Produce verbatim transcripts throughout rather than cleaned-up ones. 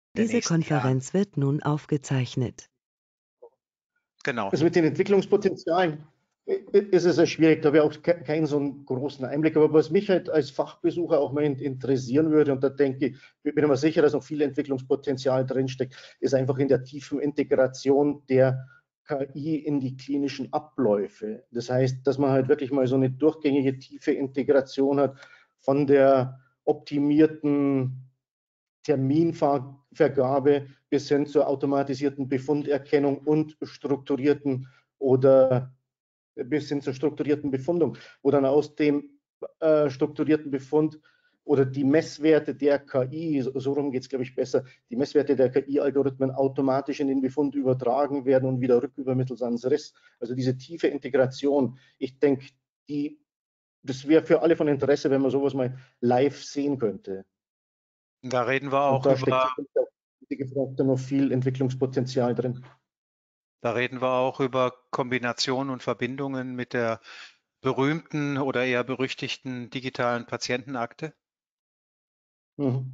der Diese nächsten Jahren. Konferenz wird nun aufgezeichnet. Genau. Also mit den Entwicklungspotenzialen ist es sehr schwierig, da habe ich auch keinen so einen großen Einblick. Aber was mich halt als Fachbesucher auch mal interessieren würde, und da denke ich, ich bin mir sicher, dass noch viel Entwicklungspotenzial drinsteckt, ist einfach in der tiefen Integration der K I in die klinischen Abläufe. Das heißt, dass man halt wirklich mal so eine durchgängige tiefe Integration hat von der optimierten Terminvergabe bis hin zur automatisierten Befunderkennung und strukturierten oder bis hin zur strukturierten Befundung, wo dann aus dem äh, strukturierten Befund oder die Messwerte der K I, so, so rum geht es, glaube ich, besser, die Messwerte der K I-Algorithmen automatisch in den Befund übertragen werden und wieder rückübermittelt ans R I S. Also diese tiefe Integration, ich denke, die, das wäre für alle von Interesse, wenn man sowas mal live sehen könnte. Da reden wir Und auch da steckt über, sicherlich auch, wie gefragt, noch viel Entwicklungspotenzial drin. da reden wir auch über Kombinationen und Verbindungen mit der berühmten oder eher berüchtigten digitalen Patientenakte. Mhm.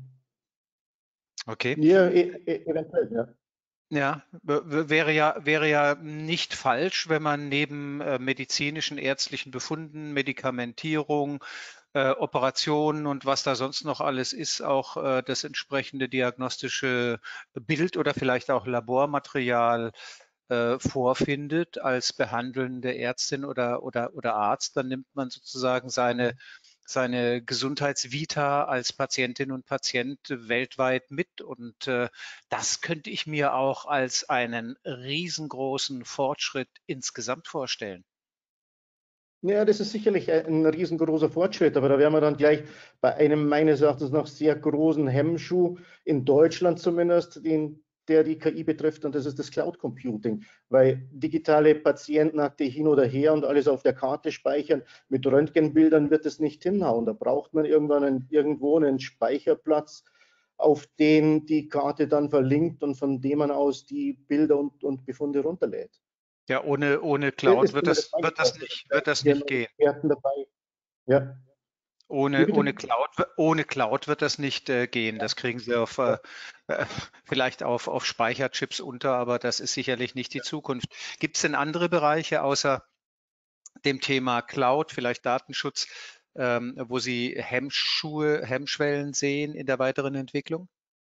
Okay. Ja, e e eventuell, ja. Ja, wäre ja, wäre ja nicht falsch, wenn man neben äh, medizinischen, ärztlichen Befunden, Medikamentierung, äh, Operationen und was da sonst noch alles ist, auch äh, das entsprechende diagnostische Bild oder vielleicht auch Labormaterial äh, vorfindet als behandelnde Ärztin oder, oder, oder Arzt. Dann nimmt man sozusagen seine seine Gesundheitsvita als Patientin und Patient weltweit mit. Und äh, das könnte ich mir auch als einen riesengroßen Fortschritt insgesamt vorstellen. Ja, das ist sicherlich ein riesengroßer Fortschritt, aber da wären wir dann gleich bei einem meines Erachtens noch sehr großen Hemmschuh, in Deutschland zumindest, den, der die K I betrifft, und das ist das Cloud Computing, weil digitale Patientenakte hin oder her und alles auf der Karte speichern, mit Röntgenbildern wird es nicht hinhauen. Da braucht man irgendwann einen, irgendwo einen Speicherplatz, auf den die Karte dann verlinkt und von dem man aus die Bilder und, und Befunde runterlädt. Ja, ohne, ohne Das Cloud ist wird zumindest das, meine wird das Vorstellung. nicht, Da wird das sind nicht noch gehen. Experten dabei. Ja. Wie Ohne, bitte? ohne Cloud, ohne Cloud wird das nicht äh, gehen. Das kriegen Sie auf, äh, äh, vielleicht auf, auf Speicherchips unter, aber das ist sicherlich nicht die Zukunft. Gibt es denn andere Bereiche außer dem Thema Cloud, vielleicht Datenschutz, ähm, wo Sie Hemmschuhe, Hemmschwellen sehen in der weiteren Entwicklung?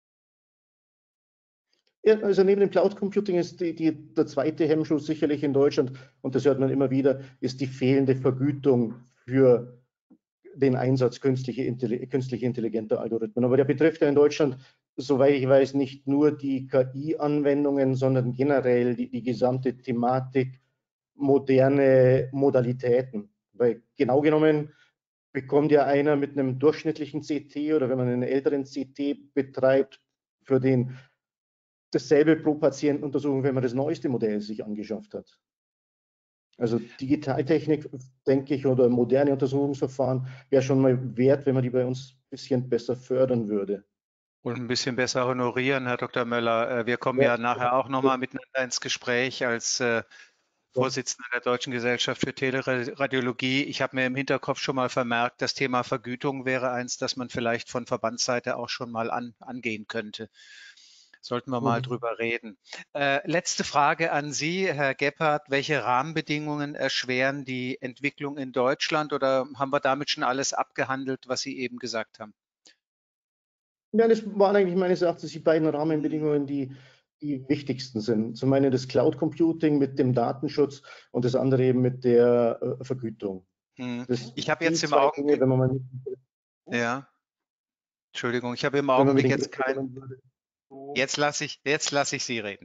Ja, also neben dem Cloud Computing ist die, die, der zweite Hemmschuh sicherlich in Deutschland, und das hört man immer wieder, ist die fehlende Vergütung für den Einsatz künstliche, künstliche intelligenter Algorithmen. Aber der betrifft ja in Deutschland, soweit ich weiß, nicht nur die K I-Anwendungen, sondern generell die, die gesamte Thematik moderne Modalitäten. Weil genau genommen bekommt ja einer mit einem durchschnittlichen C T oder wenn man einen älteren C T betreibt, für den dasselbe pro Patientenuntersuchung, wenn man das neueste Modell sich angeschafft hat. Also Digitaltechnik, denke ich, oder moderne Untersuchungsverfahren wäre schon mal wert, wenn man die bei uns ein bisschen besser fördern würde. Und ein bisschen besser honorieren, Herr Doktor Möller. Äh, Wir kommen Ja, ja nachher auch nochmal miteinander ins Gespräch als äh, ja. Vorsitzender der Deutschen Gesellschaft für Teleradiologie. Ich habe mir im Hinterkopf schon mal vermerkt, das Thema Vergütung wäre eins, das man vielleicht von Verbandsseite auch schon mal an, angehen könnte. Sollten wir mal Mhm. drüber reden. Äh, letzte Frage an Sie, Herr Gebhardt. Welche Rahmenbedingungen erschweren die Entwicklung in Deutschland oder haben wir damit schon alles abgehandelt, was Sie eben gesagt haben? Ja, das waren eigentlich meines Erachtens die beiden Rahmenbedingungen, die die wichtigsten sind. Zum einen das Cloud Computing mit dem Datenschutz und das andere eben mit der äh, Vergütung. Hm. Das, Ich habe die jetzt im zwei Dinge, Augenblick, wenn man mal mit, ja, Entschuldigung, ich habe im wenn man mit Augenblick den jetzt Griff kein, bekommen würde. jetzt lasse ich, jetzt lasse ich Sie reden.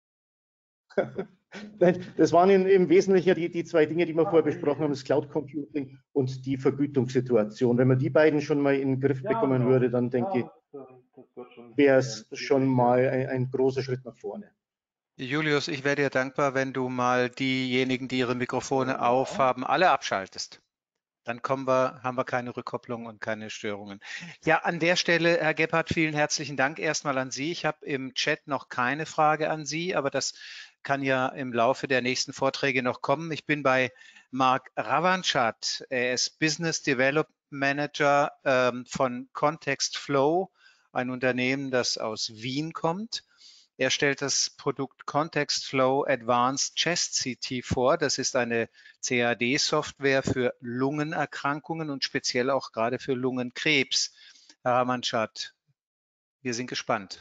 Nein, das waren in, im Wesentlichen die, die zwei Dinge, die wir vorher besprochen haben, das Cloud Computing und die Vergütungssituation. Wenn man die beiden schon mal in den Griff bekommen würde, dann denke ich, wäre es schon mal ein, ein großer Schritt nach vorne. Julius, ich wäre dir dankbar, wenn du mal diejenigen, die ihre Mikrofone aufhaben, alle abschaltest. Dann kommen wir, haben wir keine Rückkopplung und keine Störungen. Ja, an der Stelle, Herr Gebhardt, vielen herzlichen Dank erstmal an Sie. Ich habe im Chat noch keine Frage an Sie, aber das kann ja im Laufe der nächsten Vorträge noch kommen. Ich bin bei Mark Ravanchad. Er ist Business Development Manager ähm, von Context Flow ein Unternehmen, das aus Wien kommt. Er stellt das Produkt Context Flow Advanced Chest C T vor. Das ist eine C A D-Software für Lungenerkrankungen und speziell auch gerade für Lungenkrebs. Herr Ramanschat, wir sind gespannt.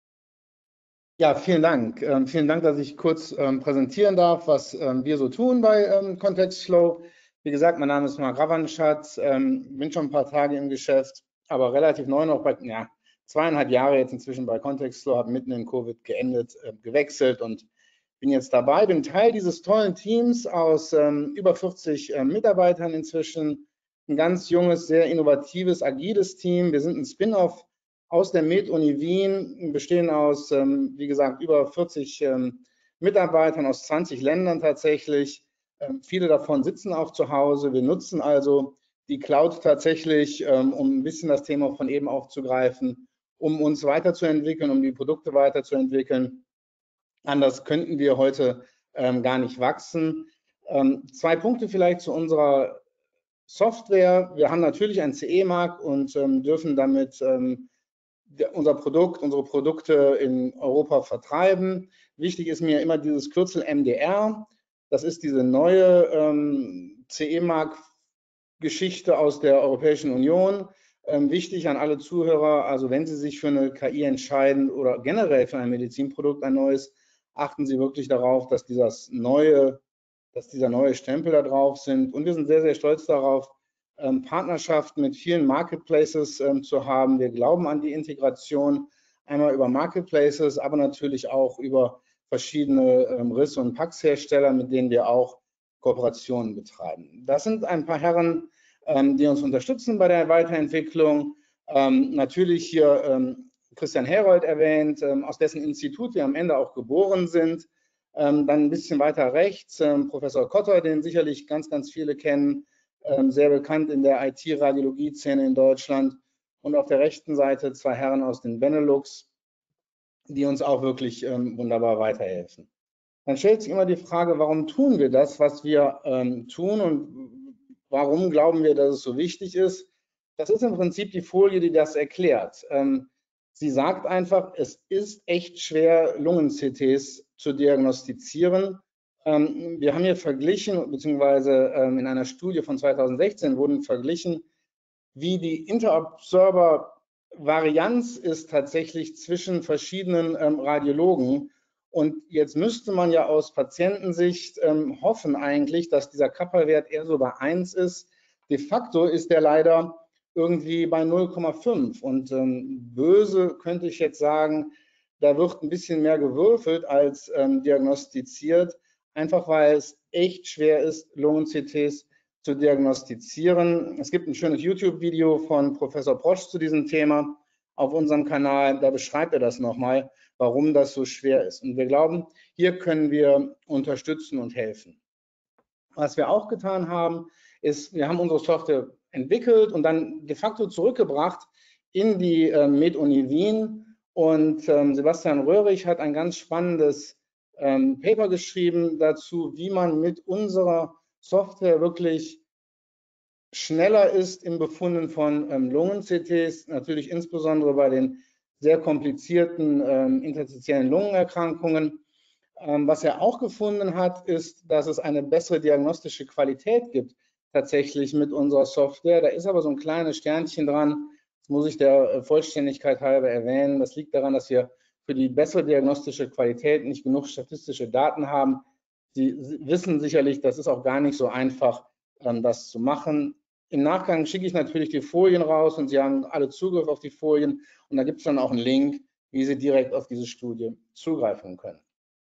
Ja, vielen Dank. Ähm, vielen Dank, dass ich kurz ähm, präsentieren darf, was ähm, wir so tun bei ähm, Context Flow. Wie gesagt, mein Name ist Marc Ravanschat, ähm, bin schon ein paar Tage im Geschäft, aber relativ neu noch bei, ja, zweieinhalb Jahre jetzt inzwischen bei Context Flow, habe mitten in Covid geendet, äh, gewechselt und bin jetzt dabei, bin Teil dieses tollen Teams aus ähm, über vierzig äh, Mitarbeitern inzwischen. Ein ganz junges, sehr innovatives, agiles Team. Wir sind ein Spin-off aus der Med-Uni Wien, bestehen aus, ähm, wie gesagt, über vierzig ähm, Mitarbeitern aus zwanzig Ländern tatsächlich. Ähm, viele davon sitzen auch zu Hause. Wir nutzen also die Cloud tatsächlich, ähm, um ein bisschen das Thema von eben aufzugreifen, um uns weiterzuentwickeln, um die Produkte weiterzuentwickeln. Anders könnten wir heute ähm, gar nicht wachsen. Ähm, zwei Punkte vielleicht zu unserer Software. Wir haben natürlich einen C E-Markt und ähm, dürfen damit ähm, unser Produkt, unsere Produkte in Europa vertreiben. Wichtig ist mir immer dieses Kürzel M D R. Das ist diese neue ähm, C E-Markt-Geschichte aus der Europäischen Union. Ähm, wichtig an alle Zuhörer, also wenn Sie sich für eine K I entscheiden oder generell für ein Medizinprodukt, ein neues, achten Sie wirklich darauf, dass dieses neue, dass dieser neue Stempel da drauf sind. Und wir sind sehr, sehr stolz darauf, ähm, Partnerschaften mit vielen Marketplaces ähm, zu haben. Wir glauben an die Integration, einmal über Marketplaces, aber natürlich auch über verschiedene ähm, Riss- und Packshersteller, mit denen wir auch Kooperationen betreiben. Das sind ein paar Herren, ähm, die uns unterstützen bei der Weiterentwicklung. Ähm, natürlich hier ähm, Christian Herold erwähnt, ähm, aus dessen Institut wir am Ende auch geboren sind. Ähm, dann ein bisschen weiter rechts ähm, Professor Kotter, den sicherlich ganz, ganz viele kennen, ähm, sehr bekannt in der I T-Radiologie-Szene in Deutschland. Und auf der rechten Seite zwei Herren aus den Benelux, die uns auch wirklich ähm, wunderbar weiterhelfen. Dann stellt sich immer die Frage, warum tun wir das, was wir ähm, tun und warum glauben wir, dass es so wichtig ist? Das ist im Prinzip die Folie, die das erklärt. Ähm, sie sagt einfach, es ist echt schwer, Lungen-C Ts zu diagnostizieren. Ähm, wir haben hier verglichen, beziehungsweise ähm, in einer Studie von zweitausendsechzehn wurden verglichen, wie die Interobserver-Varianz ist tatsächlich zwischen verschiedenen ähm, Radiologen. Und jetzt müsste man ja aus Patientensicht ähm, hoffen eigentlich, dass dieser Kappa-Wert eher so bei eins ist. De facto ist der leider irgendwie bei null Komma fünf. Und ähm, böse könnte ich jetzt sagen, da wird ein bisschen mehr gewürfelt als ähm, diagnostiziert, einfach weil es echt schwer ist, Lungen-C Ts zu diagnostizieren. Es gibt ein schönes YouTube-Video von Professor Prosch zu diesem Thema auf unserem Kanal. Da beschreibt er das nochmal, warum das so schwer ist. Und wir glauben, hier können wir unterstützen und helfen. Was wir auch getan haben, ist, wir haben unsere Software entwickelt und dann de facto zurückgebracht in die äh, Med-Uni Wien. Und ähm, Sebastian Röhrig hat ein ganz spannendes ähm, Paper geschrieben dazu, wie man mit unserer Software wirklich schneller ist im Befunden von ähm, Lungen-C Ts, natürlich insbesondere bei den sehr komplizierten ähm, interstitiellen Lungenerkrankungen. Ähm, was er auch gefunden hat, ist, dass es eine bessere diagnostische Qualität gibt, tatsächlich mit unserer Software. Da ist aber so ein kleines Sternchen dran, das muss ich der Vollständigkeit halber erwähnen. Das liegt daran, dass wir für die bessere diagnostische Qualität nicht genug statistische Daten haben. Sie wissen sicherlich, das ist auch gar nicht so einfach, das zu machen. Im Nachgang schicke ich natürlich die Folien raus und Sie haben alle Zugriff auf die Folien und da gibt es dann auch einen Link, wie Sie direkt auf diese Studie zugreifen können.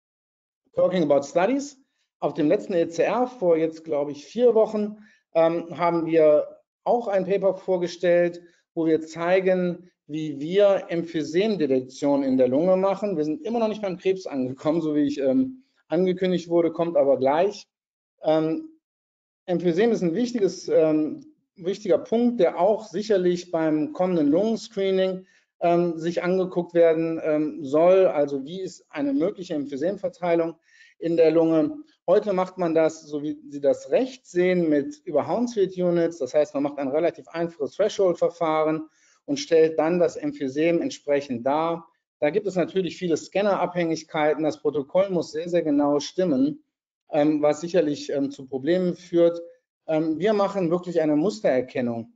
Talking about Studies, auf dem letzten E C R vor jetzt, glaube ich, vier Wochen ähm, haben wir auch ein Paper vorgestellt, wo wir zeigen, wie wir Emphysem-Detektion in der Lunge machen. Wir sind immer noch nicht beim Krebs angekommen, so wie ich ähm, angekündigt wurde, kommt aber gleich. Ähm, Emphysem ist ein wichtiges, ähm, wichtiger Punkt, der auch sicherlich beim kommenden Lungenscreening ähm, sich angeguckt werden ähm, soll. Also wie ist eine mögliche Emphysem-Verteilung in der Lunge? Heute macht man das, so wie Sie das rechts sehen, mit über Hounsfield Units. Das heißt, man macht ein relativ einfaches Threshold-Verfahren und stellt dann das Emphysem entsprechend dar. Da gibt es natürlich viele Scannerabhängigkeiten. Das Protokoll muss sehr, sehr genau stimmen, ähm, was sicherlich ähm, zu Problemen führt. Ähm, wir machen wirklich eine Mustererkennung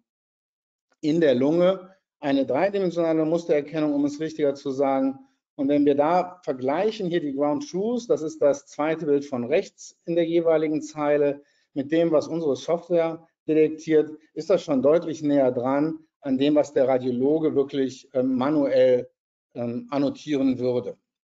in der Lunge, eine dreidimensionale Mustererkennung, um es richtiger zu sagen. Und wenn wir da vergleichen, hier die Ground Truth, das ist das zweite Bild von rechts in der jeweiligen Zeile, mit dem, was unsere Software detektiert, ist das schon deutlich näher dran an dem, was der Radiologe wirklich ähm, manuell ähm, annotieren würde.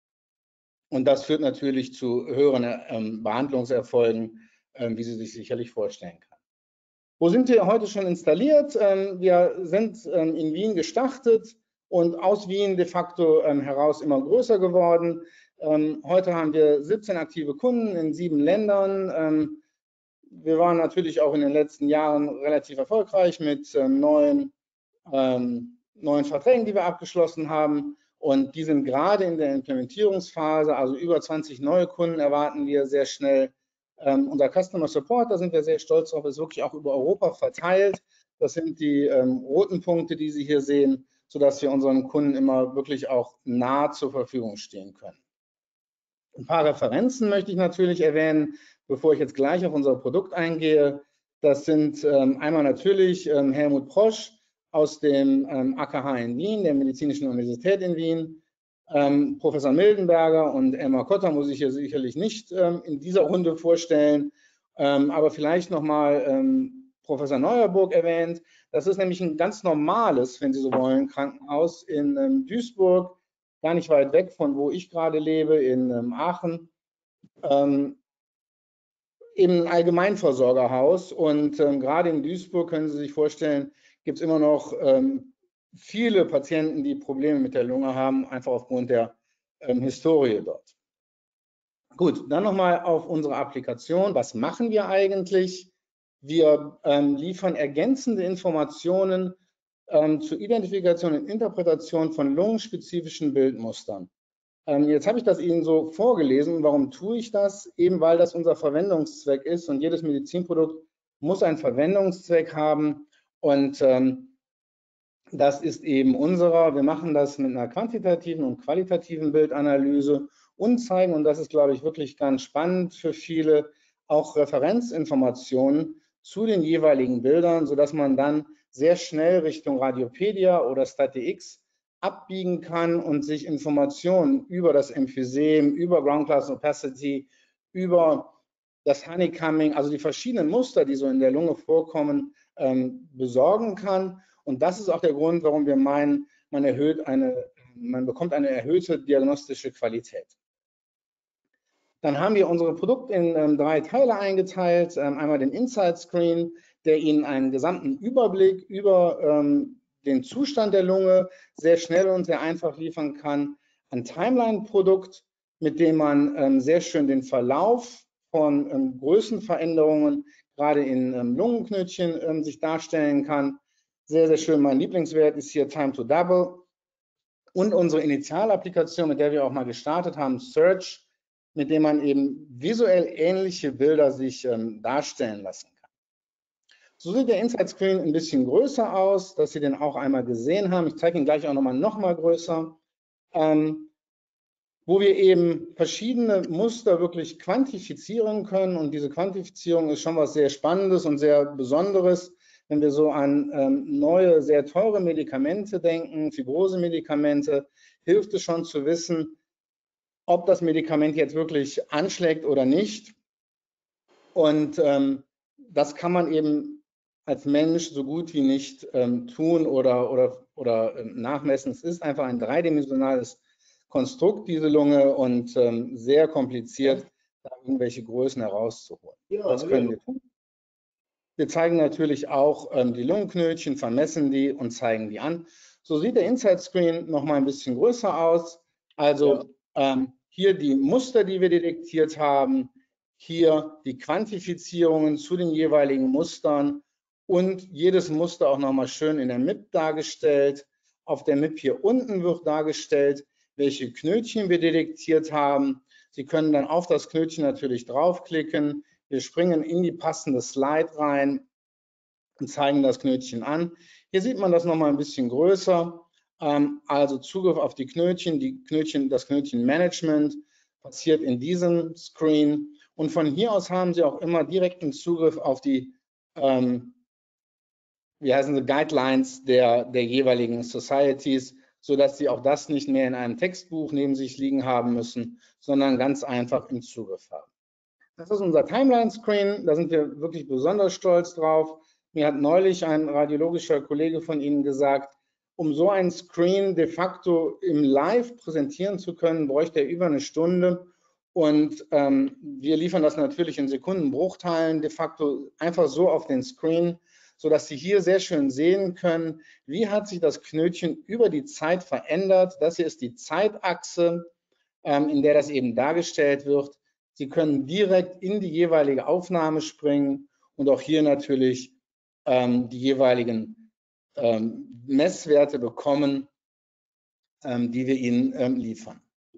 Und das führt natürlich zu höheren ähm, Behandlungserfolgen, ähm, wie Sie sich sicherlich vorstellen können. Wo sind wir heute schon installiert? Ähm, wir sind ähm, in Wien gestartet und aus Wien de facto ähm, heraus immer größer geworden. Ähm, heute haben wir siebzehn aktive Kunden in sieben Ländern. Ähm, wir waren natürlich auch in den letzten Jahren relativ erfolgreich mit ähm, neuen, ähm, neuen Verträgen, die wir abgeschlossen haben. Und die sind gerade in der Implementierungsphase, also über zwanzig neue Kunden erwarten wir sehr schnell. Ähm, unser Customer Support, da sind wir sehr stolz drauf, ist wirklich auch über Europa verteilt. Das sind die ähm, roten Punkte, die Sie hier sehen, sodass wir unseren Kunden immer wirklich auch nah zur Verfügung stehen können. Ein paar Referenzen möchte ich natürlich erwähnen, bevor ich jetzt gleich auf unser Produkt eingehe. Das sind ähm, einmal natürlich ähm, Helmut Prosch aus dem ähm, A K H in Wien, der Medizinischen Universität in Wien. Ähm, Professor Mildenberger und Elmar Kotter muss ich hier sicherlich nicht ähm, in dieser Runde vorstellen, ähm, aber vielleicht nochmal ähm, Professor Neuerburg erwähnt. Das ist nämlich ein ganz normales, wenn Sie so wollen, Krankenhaus in ähm, Duisburg, gar nicht weit weg von wo ich gerade lebe, in ähm, Aachen. Ähm, eben ein Allgemeinversorgerhaus und ähm, gerade in Duisburg, können Sie sich vorstellen, gibt es immer noch ähm, viele Patienten, die Probleme mit der Lunge haben, einfach aufgrund der ähm, Historie dort. Gut, dann nochmal auf unsere Applikation. Was machen wir eigentlich? Wir ähm, liefern ergänzende Informationen ähm, zur Identifikation und Interpretation von lungenspezifischen Bildmustern. Ähm, jetzt habe ich das Ihnen so vorgelesen. Warum tue ich das? Eben weil das unser Verwendungszweck ist und jedes Medizinprodukt muss einen Verwendungszweck haben und ähm, das ist eben unserer. Wir machen das mit einer quantitativen und qualitativen Bildanalyse und zeigen, und das ist, glaube ich, wirklich ganz spannend für viele, auch Referenzinformationen zu den jeweiligen Bildern, sodass man dann sehr schnell Richtung Radiopedia oder StatX abbiegen kann und sich Informationen über das Emphysem, über Ground Glass Opacity, über das Honeycombing, also die verschiedenen Muster, die so in der Lunge vorkommen, ähm, besorgen kann. Und das ist auch der Grund, warum wir meinen, man erhöht eine, man bekommt eine erhöhte diagnostische Qualität. Dann haben wir unser Produkt in ähm, drei Teile eingeteilt. Ähm, einmal den Insight Screen, der Ihnen einen gesamten Überblick über ähm, den Zustand der Lunge sehr schnell und sehr einfach liefern kann. Ein Timeline-Produkt, mit dem man ähm, sehr schön den Verlauf von ähm, Größenveränderungen gerade in ähm, Lungenknötchen ähm, sich darstellen kann. Sehr, sehr schön. Mein Lieblingswert ist hier Time to Double. Und unsere Initialapplikation, mit der wir auch mal gestartet haben, Search, mit dem man eben visuell ähnliche Bilder sich ähm, darstellen lassen kann. So sieht der Insight Screen ein bisschen größer aus, dass Sie den auch einmal gesehen haben. Ich zeige ihn gleich auch nochmal noch mal größer, ähm, wo wir eben verschiedene Muster wirklich quantifizieren können. Und diese Quantifizierung ist schon was sehr Spannendes und sehr Besonderes. Wenn wir so an ähm, neue, sehr teure Medikamente denken, Fibrose-Medikamente, hilft es schon zu wissen, ob das Medikament jetzt wirklich anschlägt oder nicht. Und ähm, das kann man eben als Mensch so gut wie nicht ähm, tun oder, oder, oder ähm, nachmessen. Es ist einfach ein dreidimensionales Konstrukt, diese Lunge, und ähm, sehr kompliziert, da irgendwelche Größen herauszuholen. Ja, das können wir tun. Wir zeigen natürlich auch ähm, die Lungenknötchen, vermessen die und zeigen die an. So sieht der Insight Screen noch mal ein bisschen größer aus. Also ja. ähm, hier die Muster, die wir detektiert haben, hier die Quantifizierungen zu den jeweiligen Mustern und jedes Muster auch noch mal schön in der M I P dargestellt. Auf der M I P hier unten wird dargestellt, welche Knötchen wir detektiert haben. Sie können dann auf das Knötchen natürlich draufklicken. Wir springen in die passende Slide rein und zeigen das Knötchen an. Hier sieht man das nochmal ein bisschen größer. Also Zugriff auf die Knötchen, die Knötchen, das Knötchenmanagement passiert in diesem Screen. Und von hier aus haben Sie auch immer direkten Zugriff auf die, ähm, wie heißen sie, Guidelines der, der jeweiligen Societies, sodass Sie auch das nicht mehr in einem Textbuch neben sich liegen haben müssen, sondern ganz einfach im Zugriff haben. Das ist unser Timeline-Screen, da sind wir wirklich besonders stolz drauf. Mir hat neulich ein radiologischer Kollege von Ihnen gesagt, um so ein Screen de facto im Live präsentieren zu können, bräuchte er über eine Stunde. Und ähm, wir liefern das natürlich in Sekundenbruchteilen de facto einfach so auf den Screen, sodass Sie hier sehr schön sehen können, wie hat sich das Knötchen über die Zeit verändert. Das hier ist die Zeitachse, ähm, in der das eben dargestellt wird. Sie können direkt in die jeweilige Aufnahme springen und auch hier natürlich ähm, die jeweiligen ähm, Messwerte bekommen, ähm, die wir Ihnen ähm, liefern.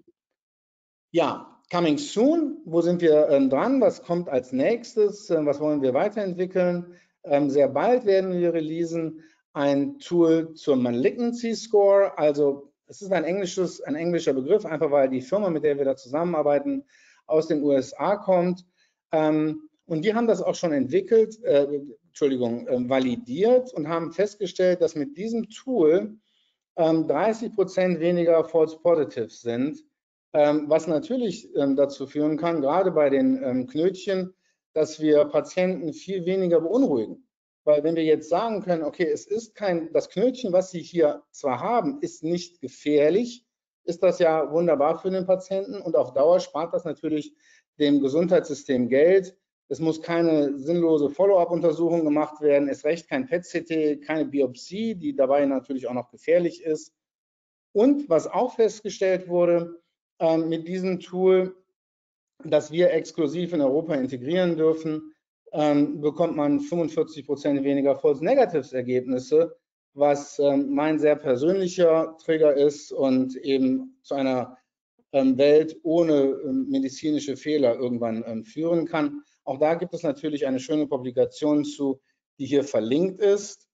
Ja, coming soon, wo sind wir ähm, dran? Was kommt als nächstes? Ähm, was wollen wir weiterentwickeln? Ähm, sehr bald werden wir releasen ein Tool zur Malignancy Score. Also es ist ein, englisches, ein englischer Begriff, einfach weil die Firma, mit der wir da zusammenarbeiten, aus den U S A kommt. Ähm, und die haben das auch schon entwickelt, äh, Entschuldigung, äh, validiert und haben festgestellt, dass mit diesem Tool ähm, dreißig Prozent weniger False Positives sind, ähm, was natürlich ähm, dazu führen kann, gerade bei den ähm, Knötchen, dass wir Patienten viel weniger beunruhigen. Weil wenn wir jetzt sagen können, okay, es ist kein, das Knötchen, was Sie hier zwar haben, ist nicht gefährlich, ist das ja wunderbar für den Patienten und auf Dauer spart das natürlich dem Gesundheitssystem Geld. Es muss keine sinnlose Follow-up-Untersuchung gemacht werden, es reicht kein P E T C T, keine Biopsie, die dabei natürlich auch noch gefährlich ist. Und was auch festgestellt wurde äh, mit diesem Tool, das wir exklusiv in Europa integrieren dürfen, ähm, bekommt man fünfundvierzig Prozent weniger False Negatives Ergebnisse, was ähm, mein sehr persönlicher Trigger ist und eben zu einer ähm, Welt ohne ähm, medizinische Fehler irgendwann ähm, führen kann. Auch da gibt es natürlich eine schöne Publikation zu, die hier verlinkt ist.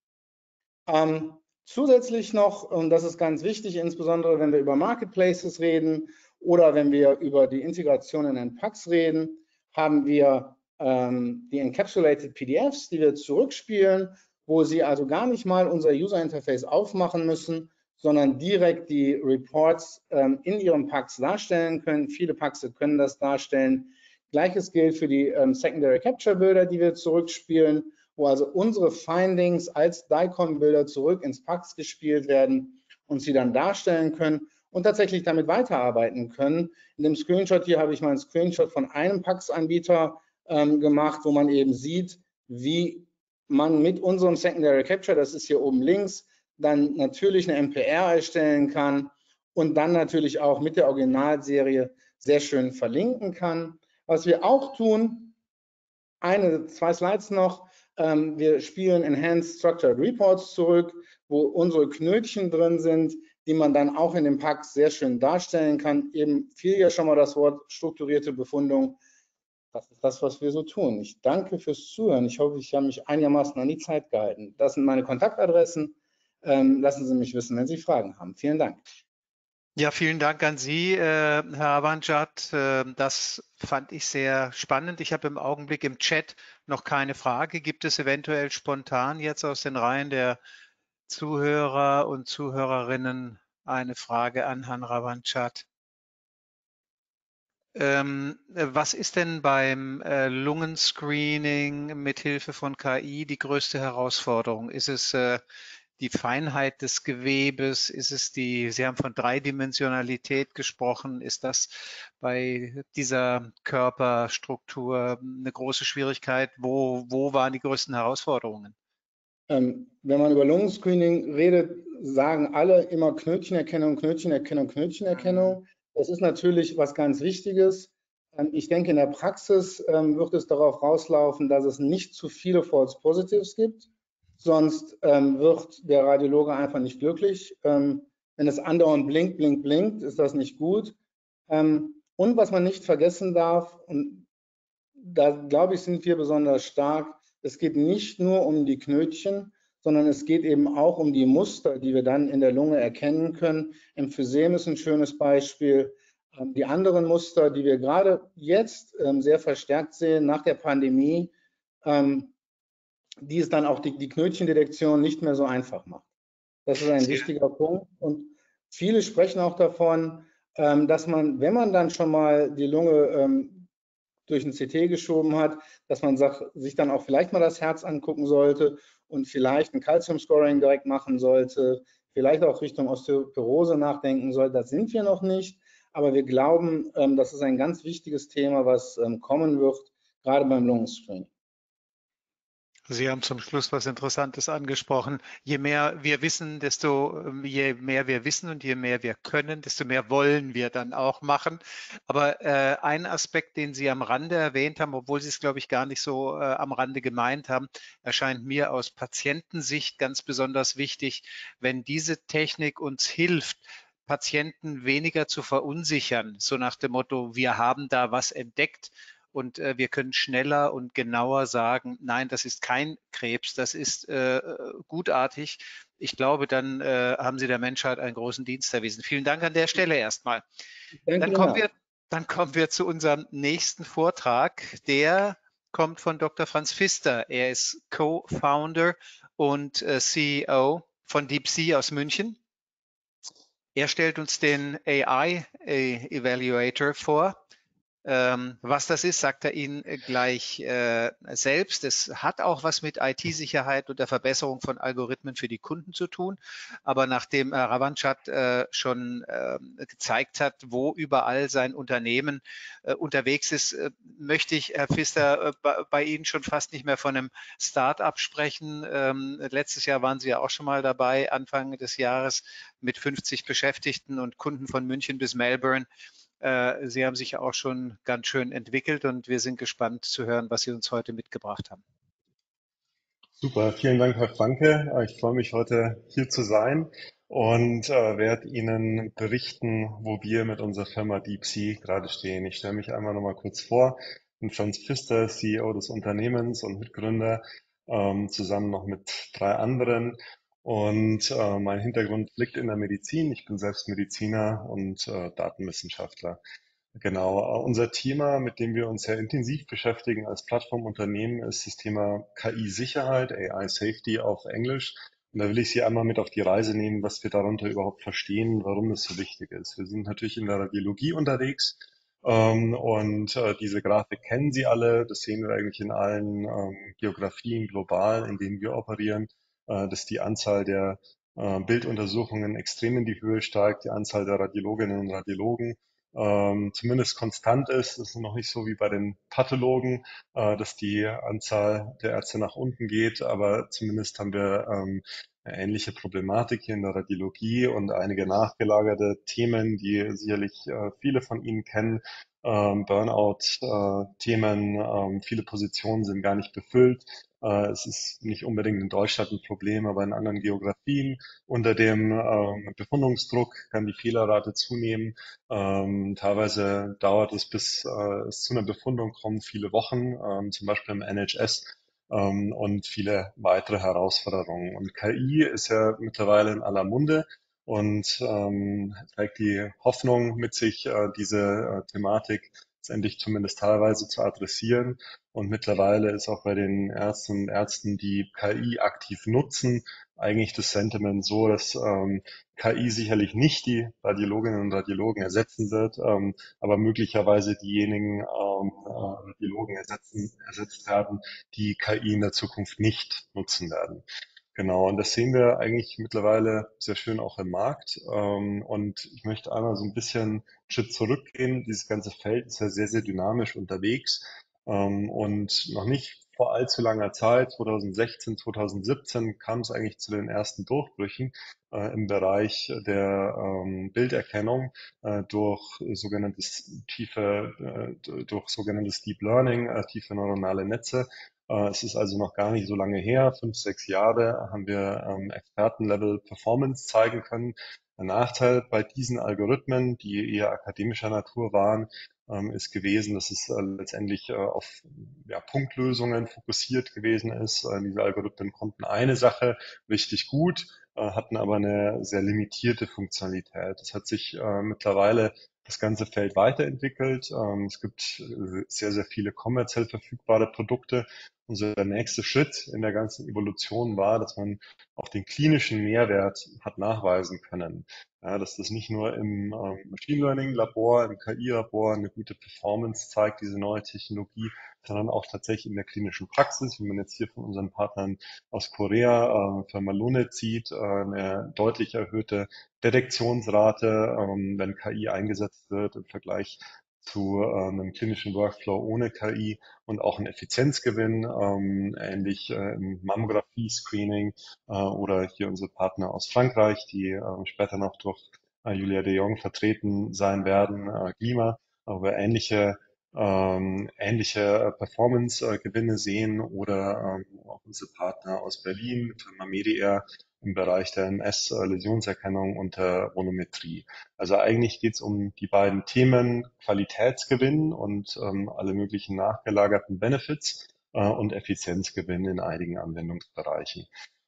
Ähm, zusätzlich noch, und das ist ganz wichtig, insbesondere wenn wir über Marketplaces reden oder wenn wir über die Integration in den Packs reden, haben wir ähm, die Encapsulated P D Fs, die wir zurückspielen, wo Sie also gar nicht mal unser User Interface aufmachen müssen, sondern direkt die Reports ähm, in Ihren Packs darstellen können. Viele Packs können das darstellen. Gleiches gilt für die ähm, Secondary Capture Bilder, die wir zurückspielen, wo also unsere Findings als D I C O M-Bilder zurück ins Packs gespielt werden und sie dann darstellen können und tatsächlich damit weiterarbeiten können. In dem Screenshot hier habe ich mal einen Screenshot von einem Packs-Anbieter ähm, gemacht, wo man eben sieht, wie man mit unserem Secondary Capture, das ist hier oben links, dann natürlich eine M P R erstellen kann und dann natürlich auch mit der Originalserie sehr schön verlinken kann. Was wir auch tun, eine, zwei Slides noch, ähm, wir spielen Enhanced Structured Reports zurück, wo unsere Knötchen drin sind, die man dann auch in den Packs sehr schön darstellen kann. Eben fiel ja schon mal das Wort strukturierte Befundung. Das ist das, was wir so tun. Ich danke fürs Zuhören. Ich hoffe, ich habe mich einigermaßen an die Zeit gehalten. Das sind meine Kontaktadressen. Ähm, lassen Sie mich wissen, wenn Sie Fragen haben. Vielen Dank. Ja, vielen Dank an Sie, äh, Herr Avanjad. Äh, das fand ich sehr spannend. Ich habe im Augenblick im Chat noch keine Frage. Gibt es eventuell spontan jetzt aus den Reihen der Zuhörer und Zuhörerinnen eine Frage an Herrn Avanjad? Ähm, was ist denn beim äh, Lungenscreening mithilfe von K I die größte Herausforderung? Ist es äh, die Feinheit des Gewebes? Ist es die, Sie haben von Dreidimensionalität gesprochen, ist das bei dieser Körperstruktur eine große Schwierigkeit? Wo, wo waren die größten Herausforderungen? Ähm, wenn man über Lungenscreening redet, sagen alle immer Knötchenerkennung, Knötchenerkennung, Knötchenerkennung. Das ist natürlich was ganz Wichtiges. Ähm, ich denke, in der Praxis ähm, wird es darauf rauslaufen, dass es nicht zu viele False Positives gibt. Sonst ähm, wird der Radiologe einfach nicht glücklich. Ähm, wenn es andauernd blinkt, blinkt, blinkt, ist das nicht gut. Ähm, und was man nicht vergessen darf, und da glaube ich, sind wir besonders stark, es geht nicht nur um die Knötchen, sondern es geht eben auch um die Muster, die wir dann in der Lunge erkennen können. Emphysem ist ein schönes Beispiel. Die anderen Muster, die wir gerade jetzt sehr verstärkt sehen nach der Pandemie, die es dann auch die, die Knötchendetektion nicht mehr so einfach macht. Das ist ein wichtiger Punkt. Und viele sprechen auch davon, dass man, wenn man dann schon mal die Lunge durch ein C T geschoben hat, dass man sich dann auch vielleicht mal das Herz angucken sollte und vielleicht ein Calcium-Scoring direkt machen sollte, vielleicht auch Richtung Osteoporose nachdenken sollte. Das sind wir noch nicht, aber wir glauben, das ist ein ganz wichtiges Thema, was kommen wird, gerade beim Lungenscreening. Sie haben zum Schluss was Interessantes angesprochen. Je mehr wir wissen, desto je mehr wir wissen und je mehr wir können, desto mehr wollen wir dann auch machen. Aber äh, ein Aspekt, den Sie am Rande erwähnt haben, obwohl Sie es, glaube ich, gar nicht so äh, am Rande gemeint haben, erscheint mir aus Patientensicht ganz besonders wichtig, wenn diese Technik uns hilft, Patienten weniger zu verunsichern, so nach dem Motto, wir haben da was entdeckt. Und äh, wir können schneller und genauer sagen, nein, das ist kein Krebs, das ist äh, gutartig. Ich glaube, dann äh, haben Sie der Menschheit einen großen Dienst erwiesen. Vielen Dank an der Stelle erstmal. Dann kommen wir, dann kommen wir zu unserem nächsten Vortrag. Der kommt von Doktor Franz Pfister. Er ist Co-Founder und äh, C E O von DeepSea aus München. Er stellt uns den A I Evaluator vor. Ähm, was das ist, sagt er Ihnen gleich äh, selbst. Es hat auch was mit I T-Sicherheit und der Verbesserung von Algorithmen für die Kunden zu tun. Aber nachdem äh, Ravanchad äh, schon äh, gezeigt hat, wo überall sein Unternehmen äh, unterwegs ist, äh, möchte ich, Herr Pfister, äh, bei, bei Ihnen schon fast nicht mehr von einem Start-up sprechen. Ähm, letztes Jahr waren Sie ja auch schon mal dabei, Anfang des Jahres mit fünfzig Beschäftigten und Kunden von München bis Melbourne. Sie haben sich auch schon ganz schön entwickelt und wir sind gespannt zu hören, was Sie uns heute mitgebracht haben. Super, vielen Dank, Herr Franke. Ich freue mich, heute hier zu sein und äh, werde Ihnen berichten, wo wir mit unserer Firma DeepSea gerade stehen. Ich stelle mich einmal noch mal kurz vor. Ich bin Franz Pfister, C E O des Unternehmens und Mitgründer, ähm, zusammen noch mit drei anderen. Und äh, mein Hintergrund liegt in der Medizin. Ich bin selbst Mediziner und äh, Datenwissenschaftler. Genau, unser Thema, mit dem wir uns sehr intensiv beschäftigen als Plattformunternehmen, ist das Thema K I-Sicherheit, A I-Safety auf Englisch. Und da will ich Sie einmal mit auf die Reise nehmen, was wir darunter überhaupt verstehen, warum das so wichtig ist. Wir sind natürlich in der Radiologie unterwegs ähm, und äh, diese Grafik kennen Sie alle. Das sehen wir eigentlich in allen ähm, Geografien global, in denen wir operieren, äh, dass die Anzahl der äh, Bilduntersuchungen extrem in die Höhe steigt, die Anzahl der Radiologinnen und Radiologen ähm, zumindest konstant ist. Das ist noch nicht so wie bei den Pathologen, äh, dass die Anzahl der Ärzte nach unten geht, aber zumindest haben wir ähm, eine ähnliche Problematik hier in der Radiologie und einige nachgelagerte Themen, die sicherlich äh, viele von Ihnen kennen. Ähm, Burnout-Themen, ähm, viele Positionen sind gar nicht befüllt. Äh, es ist nicht unbedingt in Deutschland ein Problem, aber in anderen Geografien. Unter dem ähm, Befundungsdruck kann die Fehlerrate zunehmen. Ähm, teilweise dauert es, bis äh, es zu einer Befundung kommt, viele Wochen, ähm, zum Beispiel im N H S ähm, und viele weitere Herausforderungen. Und K I ist ja mittlerweile in aller Munde und ähm, trägt die Hoffnung mit sich, äh, diese äh, Thematik letztendlich zumindest teilweise zu adressieren. Und mittlerweile ist auch bei den Ärztinnen und Ärzten, die K I aktiv nutzen, eigentlich das Sentiment so, dass ähm, K I sicherlich nicht die Radiologinnen und Radiologen ersetzen wird, ähm, aber möglicherweise diejenigen ähm, äh, Radiologen ersetzen, ersetzt werden, die K I in der Zukunft nicht nutzen werden. Genau, und das sehen wir eigentlich mittlerweile sehr schön auch im Markt. Ähm, und ich möchte einmal so ein bisschen einen Schritt zurückgehen. Dieses ganze Feld ist ja sehr, sehr dynamisch unterwegs. Ähm, und noch nicht vor allzu langer Zeit, zwanzig sechzehn, zwanzig siebzehn, kam es eigentlich zu den ersten Durchbrüchen äh, im Bereich der ähm, Bilderkennung äh, durch sogenanntes tiefe, äh, durch sogenanntes Deep Learning, äh, tiefe neuronale Netze. Es ist also noch gar nicht so lange her, fünf, sechs Jahre haben wir ähm, Expertenlevel Performance zeigen können Der Nachteil bei diesen Algorithmen, die eher akademischer Natur waren, ähm, ist gewesen, dass es äh, letztendlich äh, auf ja, Punktlösungen fokussiert gewesen ist. Äh, diese Algorithmen konnten eine Sache richtig gut, äh, hatten aber eine sehr limitierte Funktionalität. Das hat sich äh, mittlerweile das ganze Feld weiterentwickelt. Ähm, es gibt äh, sehr, sehr viele kommerziell verfügbare Produkte. Unser nächster Schritt in der ganzen Evolution war, dass man auch den klinischen Mehrwert hat nachweisen können. Ja, dass das nicht nur im ähm, Machine Learning Labor, im K I-Labor eine gute Performance zeigt, diese neue Technologie, sondern auch tatsächlich in der klinischen Praxis, wie man jetzt hier von unseren Partnern aus Korea, äh, Firma Lunit sieht, äh, eine deutlich erhöhte Detektionsrate, ähm, wenn K I eingesetzt wird im Vergleich zu äh, einem klinischen Workflow ohne K I und auch ein Effizienzgewinn, ähm, ähnlich äh, im Mammographie-Screening äh, oder hier unsere Partner aus Frankreich, die äh, später noch durch äh, Julia de Jong vertreten sein werden, äh, Klima, aber ähnliche ähm, ähnliche Performance-Gewinne sehen oder ähm, auch unsere Partner aus Berlin, Firma Mediair im Bereich der M S-Läsionserkennung und der Volumetrie. Also eigentlich geht es um die beiden Themen Qualitätsgewinn und ähm, alle möglichen nachgelagerten Benefits äh, und Effizienzgewinn in einigen Anwendungsbereichen.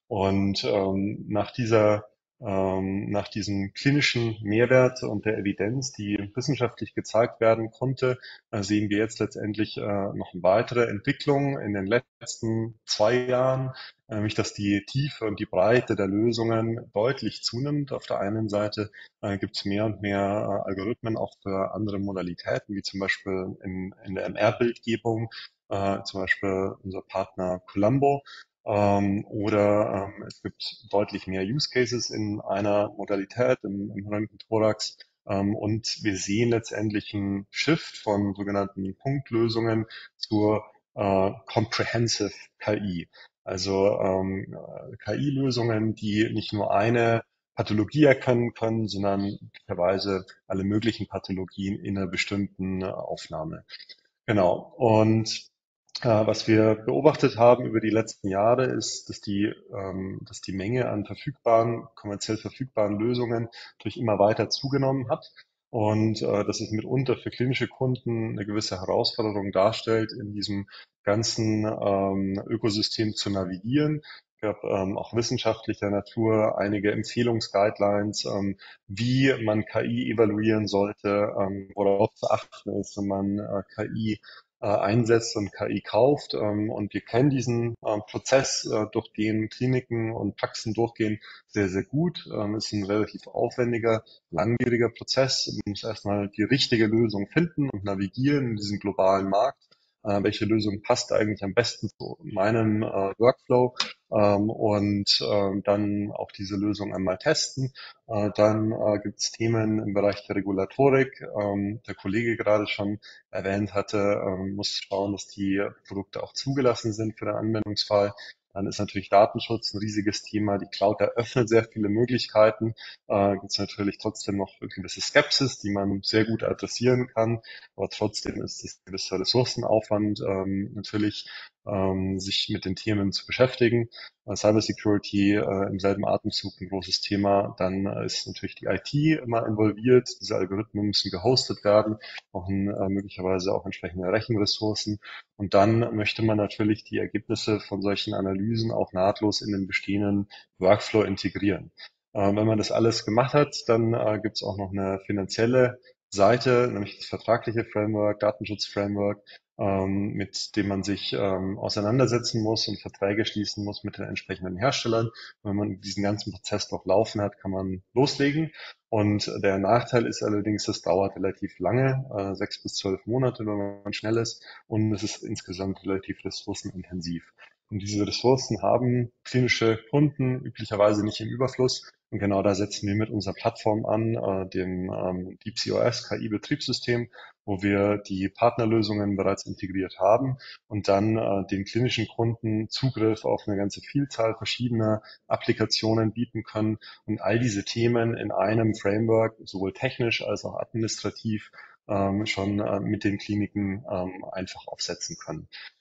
Und ähm, nach dieser ähm, nach diesem klinischen Mehrwert und der Evidenz, die wissenschaftlich gezeigt werden konnte, äh, sehen wir jetzt letztendlich äh, noch eine weitere Entwicklung in den letzten zwei Jahren, nämlich dass die Tiefe und die Breite der Lösungen deutlich zunimmt. Auf der einen Seite äh, gibt es mehr und mehr äh, Algorithmen auch für andere Modalitäten, wie zum Beispiel in, in der M R-Bildgebung, äh, zum Beispiel unser Partner Columbo. Ähm, oder ähm, es gibt deutlich mehr Use Cases in einer Modalität, im, im Röntgenthorax. Ähm, und wir sehen letztendlich einen Shift von sogenannten Punktlösungen zur äh, Comprehensive K I. Also ähm, K I-Lösungen, die nicht nur eine Pathologie erkennen können, sondern möglicherweise alle möglichen Pathologien in einer bestimmten äh, Aufnahme. Genau. Und äh, was wir beobachtet haben über die letzten Jahre ist, dass die, ähm, dass die Menge an verfügbaren, kommerziell verfügbaren Lösungen durch immer weiter zugenommen hat und äh, dass es mitunter für klinische Kunden eine gewisse Herausforderung darstellt, in diesem ganzen ähm, Ökosystem zu navigieren. Ich habe ähm, auch wissenschaftlicher Natur einige Empfehlungsguidelines, ähm, wie man K I evaluieren sollte, ähm, worauf zu achten ist, wenn man äh, K I äh, einsetzt und K I kauft. Ähm, und wir kennen diesen äh, Prozess, äh, durch den Kliniken und Praxen durchgehen, sehr, sehr gut. Ähm, ist ein relativ aufwendiger, langwieriger Prozess. Man muss erstmal die richtige Lösung finden und navigieren in diesem globalen Markt. Äh, welche Lösung passt eigentlich am besten zu meinem äh, Workflow? Ähm, und äh, dann auch diese Lösung einmal testen. Äh, dann äh, gibt es Themen im Bereich der Regulatorik. Ähm, der Kollege gerade schon erwähnt hatte, ähm, muss schauen, dass die Produkte auch zugelassen sind für den Anwendungsfall. Dann ist natürlich Datenschutz ein riesiges Thema. Die Cloud eröffnet sehr viele Möglichkeiten. Äh, gibt es natürlich trotzdem noch eine gewisse Skepsis, die man sehr gut adressieren kann. Aber trotzdem ist es ein gewisser Ressourcenaufwand, ähm, natürlich ähm, sich mit den Themen zu beschäftigen. Äh, Cybersecurity äh, im selben Atemzug ein großes Thema. Dann äh, ist natürlich die I T immer involviert. Diese Algorithmen müssen gehostet werden, brauchen äh, möglicherweise auch entsprechende Rechenressourcen. Und dann möchte man natürlich die Ergebnisse von solchen Analysen auch nahtlos in den bestehenden Workflow integrieren. Äh, wenn man das alles gemacht hat, dann äh, gibt es auch noch eine finanzielle Seite, nämlich das vertragliche Framework, Datenschutzframework, ähm, mit dem man sich ähm, auseinandersetzen muss und Verträge schließen muss mit den entsprechenden Herstellern. Wenn man diesen ganzen Prozess noch laufen hat, kann man loslegen. Und der Nachteil ist allerdings, es dauert relativ lange, äh, sechs bis zwölf Monate, wenn man schnell ist. Und es ist insgesamt relativ ressourcenintensiv. Und diese Ressourcen haben klinische Kunden üblicherweise nicht im Überfluss. Und genau da setzen wir mit unserer Plattform an, äh, dem ähm, DeepCOS K I-Betriebssystem, wo wir die Partnerlösungen bereits integriert haben und dann äh, den klinischen Kunden Zugriff auf eine ganze Vielzahl verschiedener Applikationen bieten können und all diese Themen in einem Framework, sowohl technisch als auch administrativ, ähm, schon äh, mit den Kliniken ähm, einfach aufsetzen können.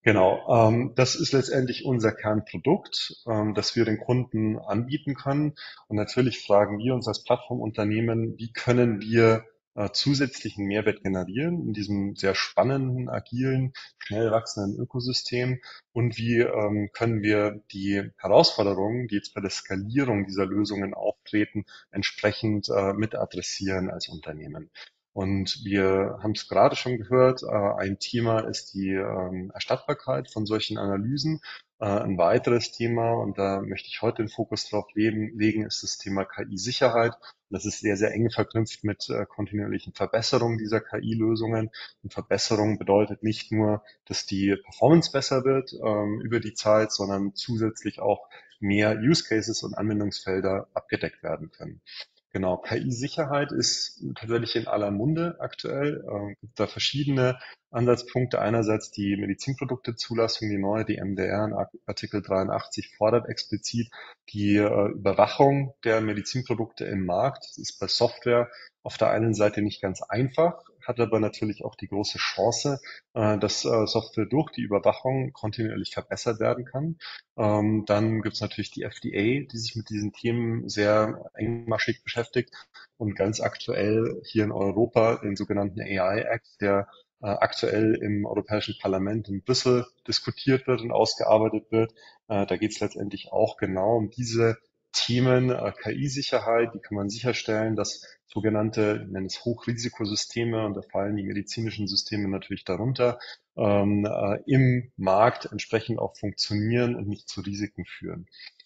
Genau, ähm, das ist letztendlich unser Kernprodukt, ähm, das wir den Kunden anbieten können. Und natürlich fragen wir uns als Plattformunternehmen, wie können wir äh, zusätzlichen Mehrwert generieren in diesem sehr spannenden, agilen, schnell wachsenden Ökosystem und wie ähm, können wir die Herausforderungen, die jetzt bei der Skalierung dieser Lösungen auftreten, entsprechend äh, mit adressieren als Unternehmen. Und wir haben es gerade schon gehört, äh, ein Thema ist die ähm, Erstattbarkeit von solchen Analysen. Äh, ein weiteres Thema, und da möchte ich heute den Fokus drauf legen, legen ist das Thema K I-Sicherheit. Das ist sehr, sehr eng verknüpft mit äh, kontinuierlichen Verbesserungen dieser K I-Lösungen. Und Verbesserung bedeutet nicht nur, dass die Performance besser wird ähm, über die Zeit, sondern zusätzlich auch mehr Use Cases und Anwendungsfelder abgedeckt werden können. Genau, K I-Sicherheit ist tatsächlich in aller Munde aktuell. Äh, gibt da verschiedene Ansatzpunkte. Einerseits die Medizinproduktezulassung, die neue, die M D R in Artikel dreiundachtzig fordert explizit die äh, Überwachung der Medizinprodukte im Markt. Das ist bei Software auf der einen Seite nicht ganz einfach, hat aber natürlich auch die große Chance, äh, dass äh, Software durch die Überwachung kontinuierlich verbessert werden kann. Ähm, dann gibt es natürlich die F D A, die sich mit diesen Themen sehr engmaschig beschäftigt und ganz aktuell hier in Europa den sogenannten A I Act, der äh, aktuell im Europäischen Parlament in Brüssel diskutiert wird und ausgearbeitet wird. Äh, da geht es letztendlich auch genau um diese Themen äh, K I-Sicherheit. Wie kann man sicherstellen, dass sogenannte, ich nenne es Hochrisikosysteme, und da fallen die medizinischen Systeme natürlich darunter, ähm, äh, im Markt entsprechend auch funktionieren und nicht zu Risiken führen.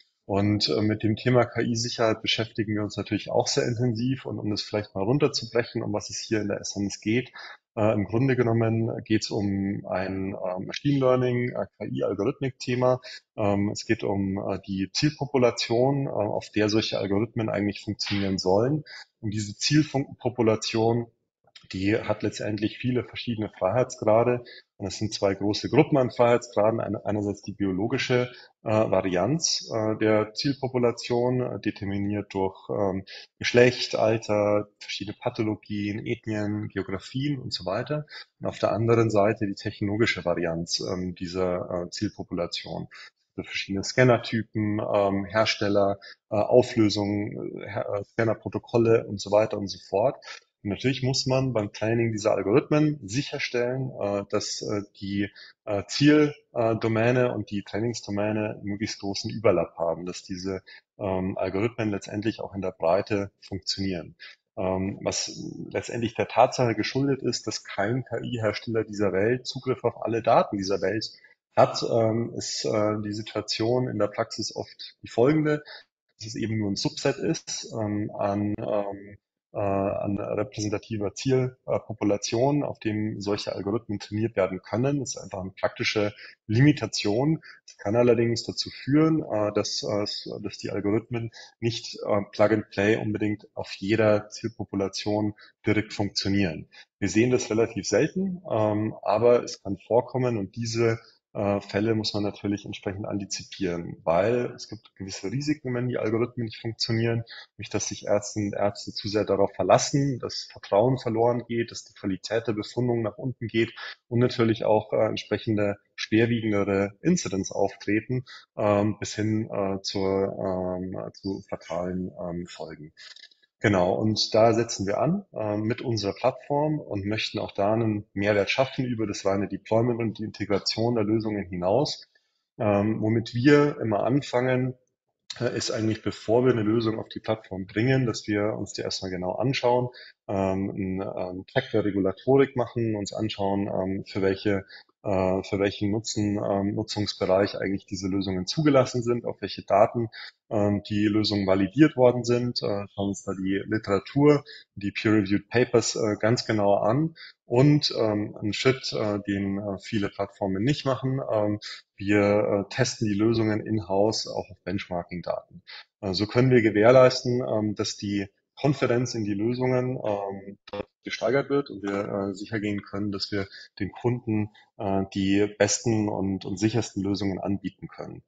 Und äh, mit dem Thema K I-Sicherheit beschäftigen wir uns natürlich auch sehr intensiv. Und um das vielleicht mal runterzubrechen, um was es hier in der Essenz geht, äh, im Grunde genommen geht es um ein äh, Machine Learning, äh, K I-Algorithmik-Thema. Ähm, es geht um äh, die Zielpopulation, äh, auf der solche Algorithmen eigentlich funktionieren sollen. Und diese Zielpopulation, die hat letztendlich viele verschiedene Freiheitsgrade. Und es sind zwei große Gruppen an Freiheitsgraden. Eine, einerseits die biologische äh, Varianz äh, der Zielpopulation, äh, determiniert durch ähm, Geschlecht, Alter, verschiedene Pathologien, Ethnien, Geografien und so weiter. Und auf der anderen Seite die technologische Varianz ähm, dieser äh, Zielpopulation. Verschiedene Scannertypen, ähm, Hersteller, äh, Auflösungen, äh, Scannerprotokolle und so weiter und so fort. Und natürlich muss man beim Training dieser Algorithmen sicherstellen, äh, dass äh, die äh, Zieldomäne und die Trainingsdomäne möglichst großen Überlapp haben, dass diese ähm, Algorithmen letztendlich auch in der Breite funktionieren. Ähm, was letztendlich der Tatsache geschuldet ist, dass kein K I-Hersteller dieser Welt Zugriff auf alle Daten dieser Welt hat, ähm, ist äh, die Situation in der Praxis oft die folgende, dass es eben nur ein Subset ist ähm, an ähm, äh, an repräsentativer Zielpopulation, auf dem solche Algorithmen trainiert werden können. Das ist einfach eine praktische Limitation. Das kann allerdings dazu führen, äh, dass, äh, dass die Algorithmen nicht äh, Plug and Play unbedingt auf jeder Zielpopulation direkt funktionieren. Wir sehen das relativ selten, ähm, aber es kann vorkommen, und diese äh, Fälle muss man natürlich entsprechend antizipieren, weil es gibt gewisse Risiken, wenn die Algorithmen nicht funktionieren. Nicht, dass sich Ärzte und Ärzte zu sehr darauf verlassen, dass Vertrauen verloren geht, dass die Qualität der Befundung nach unten geht und natürlich auch äh, entsprechende schwerwiegendere Incidents auftreten, ähm, bis hin äh, zur, ähm, zu fatalen ähm, Folgen. Genau, und da setzen wir an äh, mit unserer Plattform und möchten auch da einen Mehrwert schaffen über das reine Deployment und die Integration der Lösungen hinaus. Ähm, womit wir immer anfangen, äh, ist eigentlich, bevor wir eine Lösung auf die Plattform bringen, dass wir uns die erstmal genau anschauen, ähm, einen ähm, Check der Regulatorik machen, uns anschauen, ähm, für welche äh, für welchen Nutzen, ähm, Nutzungsbereich eigentlich diese Lösungen zugelassen sind, auf welche Daten ähm, die Lösungen validiert worden sind, äh, schauen uns da die Literatur, die Peer-Reviewed Papers äh, ganz genau an und ähm, ein Schritt, äh, den äh, viele Plattformen nicht machen, ähm, wir äh, testen die Lösungen in-house auch auf Benchmarking-Daten. Äh, so können wir gewährleisten, ähm, dass die Konfidenz in die Lösungen ähm, gesteigert wird und wir äh, sicher gehen können, dass wir den Kunden äh, die besten und, und sichersten Lösungen anbieten können.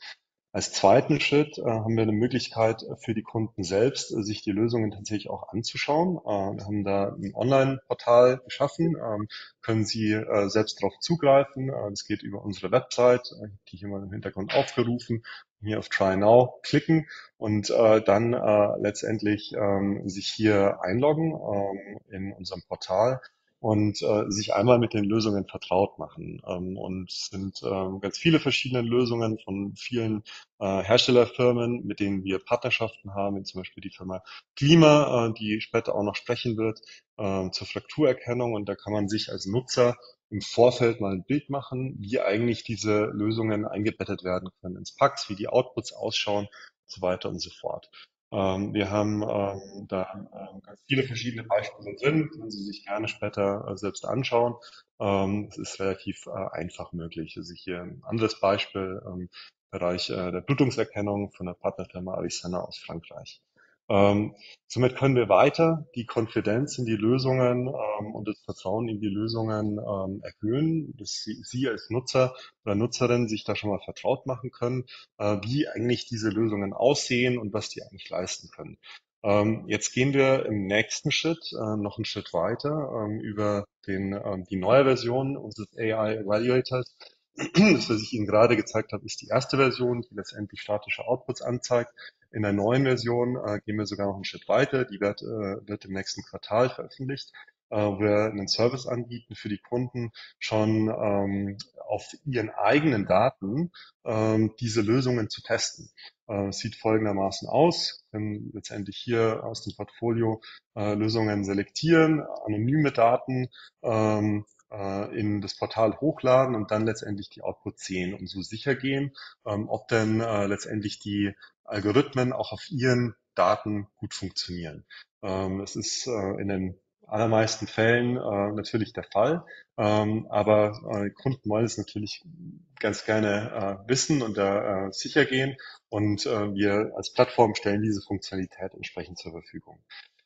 Als zweiten Schritt äh, haben wir eine Möglichkeit für die Kunden selbst, äh, sich die Lösungen tatsächlich auch anzuschauen. Äh, wir haben da ein Online-Portal geschaffen, ähm, können Sie äh, selbst darauf zugreifen. Äh, das geht über unsere Website, äh, die hier mal im Hintergrund aufgerufen. Hier auf Try Now klicken und äh, dann äh, letztendlich ähm, sich hier einloggen ähm, in unserem Portal und äh, sich einmal mit den Lösungen vertraut machen. Ähm, und es sind ähm, ganz viele verschiedene Lösungen von vielen äh, Herstellerfirmen, mit denen wir Partnerschaften haben, wie zum Beispiel die Firma Klima, äh, die später auch noch sprechen wird, äh, zur Frakturerkennung. Und da kann man sich als Nutzer im Vorfeld mal ein Bild machen, wie eigentlich diese Lösungen eingebettet werden können ins Pax, wie die Outputs ausschauen und so weiter und so fort. Ähm, wir haben ähm, da ähm, ganz viele verschiedene Beispiele drin, können Sie sich gerne später äh, selbst anschauen. Ähm, es ist relativ äh, einfach möglich. Also hier ein anderes Beispiel, ähm, Bereich äh, der Blutungserkennung von der Partnerfirma Avicenna aus Frankreich. Ähm, somit können wir weiter die Konfidenz in die Lösungen ähm, und das Vertrauen in die Lösungen ähm, erhöhen, dass Sie, Sie als Nutzer oder Nutzerin sich da schon mal vertraut machen können, äh, wie eigentlich diese Lösungen aussehen und was die eigentlich leisten können. Ähm, jetzt gehen wir im nächsten Schritt äh, noch einen Schritt weiter ähm, über den, ähm, die neue Version unseres A I Evaluators. Das, was ich Ihnen gerade gezeigt habe, ist die erste Version, die letztendlich statische Outputs anzeigt. In der neuen Version äh, gehen wir sogar noch einen Schritt weiter. Die wird, äh, wird im nächsten Quartal veröffentlicht, äh, wo wir einen Service anbieten für die Kunden, schon ähm, auf ihren eigenen Daten ähm, diese Lösungen zu testen. Äh, es sieht folgendermaßen aus. Wir können letztendlich hier aus dem Portfolio äh, Lösungen selektieren, anonyme Daten, ähm, äh, in das Portal hochladen und dann letztendlich die Outputs sehen und so sicher gehen, ähm, ob denn äh, letztendlich die Algorithmen auch auf ihren Daten gut funktionieren. Ähm, es ist äh, in den allermeisten Fällen äh, natürlich der Fall, ähm, aber äh, Kunden wollen es natürlich ganz gerne äh, wissen und da äh, sicher gehen und äh, wir als Plattform stellen diese Funktionalität entsprechend zur Verfügung.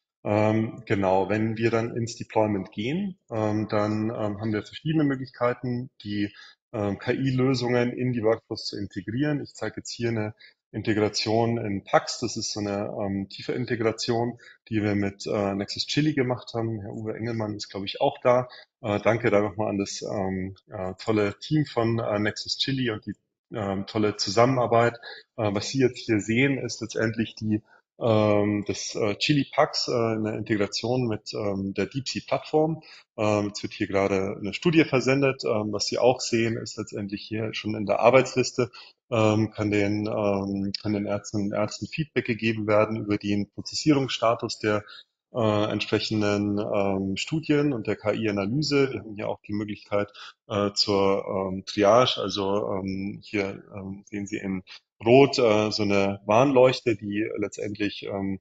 Ähm, genau, wenn wir dann ins Deployment gehen, ähm, dann ähm, haben wir verschiedene Möglichkeiten, die ähm, K I-Lösungen in die Workflows zu integrieren. Ich zeige jetzt hier eine Integration in Pax. Das ist so eine ähm, tiefe Integration, die wir mit äh, Nexus Chili gemacht haben. Herr Uwe Engelmann ist, glaube ich, auch da. Äh, danke da nochmal an das ähm, äh, tolle Team von äh, Nexus Chili und die ähm, tolle Zusammenarbeit. Äh, was Sie jetzt hier sehen, ist letztendlich die ähm, des äh, Chili Pax, äh, eine Integration mit ähm, der DeepSeek-Plattform. Ähm, jetzt wird hier gerade eine Studie versendet. Ähm, was Sie auch sehen, ist letztendlich hier schon in der Arbeitsliste, ähm, kann den, ähm, kann den Ärzten und Ärzten Feedback gegeben werden über den Prozessierungsstatus der äh, entsprechenden ähm, Studien und der K I-Analyse. Wir haben hier auch die Möglichkeit äh, zur ähm, Triage, also ähm, hier ähm, sehen Sie in Rot äh, so eine Warnleuchte, die letztendlich ähm,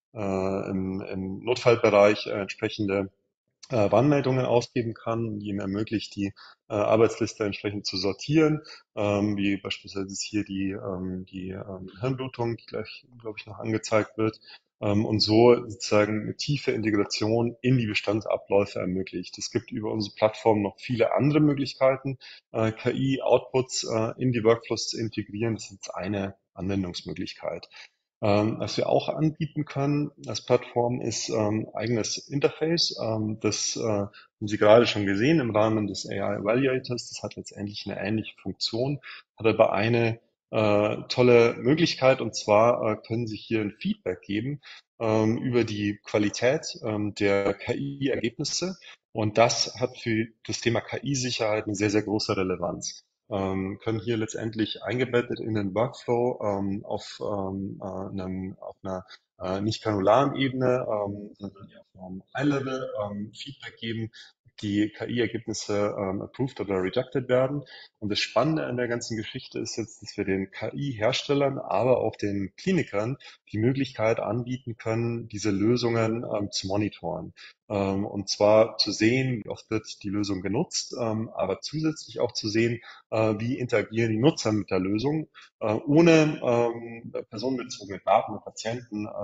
äh, im, im Notfallbereich äh, entsprechende äh, Warnmeldungen ausgeben kann, die ihm ermöglicht, die äh, Arbeitsliste entsprechend zu sortieren, ähm, wie beispielsweise hier die, ähm, die ähm, Hirnblutung, die gleich, glaube ich, noch angezeigt wird, ähm, und so sozusagen eine tiefe Integration in die Bestandsabläufe ermöglicht. Es gibt über unsere Plattform noch viele andere Möglichkeiten, äh, K I-Outputs äh, in die Workflows zu integrieren. Das ist jetzt eine Anwendungsmöglichkeit. Ähm, was wir auch anbieten können als Plattform ist ähm, eigenes Interface. Ähm, das äh, haben Sie gerade schon gesehen im Rahmen des A I Evaluators. Das hat letztendlich eine ähnliche Funktion, hat aber eine äh, tolle Möglichkeit, und zwar äh, können Sie hier ein Feedback geben ähm, über die Qualität ähm, der K I-Ergebnisse. Und das hat für das Thema K I-Sicherheit eine sehr, sehr große Relevanz. Ähm, können hier letztendlich eingebettet in den Workflow ähm, auf, ähm, äh, einem, auf einer äh, nicht granularen Ebene, ähm, sondern eher auf einem High-Level ähm, Feedback geben, die K I-Ergebnisse ähm, approved oder rejected werden. Und das Spannende an der ganzen Geschichte ist jetzt, dass wir den K I-Herstellern, aber auch den Klinikern die Möglichkeit anbieten können, diese Lösungen ähm, zu monitoren. Ähm, und zwar zu sehen, wie oft wird die Lösung genutzt, ähm, aber zusätzlich auch zu sehen, äh, wie interagieren die Nutzer mit der Lösung, äh, ohne ähm, personenbezogene Daten und Patienten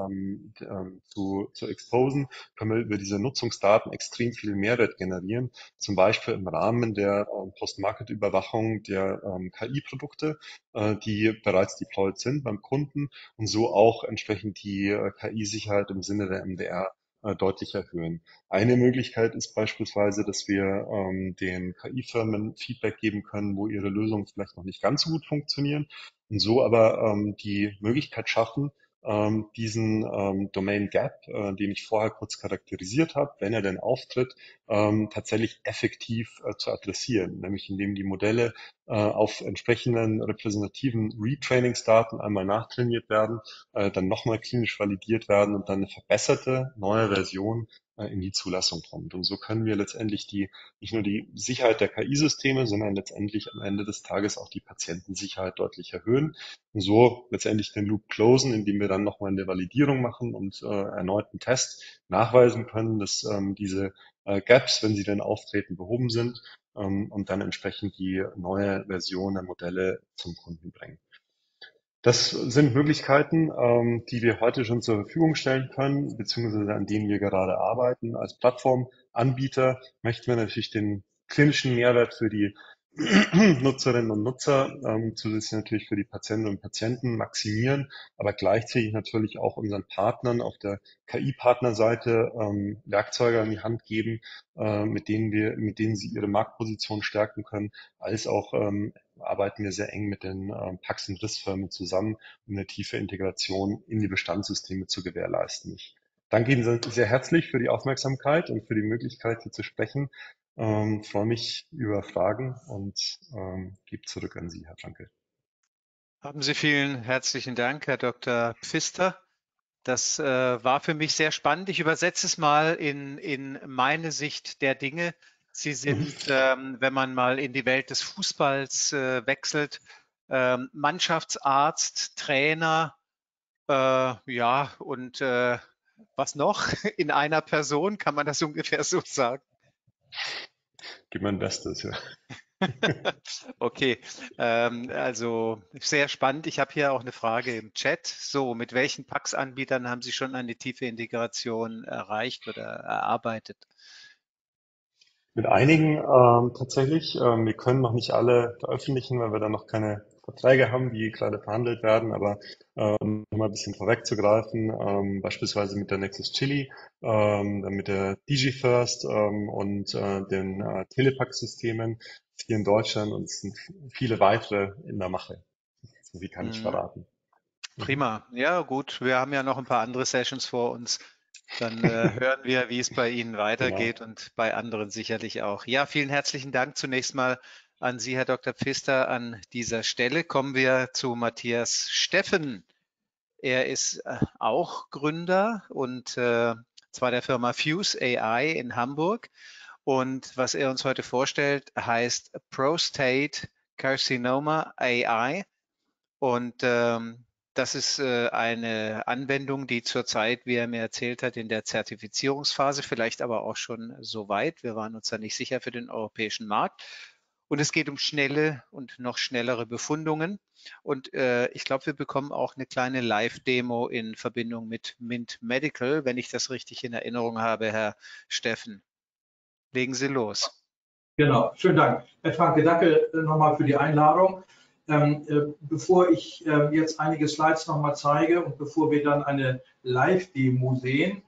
ähm, ähm, zu, zu exposen, können wir über diese Nutzungsdaten extrem viel Mehrwert generieren, zum Beispiel im Rahmen der ähm, Post-Market-Überwachung der ähm, K I-Produkte, äh, die bereits deployed sind beim Kunden und so auch entsprechend die äh, K I-Sicherheit im Sinne der M D R äh, deutlich erhöhen. Eine Möglichkeit ist beispielsweise, dass wir ähm, den K I-Firmen Feedback geben können, wo ihre Lösungen vielleicht noch nicht ganz so gut funktionieren und so aber ähm, die Möglichkeit schaffen, ähm, diesen ähm, Domain Gap, äh, den ich vorher kurz charakterisiert habe, wenn er denn auftritt, ähm, tatsächlich effektiv äh, zu adressieren, nämlich indem die Modelle äh, auf entsprechenden repräsentativen Retrainingsdaten einmal nachtrainiert werden, äh, dann nochmal klinisch validiert werden und dann eine verbesserte neue Version äh, in die Zulassung kommt. Und so können wir letztendlich die nicht nur die Sicherheit der K I-Systeme, sondern letztendlich am Ende des Tages auch die Patientensicherheit deutlich erhöhen und so letztendlich den Loop closen, indem wir dann nochmal eine Validierung machen und äh, erneuten Test nachweisen können, dass ähm, diese äh, Gaps, wenn sie denn auftreten, behoben sind ähm, und dann entsprechend die neue Version der Modelle zum Kunden bringen. Das sind Möglichkeiten, ähm, die wir heute schon zur Verfügung stellen können, beziehungsweise an denen wir gerade arbeiten. Als Plattformanbieter möchten wir natürlich den klinischen Mehrwert für die Nutzerinnen und Nutzer, ähm, zusätzlich natürlich für die Patientinnen und Patienten maximieren, aber gleichzeitig natürlich auch unseren Partnern auf der K I-Partnerseite ähm, Werkzeuge an die Hand geben, äh, mit denen wir, mit denen sie ihre Marktposition stärken können, als auch ähm, arbeiten wir sehr eng mit den äh, Pax- und Riss-Firmen zusammen, um eine tiefe Integration in die Bestandssysteme zu gewährleisten. Ich danke Ihnen sehr herzlich für die Aufmerksamkeit und für die Möglichkeit, hier zu sprechen. Ähm, freue mich über Fragen und ähm, gebe zurück an Sie, Herr Franke. Haben Sie vielen herzlichen Dank, Herr Doktor Pfister. Das äh, war für mich sehr spannend. Ich übersetze es mal in, in meine Sicht der Dinge. Sie sind, ähm, wenn man mal in die Welt des Fußballs äh, wechselt, ähm, Mannschaftsarzt, Trainer, äh, ja, und äh, was noch? In einer Person, kann man das ungefähr so sagen? Gib mein Bestes, ja. Okay, ähm, also sehr spannend. Ich habe hier auch eine Frage im Chat. So, mit welchen Pax-Anbietern haben Sie schon eine tiefe Integration erreicht oder erarbeitet? Mit einigen ähm, tatsächlich. Ähm, wir können noch nicht alle veröffentlichen, weil wir da noch keine Verträge haben, die gerade verhandelt werden. Aber äh, um mal ein bisschen vorwegzugreifen, ähm, beispielsweise mit der Nexus Chili, ähm, dann mit der DigiFirst ähm, und äh, den äh, Telepack-Systemen hier in Deutschland und es sind viele weitere in der Mache. So viel kann ich Mhm. verraten. Prima. Ja, gut. Wir haben ja noch ein paar andere Sessions vor uns. Dann äh, hören wir, wie es bei Ihnen weitergeht Genau. und bei anderen sicherlich auch. Ja, vielen herzlichen Dank zunächst mal an Sie, Herr Doktor Pfister. An dieser Stelle kommen wir zu Matthias Steffen. Er ist äh, auch Gründer und äh, zwar der Firma Fuse A I in Hamburg. Und was er uns heute vorstellt, heißt Prostate Carcinoma A I. Und ähm, das ist äh, eine Anwendung, die zurzeit, wie er mir erzählt hat, in der Zertifizierungsphase, vielleicht aber auch schon so weit. Wir waren uns da nicht sicher für den europäischen Markt. Und es geht um schnelle und noch schnellere Befundungen. Und äh, ich glaube, wir bekommen auch eine kleine Live-Demo in Verbindung mit Mint Medical, wenn ich das richtig in Erinnerung habe, Herr Steffen. Legen Sie los. Genau, schönen Dank. Herr Franke, danke nochmal für die Einladung. Ähm, äh, bevor ich äh, jetzt einige Slides nochmal zeige und bevor wir dann eine Live-Demo sehen,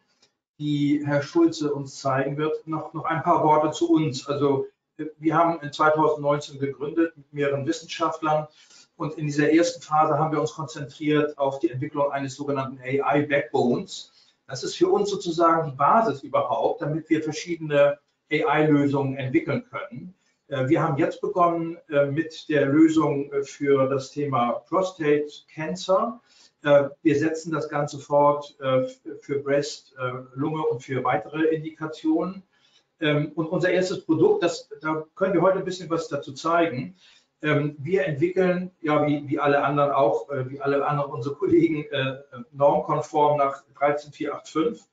die Herr Schulze uns zeigen wird, noch, noch ein paar Worte zu uns. Also äh, wir haben in zweitausendneunzehn gegründet mit mehreren Wissenschaftlern und in dieser ersten Phase haben wir uns konzentriert auf die Entwicklung eines sogenannten A I-Backbones. Das ist für uns sozusagen die Basis überhaupt, damit wir verschiedene A I-Lösungen entwickeln können. Wir haben jetzt begonnen mit der Lösung für das Thema Prostate Cancer. Wir setzen das Ganze fort für Breast, Lunge und für weitere Indikationen. Und unser erstes Produkt, das, da können wir heute ein bisschen was dazu zeigen. Wir entwickeln, ja wie, wie alle anderen auch, wie alle anderen unsere Kollegen, normkonform nach dreizehn vier acht fünf.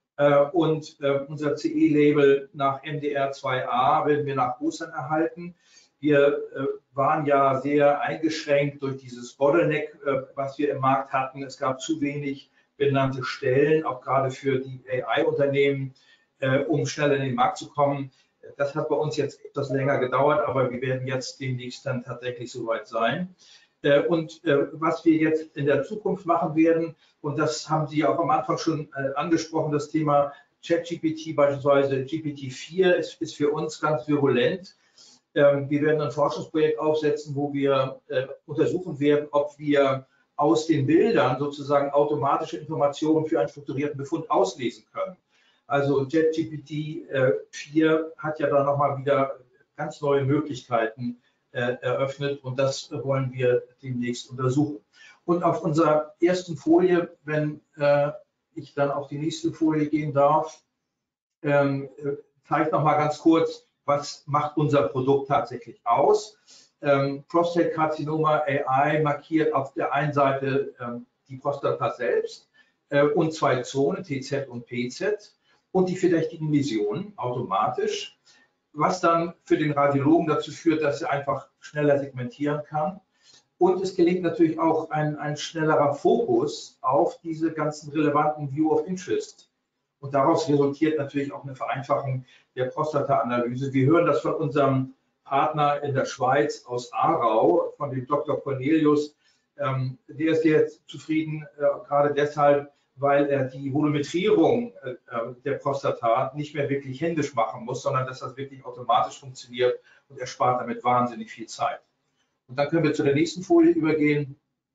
Und unser C E-Label nach M D R zwei A werden wir nach Ostern erhalten. Wir waren ja sehr eingeschränkt durch dieses Bottleneck, was wir im Markt hatten. Es gab zu wenig benannte Stellen, auch gerade für die A I-Unternehmen, äh, um schneller in den Markt zu kommen. Das hat bei uns jetzt etwas länger gedauert, aber wir werden jetzt demnächst dann tatsächlich soweit sein. Äh, und äh, was wir jetzt in der Zukunft machen werden, und das haben Sie auch am Anfang schon äh, angesprochen, das Thema ChatGPT, beispielsweise G P T vier, ist, ist für uns ganz virulent. Ähm, wir werden ein Forschungsprojekt aufsetzen, wo wir äh, untersuchen werden, ob wir aus den Bildern sozusagen automatische Informationen für einen strukturierten Befund auslesen können. Also ChatGPT vier hat ja da nochmal wieder ganz neue Möglichkeiten äh, eröffnet und das wollen wir demnächst untersuchen. Und auf unserer ersten Folie, wenn äh, ich dann auf die nächste Folie gehen darf, ähm, zeigt nochmal ganz kurz, was macht unser Produkt tatsächlich aus. Ähm, Prostate Carcinoma A I markiert auf der einen Seite ähm, die Prostata selbst äh, und zwei Zonen, T Z und P Z, und die verdächtigen Läsionen automatisch, was dann für den Radiologen dazu führt, dass er einfach schneller segmentieren kann. Und es gelingt natürlich auch ein, ein schnellerer Fokus auf diese ganzen relevanten View of Interest. Und daraus resultiert natürlich auch eine Vereinfachung der Prostata-Analyse. Wir hören das von unserem Partner in der Schweiz aus Aarau, von dem Doktor Cornelius. Ähm, der ist sehr zufrieden, äh, gerade deshalb, weil er die Volumetrierung äh, der Prostata nicht mehr wirklich händisch machen muss, sondern dass das wirklich automatisch funktioniert und er spart damit wahnsinnig viel Zeit. Und dann können wir zu der nächsten Folie übergehen.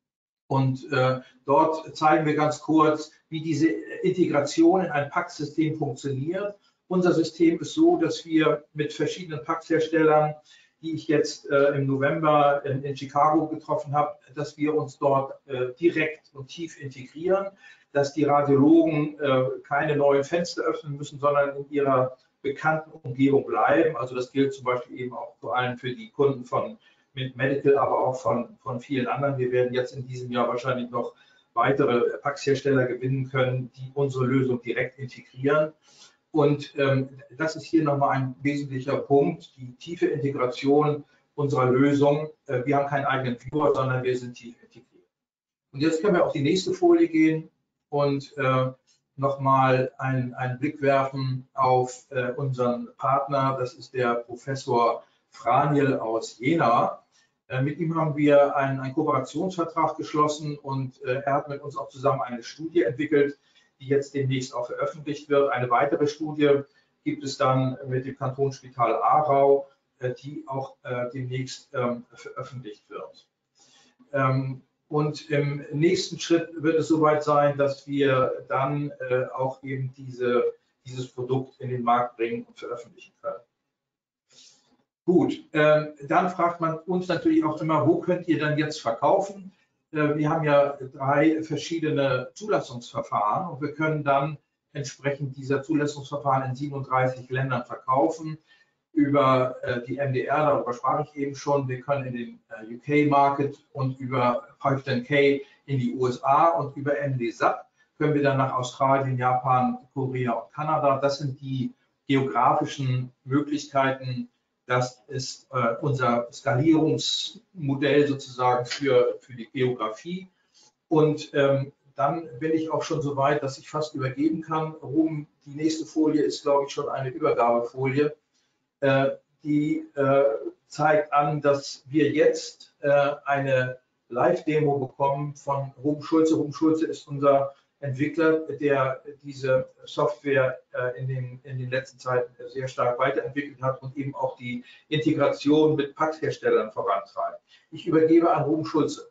Und äh, dort zeigen wir ganz kurz, wie diese Integration in ein P A X-System funktioniert. Unser System ist so, dass wir mit verschiedenen P A X-Herstellern, die ich jetzt äh, im November in, in Chicago getroffen habe, dass wir uns dort äh, direkt und tief integrieren, dass die Radiologen äh, keine neuen Fenster öffnen müssen, sondern in ihrer bekannten Umgebung bleiben. Also das gilt zum Beispiel eben auch vor allem für die Kunden von mit Medical, aber auch von, von vielen anderen. Wir werden jetzt in diesem Jahr wahrscheinlich noch weitere P A X-Hersteller gewinnen können, die unsere Lösung direkt integrieren. Und ähm, das ist hier nochmal ein wesentlicher Punkt, die tiefe Integration unserer Lösung. Äh, wir haben keinen eigenen Viewer, sondern wir sind tief integriert. Und jetzt können wir auf die nächste Folie gehen und äh, nochmal einen, einen Blick werfen auf äh, unseren Partner. Das ist der Professor Franiel aus Jena. Äh, mit ihm haben wir einen, einen Kooperationsvertrag geschlossen und äh, er hat mit uns auch zusammen eine Studie entwickelt, die jetzt demnächst auch veröffentlicht wird. Eine weitere Studie gibt es dann mit dem Kantonsspital Aarau, äh, die auch äh, demnächst ähm, veröffentlicht wird. Ähm, und im nächsten Schritt wird es soweit sein, dass wir dann äh, auch eben diese, dieses Produkt in den Markt bringen und veröffentlichen können. Gut, äh, dann fragt man uns natürlich auch immer, wo könnt ihr dann jetzt verkaufen? Äh, wir haben ja drei verschiedene Zulassungsverfahren und wir können dann entsprechend dieser Zulassungsverfahren in siebenunddreißig Ländern verkaufen. Über äh, die M D R, darüber sprach ich eben schon, wir können in den äh, U K-Market und über fünf zehn K in die U S A und über M D S A P können wir dann nach Australien, Japan, Korea und Kanada. Das sind die geografischen Möglichkeiten. Das ist äh, unser Skalierungsmodell sozusagen für, für die Geografie. Und ähm, dann bin ich auch schon so weit, dass ich fast übergeben kann. Ruben, die nächste Folie ist, glaube ich, schon eine Übergabefolie. Äh, die äh, zeigt an, dass wir jetzt äh, eine Live-Demo bekommen von Ruben Schulze. Ruben Schulze ist unser Entwickler, der diese Software äh, in, den, in den letzten Zeiten sehr stark weiterentwickelt hat und eben auch die Integration mit P A X-Herstellern vorantreibt. Ich übergebe an Ruben Schulze.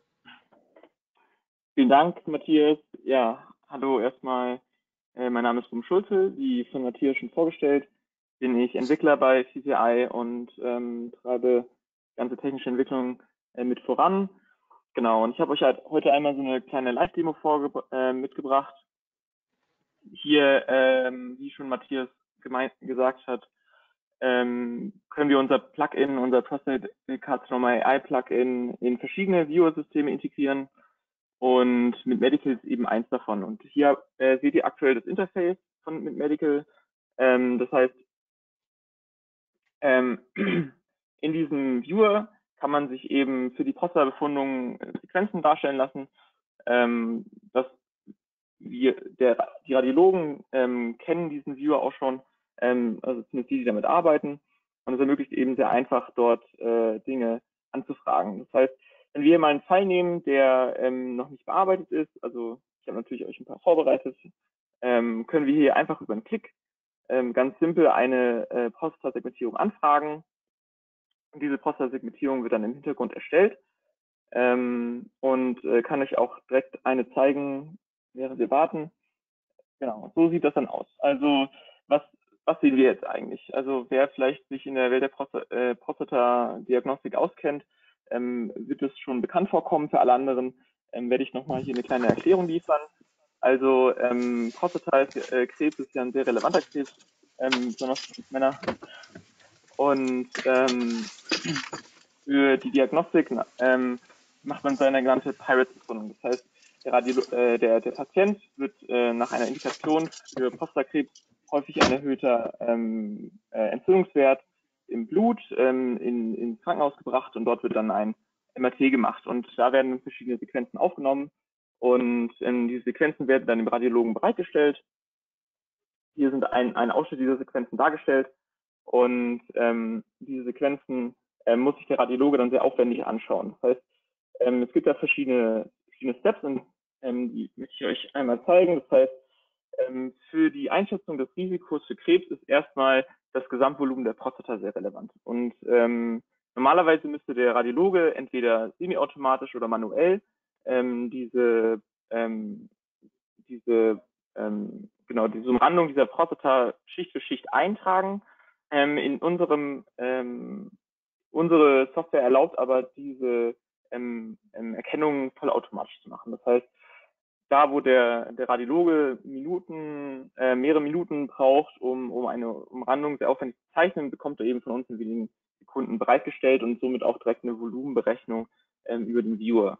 Vielen Dank, Matthias. Ja, hallo erstmal. Äh, mein Name ist Ruben Schulze, wie von Matthias schon vorgestellt, bin ich Entwickler bei C C I und ähm, treibe die ganze technische Entwicklung äh, mit voran. Genau, und ich habe euch halt heute einmal so eine kleine Live-Demo äh, mitgebracht. Hier, ähm, wie schon Matthias gemeint, gesagt hat, ähm, können wir unser Plugin, unser Prostate Carcinoma A I Plugin in verschiedene Viewer-Systeme integrieren und mit Medical ist eben eins davon. Und hier äh, seht ihr aktuell das Interface von mit Medical. Ähm, das heißt, ähm, in diesem Viewer kann man sich eben für die Prostata-Befundung Sequenzen darstellen lassen. Ähm, das wir, der, die Radiologen ähm, kennen diesen Viewer auch schon, ähm, also zumindest die, die damit arbeiten. Und es ermöglicht eben sehr einfach, dort äh, Dinge anzufragen. Das heißt, wenn wir mal einen Fall nehmen, der ähm, noch nicht bearbeitet ist, also ich habe natürlich euch ein paar vorbereitet, ähm, können wir hier einfach über einen Klick ähm, ganz simpel eine äh, Prostata-Segmentierung anfragen. Und diese Prostata-Segmentierung wird dann im Hintergrund erstellt ähm, und äh, kann euch auch direkt eine zeigen, während wir warten. Genau, so sieht das dann aus. Also was, was sehen wir jetzt eigentlich? Also wer vielleicht sich in der Welt der Prostat äh, Prostata-Diagnostik auskennt, ähm, wird es schon bekannt vorkommen. Für alle anderen ähm, werde ich nochmal hier eine kleine Erklärung liefern. Also ähm, Prostatakrebs äh, ist ja ein sehr relevanter Krebs, ähm, besonders für uns Männer. Und ähm, für die Diagnostik ähm, macht man seine genannte Pirates-Befundung. Das heißt, der, Radio, äh, der, der Patient wird äh, nach einer Indikation für Prostatakrebs häufig ein erhöhter ähm, äh, Entzündungswert im Blut ähm, in, ins Krankenhaus gebracht und dort wird dann ein M R T gemacht und da werden verschiedene Sequenzen aufgenommen und ähm, diese Sequenzen werden dann dem Radiologen bereitgestellt. Hier sind ein, ein Ausschnitt dieser Sequenzen dargestellt und ähm, diese Sequenzen äh, muss sich der Radiologe dann sehr aufwendig anschauen. Das heißt, ähm, es gibt da verschiedene, verschiedene Steps und ähm, die möchte ich euch einmal zeigen. Das heißt, ähm, für die Einschätzung des Risikos für Krebs ist erstmal das Gesamtvolumen der Prostata sehr relevant. Und ähm, normalerweise müsste der Radiologe entweder semiautomatisch oder manuell ähm, diese, ähm, diese, ähm, genau, diese Umrandung dieser Prostata Schicht für Schicht eintragen. Ähm, in unserem, ähm, unsere Software erlaubt aber diese ähm, ähm, Erkennung vollautomatisch zu machen. Das heißt, da, wo der, der Radiologe Minuten, äh, mehrere Minuten braucht, um, um eine Umrandung sehr aufwendig zu zeichnen, bekommt er eben von uns in wenigen Sekunden bereitgestellt und somit auch direkt eine Volumenberechnung ähm, über den Viewer.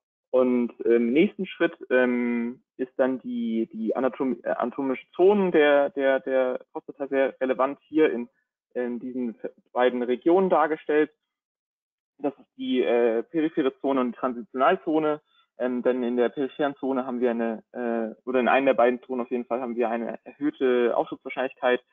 Und im ähm, nächsten Schritt ähm, ist dann die, die Anatom äh, anatomische Zonen der, der, der Prostata sehr relevant hier in, in diesen beiden Regionen dargestellt. Das ist die äh, periphere Zone und die Transitionalzone. Ähm, denn in der peripheren Zone haben wir eine, äh, oder in einer der beiden Zonen auf jeden Fall haben wir eine erhöhte Ausschusswahrscheinlichkeit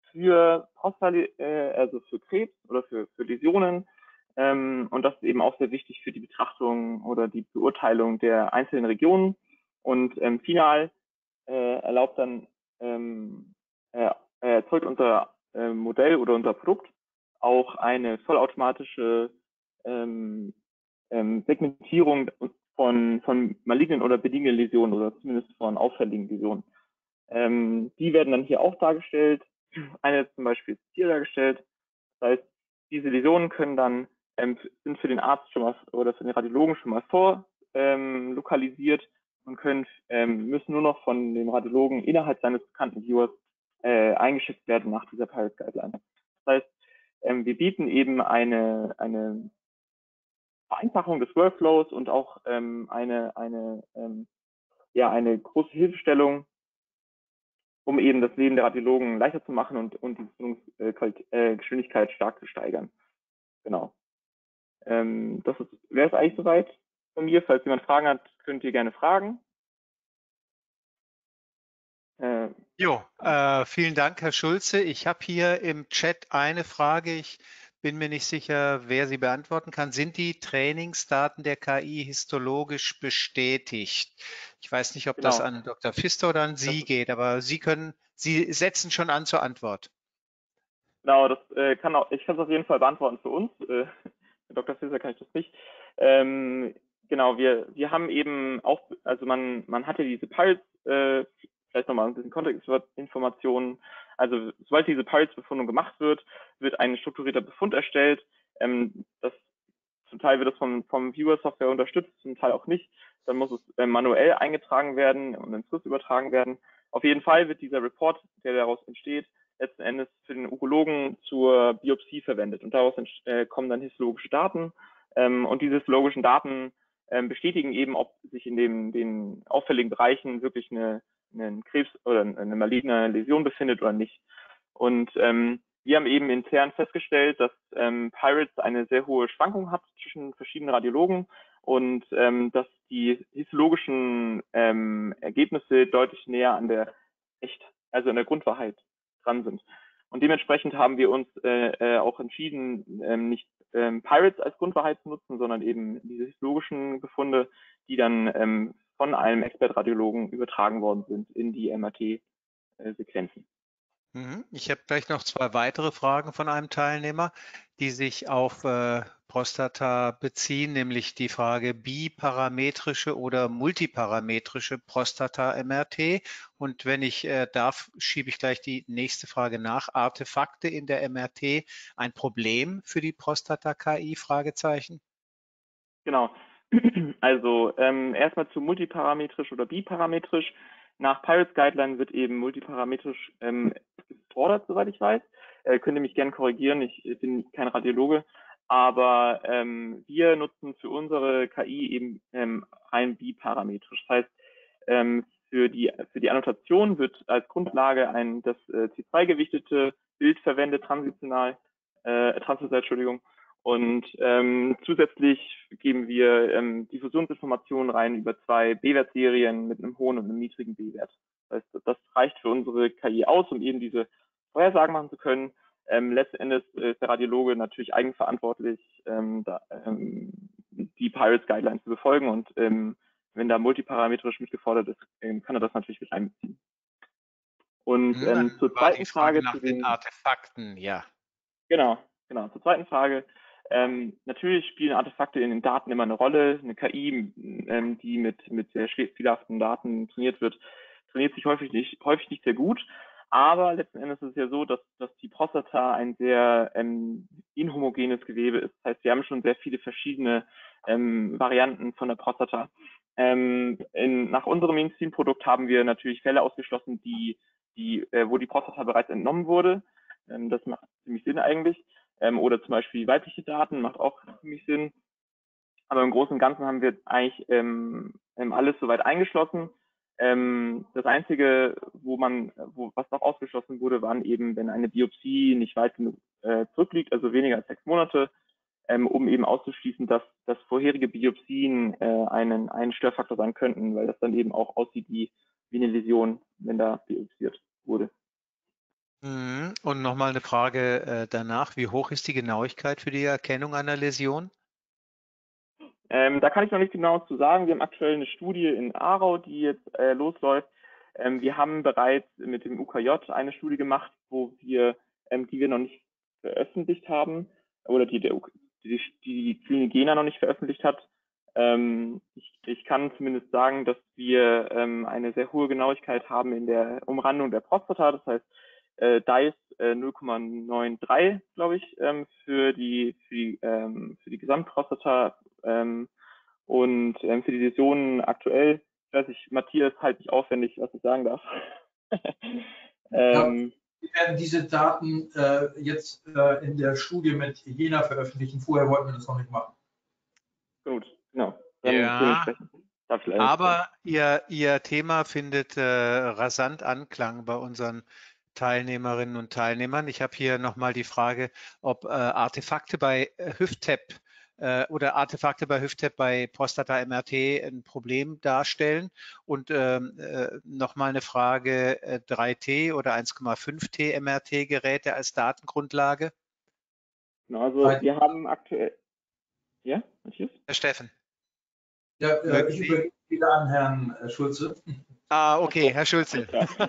für Prostat, äh, also für Krebs oder für, für Läsionen. Ähm, und das ist eben auch sehr wichtig für die Betrachtung oder die Beurteilung der einzelnen Regionen. Und ähm, final äh, erlaubt dann, ähm, äh, erzeugt unser äh, Modell oder unser Produkt auch eine vollautomatische ähm, ähm, Segmentierung von, von malignen oder benignen Läsionen oder zumindest von auffälligen Läsionen. Ähm, die werden dann hier auch dargestellt. Eine zum Beispiel ist hier dargestellt. Das heißt, diese Läsionen können dann ähm, sind für den Arzt schon mal oder für den Radiologen schon mal vor ähm, lokalisiert und können ähm, müssen nur noch von dem Radiologen innerhalb seines bekannten Viewers äh, eingeschätzt werden nach dieser Pirates Guideline. Das heißt, ähm, wir bieten eben eine eine Vereinfachung des Workflows und auch ähm, eine eine ähm, ja eine große Hilfestellung, um eben das Leben der Radiologen leichter zu machen und, und die Befundungsgeschwindigkeit stark zu steigern. Genau. Ähm, das wäre es eigentlich soweit von mir. Falls jemand Fragen hat, könnt ihr gerne fragen. Äh, jo, äh, vielen Dank, Herr Schulze. Ich habe hier im Chat eine Frage. Ich bin mir nicht sicher, wer sie beantworten kann. Sind die Trainingsdaten der K I histologisch bestätigt? Ich weiß nicht, ob genau. das an Doktor Pfister oder an Sie geht, aber Sie können, Sie setzen schon an zur Antwort. Genau, das äh, kann auch, ich kann es auf jeden Fall beantworten für uns. Äh, Doktor Pfister kann ich das nicht. Ähm, genau, wir, wir haben eben auch, also man, man hatte diese Pirates, äh, vielleicht nochmal ein bisschen Kontextinformationen. Also sobald diese Pirates-Befundung gemacht wird, wird ein strukturierter Befund erstellt. Ähm, das, zum Teil wird das vom, vom Viewer-Software unterstützt, zum Teil auch nicht. Dann muss es äh, manuell eingetragen werden und in Swift übertragen werden. Auf jeden Fall wird dieser Report, der daraus entsteht, letzten Endes für den Urologen zur Biopsie verwendet. Und daraus äh, kommen dann histologische Daten. Ähm, und diese histologischen Daten ähm, bestätigen eben, ob sich in dem, den auffälligen Bereichen wirklich eine, eine Krebs oder eine maligne Läsion befindet oder nicht. Und ähm, wir haben eben intern festgestellt, dass ähm, Pirates eine sehr hohe Schwankung hat zwischen verschiedenen Radiologen und ähm, dass die histologischen ähm, Ergebnisse deutlich näher an der echt, also an der Grundwahrheit dran sind. Und dementsprechend haben wir uns äh, äh, auch entschieden, ähm, nicht ähm, Pirates als Grundwahrheit zu nutzen, sondern eben diese histologischen Befunde, die dann ähm, von einem Expert-Radiologen übertragen worden sind in die M R T-Sequenzen. Ich habe gleich noch zwei weitere Fragen von einem Teilnehmer, die sich auf äh, Prostata beziehen, nämlich die Frage biparametrische oder multiparametrische Prostata-M R T. Und wenn ich äh, darf, schiebe ich gleich die nächste Frage nach. Artefakte in der M R T, ein Problem für die Prostata-K I? Fragezeichen. Genau. Also ähm, erstmal zu multiparametrisch oder biparametrisch. Nach Pirates Guideline wird eben multiparametrisch ähm, gefordert, soweit ich weiß. Äh, könnt ihr mich gerne korrigieren, ich, ich bin kein Radiologe, aber ähm, wir nutzen für unsere K I eben ähm, rein biparametrisch. Das heißt, ähm, für die für die Annotation wird als Grundlage ein das äh, C zwei gewichtete Bild verwendet, transitional, äh, transversal, Entschuldigung. Und ähm, zusätzlich geben wir ähm, Diffusionsinformationen rein über zwei B-Wertserien mit einem hohen und einem niedrigen B-Wert. Das heißt, das reicht für unsere K I aus, um eben diese Vorhersagen machen zu können. Ähm, letzten Endes ist der Radiologe natürlich eigenverantwortlich, ähm, da, ähm, die Pirates Guidelines zu befolgen. Und ähm, wenn da multiparametrisch mitgefordert ist, ähm, kann er das natürlich mit einbeziehen. Und Hm, ähm, dann zur war die zweiten Frage Frage nach zu den den Artefakten, ja. Genau, genau. Zur zweiten Frage. Ähm, natürlich spielen Artefakte in den Daten immer eine Rolle. Eine K I, ähm, die mit, mit sehr fehlerhaften Daten trainiert wird, trainiert sich häufig nicht, häufig nicht sehr gut. Aber letzten Endes ist es ja so, dass, dass die Prostata ein sehr ähm, inhomogenes Gewebe ist. Das heißt, wir haben schon sehr viele verschiedene ähm, Varianten von der Prostata. Ähm, in, nach unserem Medizinprodukt haben wir natürlich Fälle ausgeschlossen, die, die, äh, wo die Prostata bereits entnommen wurde. Ähm, das macht ziemlich Sinn eigentlich. Ähm, oder zum Beispiel weibliche Daten, macht auch ziemlich Sinn. Aber im Großen und Ganzen haben wir eigentlich ähm, alles soweit eingeschlossen. Ähm, das Einzige, wo man, wo, was noch ausgeschlossen wurde, waren eben, wenn eine Biopsie nicht weit genug äh, zurückliegt, also weniger als sechs Monate, ähm, um eben auszuschließen, dass, dass vorherige Biopsien äh, einen, einen Störfaktor sein könnten, weil das dann eben auch aussieht wie, wie eine Läsion, wenn da biopsiert wurde. Und nochmal eine Frage äh, danach. Wie hoch ist die Genauigkeit für die Erkennung einer Läsion? Ähm, da kann ich noch nicht genau zu sagen. Wir haben aktuell eine Studie in Aarau, die jetzt äh, losläuft. Ähm, wir haben bereits mit dem U K J eine Studie gemacht, wo wir, ähm, die wir noch nicht veröffentlicht haben, oder die der, die, die Klinik Jena noch nicht veröffentlicht hat. Ähm, ich, ich kann zumindest sagen, dass wir ähm, eine sehr hohe Genauigkeit haben in der Umrandung der Prostata. Das heißt, äh, D I C E äh, null Komma dreiundneunzig, glaube ich, ähm, für die für die ähm, für die Gesamtprostata ähm, und ähm, für die Läsionen aktuell. Ich weiß nicht, Matthias, halt nicht aufwendig, was ich sagen darf. ähm, wir werden diese Daten äh, jetzt äh, in der Studie mit Jena veröffentlichen. Vorher wollten wir das noch nicht machen. Gut, genau. Dann ja, dementsprechend. Aber ihr, ihr Thema findet äh, rasant Anklang bei unseren Teilnehmerinnen und Teilnehmern. Ich habe hier nochmal die Frage, ob äh, Artefakte bei Hüft-Tap äh, oder Artefakte bei Hüft-Tap bei Prostata-M R T ein Problem darstellen. Und ähm, äh, nochmal eine Frage, äh, drei T oder eins Komma fünf T M R T-Geräte als Datengrundlage? Genau, also wir haben aktuell... Ja, Matthias? Herr Steffen. Ja, äh, ich übergebe wieder an Herrn Schulze. Ah, okay, Herr Schulze.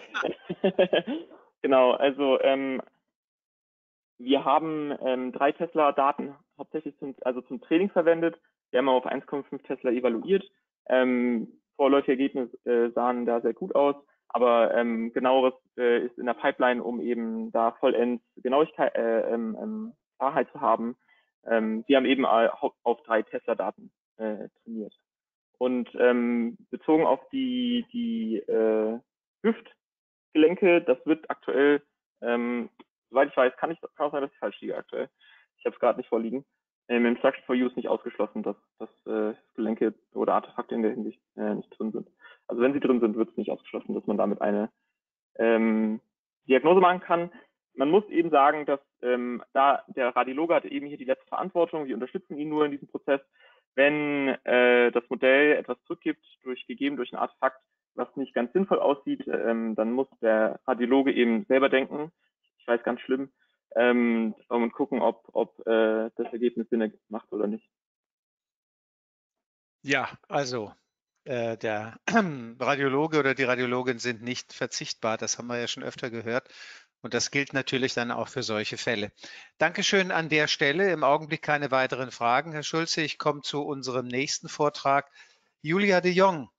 Genau, also ähm, wir haben ähm, drei Tesla-Daten hauptsächlich zum, also zum Training verwendet. Wir haben auf eins Komma fünf Tesla evaluiert. Ähm, vorläufige Ergebnisse äh, sahen da sehr gut aus, aber ähm, genaueres äh, ist in der Pipeline, um eben da vollends Genauigkeit, äh, ähm, Wahrheit zu haben. Ähm, wir haben eben auf, auf drei Tesla-Daten äh, trainiert. Und ähm, bezogen auf die, die äh, Hüftgelenke, das wird aktuell, ähm, soweit ich weiß, kann, ich, kann auch sein, dass ich falsch liege aktuell. Ich habe es gerade nicht vorliegen. Ähm, Im Instruction for Use nicht ausgeschlossen, dass, dass äh, Gelenke oder Artefakte in der Hinsicht äh, nicht drin sind. Also wenn sie drin sind, wird es nicht ausgeschlossen, dass man damit eine ähm, Diagnose machen kann. Man muss eben sagen, dass ähm, da der Radiologe hat eben hier die letzte Verantwortung, wir unterstützen ihn nur in diesem Prozess. Wenn äh, das Modell etwas zurückgibt, durch gegeben durch ein Artefakt, was nicht ganz sinnvoll aussieht, ähm, dann muss der Radiologe eben selber denken, ich weiß, ganz schlimm, ähm, und gucken, ob, ob äh, das Ergebnis Sinn macht oder nicht. Ja, also äh, der Radiologe oder die Radiologin sind nicht verzichtbar, das haben wir ja schon öfter gehört. Und das gilt natürlich dann auch für solche Fälle. Dankeschön an der Stelle. Im Augenblick keine weiteren Fragen, Herr Schulze. Ich komme zu unserem nächsten Vortrag. Julia de Jong.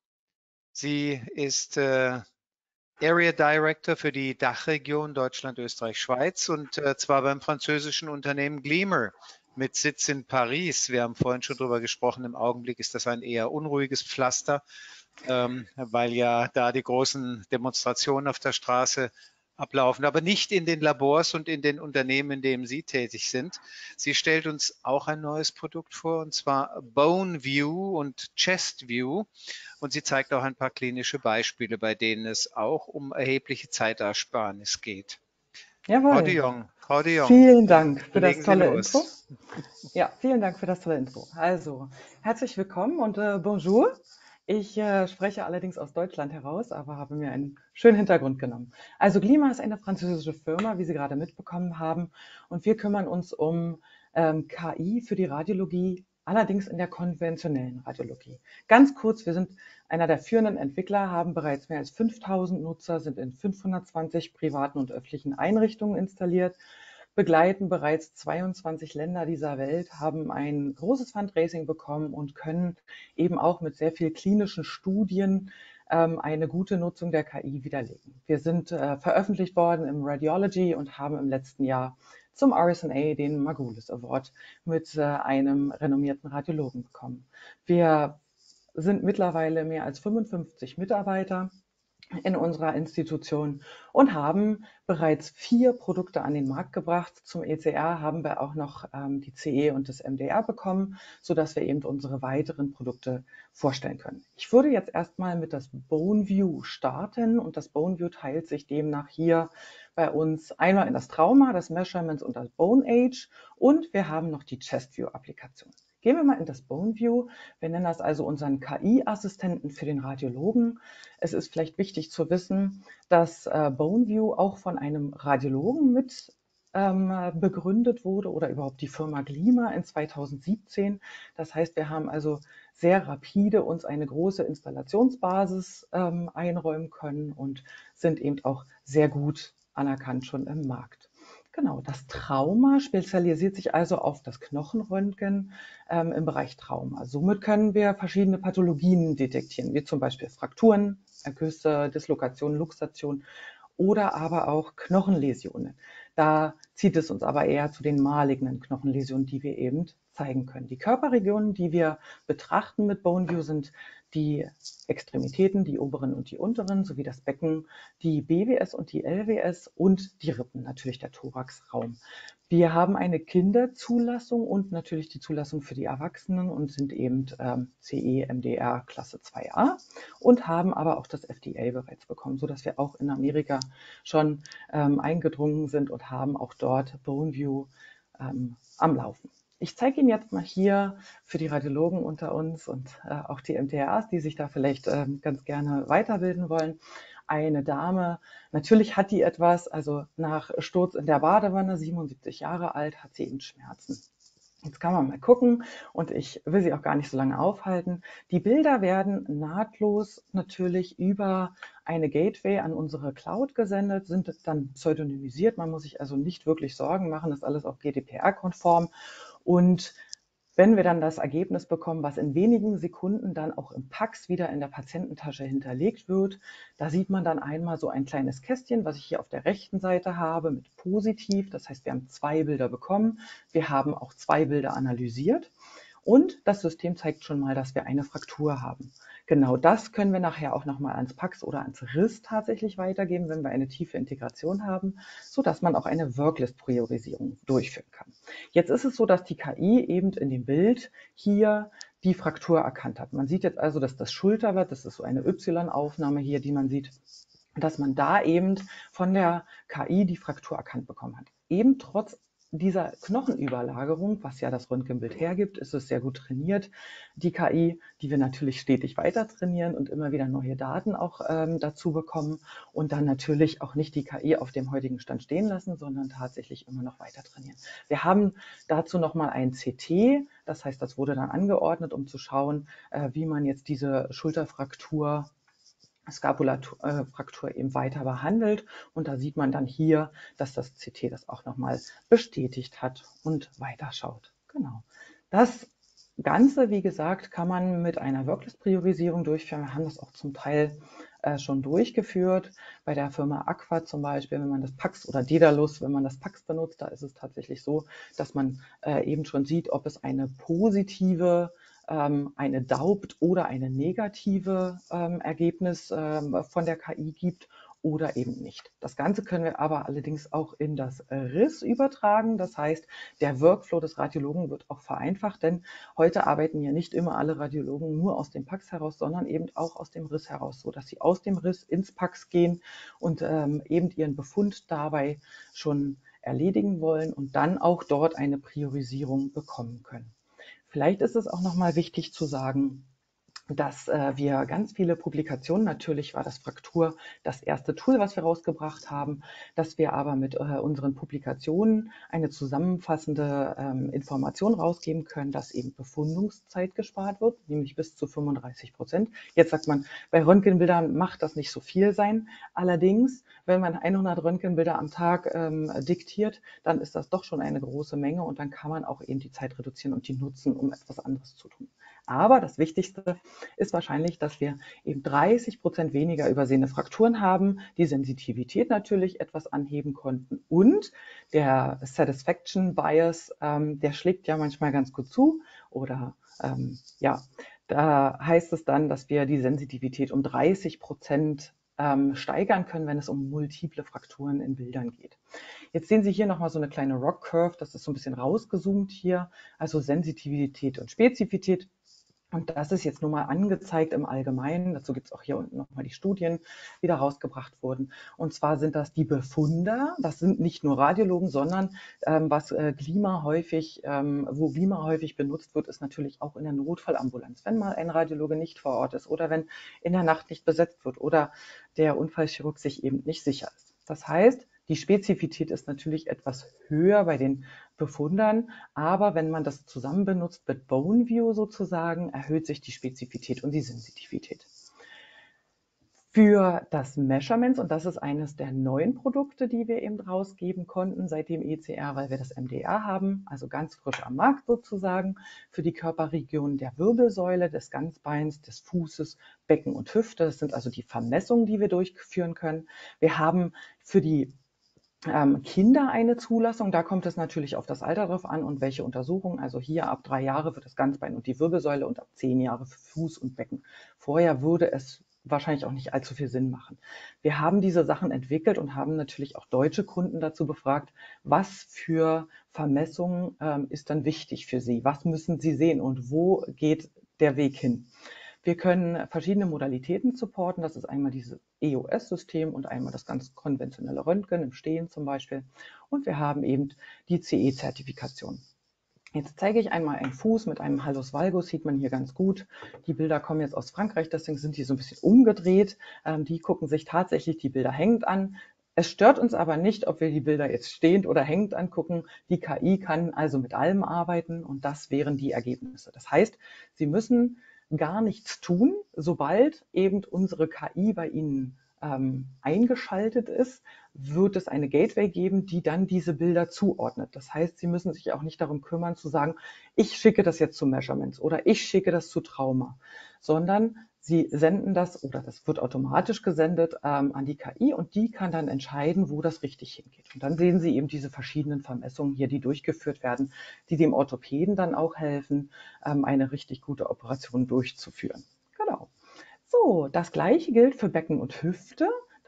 Sie ist äh, Area Director für die Dachregion Deutschland, Österreich, Schweiz und äh, zwar beim französischen Unternehmen Gleamer mit Sitz in Paris. Wir haben vorhin schon drüber gesprochen. Im Augenblick ist das ein eher unruhiges Pflaster, ähm, weil ja da die großen Demonstrationen auf der Straße ablaufen, aber nicht in den Labors und in den Unternehmen, in denen Sie tätig sind. Sie stellt uns auch ein neues Produkt vor, und zwar Bone View und Chest View. Und sie zeigt auch ein paar klinische Beispiele, bei denen es auch um erhebliche Zeitersparnis geht. Jawohl. Frau de Jong, Frau de Jong. Vielen Dank für das Legen Sie tolle los. Intro. Ja, vielen Dank für das tolle Intro. Also, herzlich willkommen und äh, bonjour. Ich äh, spreche allerdings aus Deutschland heraus, aber habe mir einen schönen Hintergrund genommen. Also Gleamer ist eine französische Firma, wie Sie gerade mitbekommen haben, und wir kümmern uns um ähm, K I für die Radiologie, allerdings in der konventionellen Radiologie. Ganz kurz, wir sind einer der führenden Entwickler, haben bereits mehr als fünftausend Nutzer, sind in fünfhundertzwanzig privaten und öffentlichen Einrichtungen installiert, begleiten bereits zweiundzwanzig Länder dieser Welt, haben ein großes Fundraising bekommen und können eben auch mit sehr viel klinischen Studien ähm, eine gute Nutzung der K I widerlegen. Wir sind äh, veröffentlicht worden im Radiology und haben im letzten Jahr zum R S N A den Margulis Award mit äh, einem renommierten Radiologen bekommen. Wir sind mittlerweile mehr als fünfundfünfzig Mitarbeiter in unserer Institution und haben bereits vier Produkte an den Markt gebracht. Zum E C R haben wir auch noch ähm, die C E und das M D R bekommen, sodass wir eben unsere weiteren Produkte vorstellen können. Ich würde jetzt erstmal mit das Bone View starten, und das Bone View teilt sich demnach hier bei uns einmal in das Trauma, das Measurements und das Bone Age, und wir haben noch die Chest View Applikation. Gehen wir mal in das Bone View. Wir nennen das also unseren K I-Assistenten für den Radiologen. Es ist vielleicht wichtig zu wissen, dass äh, Bone View auch von einem Radiologen mit ähm, begründet wurde oder überhaupt die Firma Gleamer in zweitausendsiebzehn. Das heißt, wir haben also sehr rapide uns eine große Installationsbasis ähm, einräumen können und sind eben auch sehr gut anerkannt schon im Markt. Genau, das Trauma spezialisiert sich also auf das Knochenröntgen ähm, im Bereich Trauma. Somit können wir verschiedene Pathologien detektieren, wie zum Beispiel Frakturen, Ergüsse, Dislokationen, Luxation oder aber auch Knochenläsionen. Da zieht es uns aber eher zu den malignen Knochenläsionen, die wir eben zeigen können. Die Körperregionen, die wir betrachten mit Bone View, sind die Extremitäten, die oberen und die unteren, sowie das Becken, die B W S und die L W S und die Rippen, natürlich der Thoraxraum. Wir haben eine Kinderzulassung und natürlich die Zulassung für die Erwachsenen und sind eben ähm, C E M D R Klasse zwei a und haben aber auch das F D A bereits bekommen, sodass wir auch in Amerika schon ähm, eingedrungen sind und haben auch dort Bone View ähm, am Laufen. Ich zeige Ihnen jetzt mal hier für die Radiologen unter uns und äh, auch die M T R As, die sich da vielleicht äh, ganz gerne weiterbilden wollen, eine Dame. Natürlich hat die etwas, also nach Sturz in der Badewanne, siebenundsiebzig Jahre alt, hat sie eben Schmerzen. Jetzt kann man mal gucken, und ich will Sie auch gar nicht so lange aufhalten. Die Bilder werden nahtlos natürlich über eine Gateway an unsere Cloud gesendet, sind dann pseudonymisiert. Man muss sich also nicht wirklich Sorgen machen, das ist alles auch G D P R-konform. Und wenn wir dann das Ergebnis bekommen, was in wenigen Sekunden dann auch im P A X wieder in der Patiententasche hinterlegt wird, da sieht man dann einmal so ein kleines Kästchen, was ich hier auf der rechten Seite habe mit positiv. Das heißt, wir haben zwei Bilder bekommen. Wir haben auch zwei Bilder analysiert. Und das System zeigt schon mal, dass wir eine Fraktur haben. Genau das können wir nachher auch nochmal ans P A X oder ans R I S tatsächlich weitergeben, wenn wir eine tiefe Integration haben, sodass man auch eine Worklist-Priorisierung durchführen kann. Jetzt ist es so, dass die K I eben in dem Bild hier die Fraktur erkannt hat. Man sieht jetzt also, dass das Schulterblatt, das ist so eine Y-Aufnahme hier, die man sieht, dass man da eben von der K I die Fraktur erkannt bekommen hat. Eben trotz dieser Knochenüberlagerung, was ja das Röntgenbild hergibt, ist es sehr gut trainiert, die K I, die wir natürlich stetig weiter trainieren und immer wieder neue Daten auch ähm, dazu bekommen und dann natürlich auch nicht die K I auf dem heutigen Stand stehen lassen, sondern tatsächlich immer noch weiter trainieren. Wir haben dazu nochmal ein C T, das heißt, das wurde dann angeordnet, um zu schauen, äh, wie man jetzt diese Schulterfraktur Skapulafraktur eben weiter behandelt und da sieht man dann hier, dass das C T das auch nochmal bestätigt hat und weiterschaut. Genau. Das Ganze, wie gesagt, kann man mit einer Worklist-Priorisierung durchführen. Wir haben das auch zum Teil äh, schon durchgeführt. Bei der Firma Aqua zum Beispiel, wenn man das Pax oder Dedalus, wenn man das Pax benutzt, da ist es tatsächlich so, dass man äh, eben schon sieht, ob es eine positive eine Daubt oder eine negative ähm, Ergebnis ähm, von der K I gibt oder eben nicht. Das Ganze können wir aber allerdings auch in das R I S übertragen. Das heißt, der Workflow des Radiologen wird auch vereinfacht, denn heute arbeiten ja nicht immer alle Radiologen nur aus dem Pax heraus, sondern eben auch aus dem R I S heraus, sodass sie aus dem R I S ins Pax gehen und ähm, eben ihren Befund dabei schon erledigen wollen und dann auch dort eine Priorisierung bekommen können. Vielleicht ist es auch nochmal wichtig zu sagen, dass äh, wir ganz viele Publikationen, natürlich war das Fraktur das erste Tool, was wir rausgebracht haben, dass wir aber mit äh, unseren Publikationen eine zusammenfassende ähm, Information rausgeben können, dass eben Befundungszeit gespart wird, nämlich bis zu fünfunddreißig Prozent. Jetzt sagt man, bei Röntgenbildern macht das nicht so viel sein. Allerdings, wenn man hundert Röntgenbilder am Tag ähm, diktiert, dann ist das doch schon eine große Menge und dann kann man auch eben die Zeit reduzieren und die nutzen, um etwas anderes zu tun. Aber das Wichtigste ist wahrscheinlich, dass wir eben dreißig Prozent weniger übersehene Frakturen haben, die Sensitivität natürlich etwas anheben konnten und der Satisfaction Bias, ähm, der schlägt ja manchmal ganz gut zu oder ähm, ja, da heißt es dann, dass wir die Sensitivität um dreißig Prozent ähm, steigern können, wenn es um multiple Frakturen in Bildern geht. Jetzt sehen Sie hier nochmal so eine kleine Rock Curve, das ist so ein bisschen rausgezoomt hier, also Sensitivität und Spezifität. Und das ist jetzt nur mal angezeigt im Allgemeinen. Dazu gibt es auch hier unten nochmal die Studien, die da rausgebracht wurden. Und zwar sind das die Befunder. Das sind nicht nur Radiologen, sondern ähm, was äh, Glima häufig, ähm, wo Glima häufig benutzt wird, ist natürlich auch in der Notfallambulanz. Wenn mal ein Radiologe nicht vor Ort ist oder wenn in der Nacht nicht besetzt wird oder der Unfallchirurg sich eben nicht sicher ist. Das heißt, die Spezifität ist natürlich etwas höher bei den Befundern, aber wenn man das zusammen benutzt mit Bone View sozusagen, erhöht sich die Spezifität und die Sensitivität. Für das Measurements, und das ist eines der neuen Produkte, die wir eben rausgeben konnten seit dem E C R, weil wir das M D R haben, also ganz frisch am Markt sozusagen, für die Körperregionen der Wirbelsäule, des Ganzbeins, des Fußes, Becken und Hüfte. Das sind also die Vermessungen, die wir durchführen können. Wir haben für die Ähm, Kinder eine Zulassung, da kommt es natürlich auf das Alter drauf an und welche Untersuchungen. Also hier ab drei Jahre wird das Ganzbein und die Wirbelsäule und ab zehn Jahre für Fuß und Becken. Vorher würde es wahrscheinlich auch nicht allzu viel Sinn machen. Wir haben diese Sachen entwickelt und haben natürlich auch deutsche Kunden dazu befragt, was für Vermessungen ähm, ist dann wichtig für sie? Was müssen sie sehen und wo geht der Weg hin? Wir können verschiedene Modalitäten supporten. Das ist einmal dieses E O S-System und einmal das ganz konventionelle Röntgen im Stehen zum Beispiel. Und wir haben eben die C E-Zertifikation. Jetzt zeige ich einmal einen Fuß mit einem Hallus valgus, sieht man hier ganz gut. Die Bilder kommen jetzt aus Frankreich, deswegen sind die so ein bisschen umgedreht. Ähm, die gucken sich tatsächlich die Bilder hängend an. Es stört uns aber nicht, ob wir die Bilder jetzt stehend oder hängend angucken. Die K I kann also mit allem arbeiten und das wären die Ergebnisse. Das heißt, Sie müssen gar nichts tun, sobald eben unsere K I bei Ihnen ähm, eingeschaltet ist, wird es eine Gateway geben, die dann diese Bilder zuordnet. Das heißt, Sie müssen sich auch nicht darum kümmern zu sagen, ich schicke das jetzt zu Measurements oder ich schicke das zu Trauma, sondern Sie senden das oder das wird automatisch gesendet ähm, an die K I und die kann dann entscheiden, wo das richtig hingeht. Und dann sehen Sie eben diese verschiedenen Vermessungen hier, die durchgeführt werden, die dem Orthopäden dann auch helfen, ähm, eine richtig gute Operation durchzuführen. Genau. So, das Gleiche gilt für Becken und Hüfte.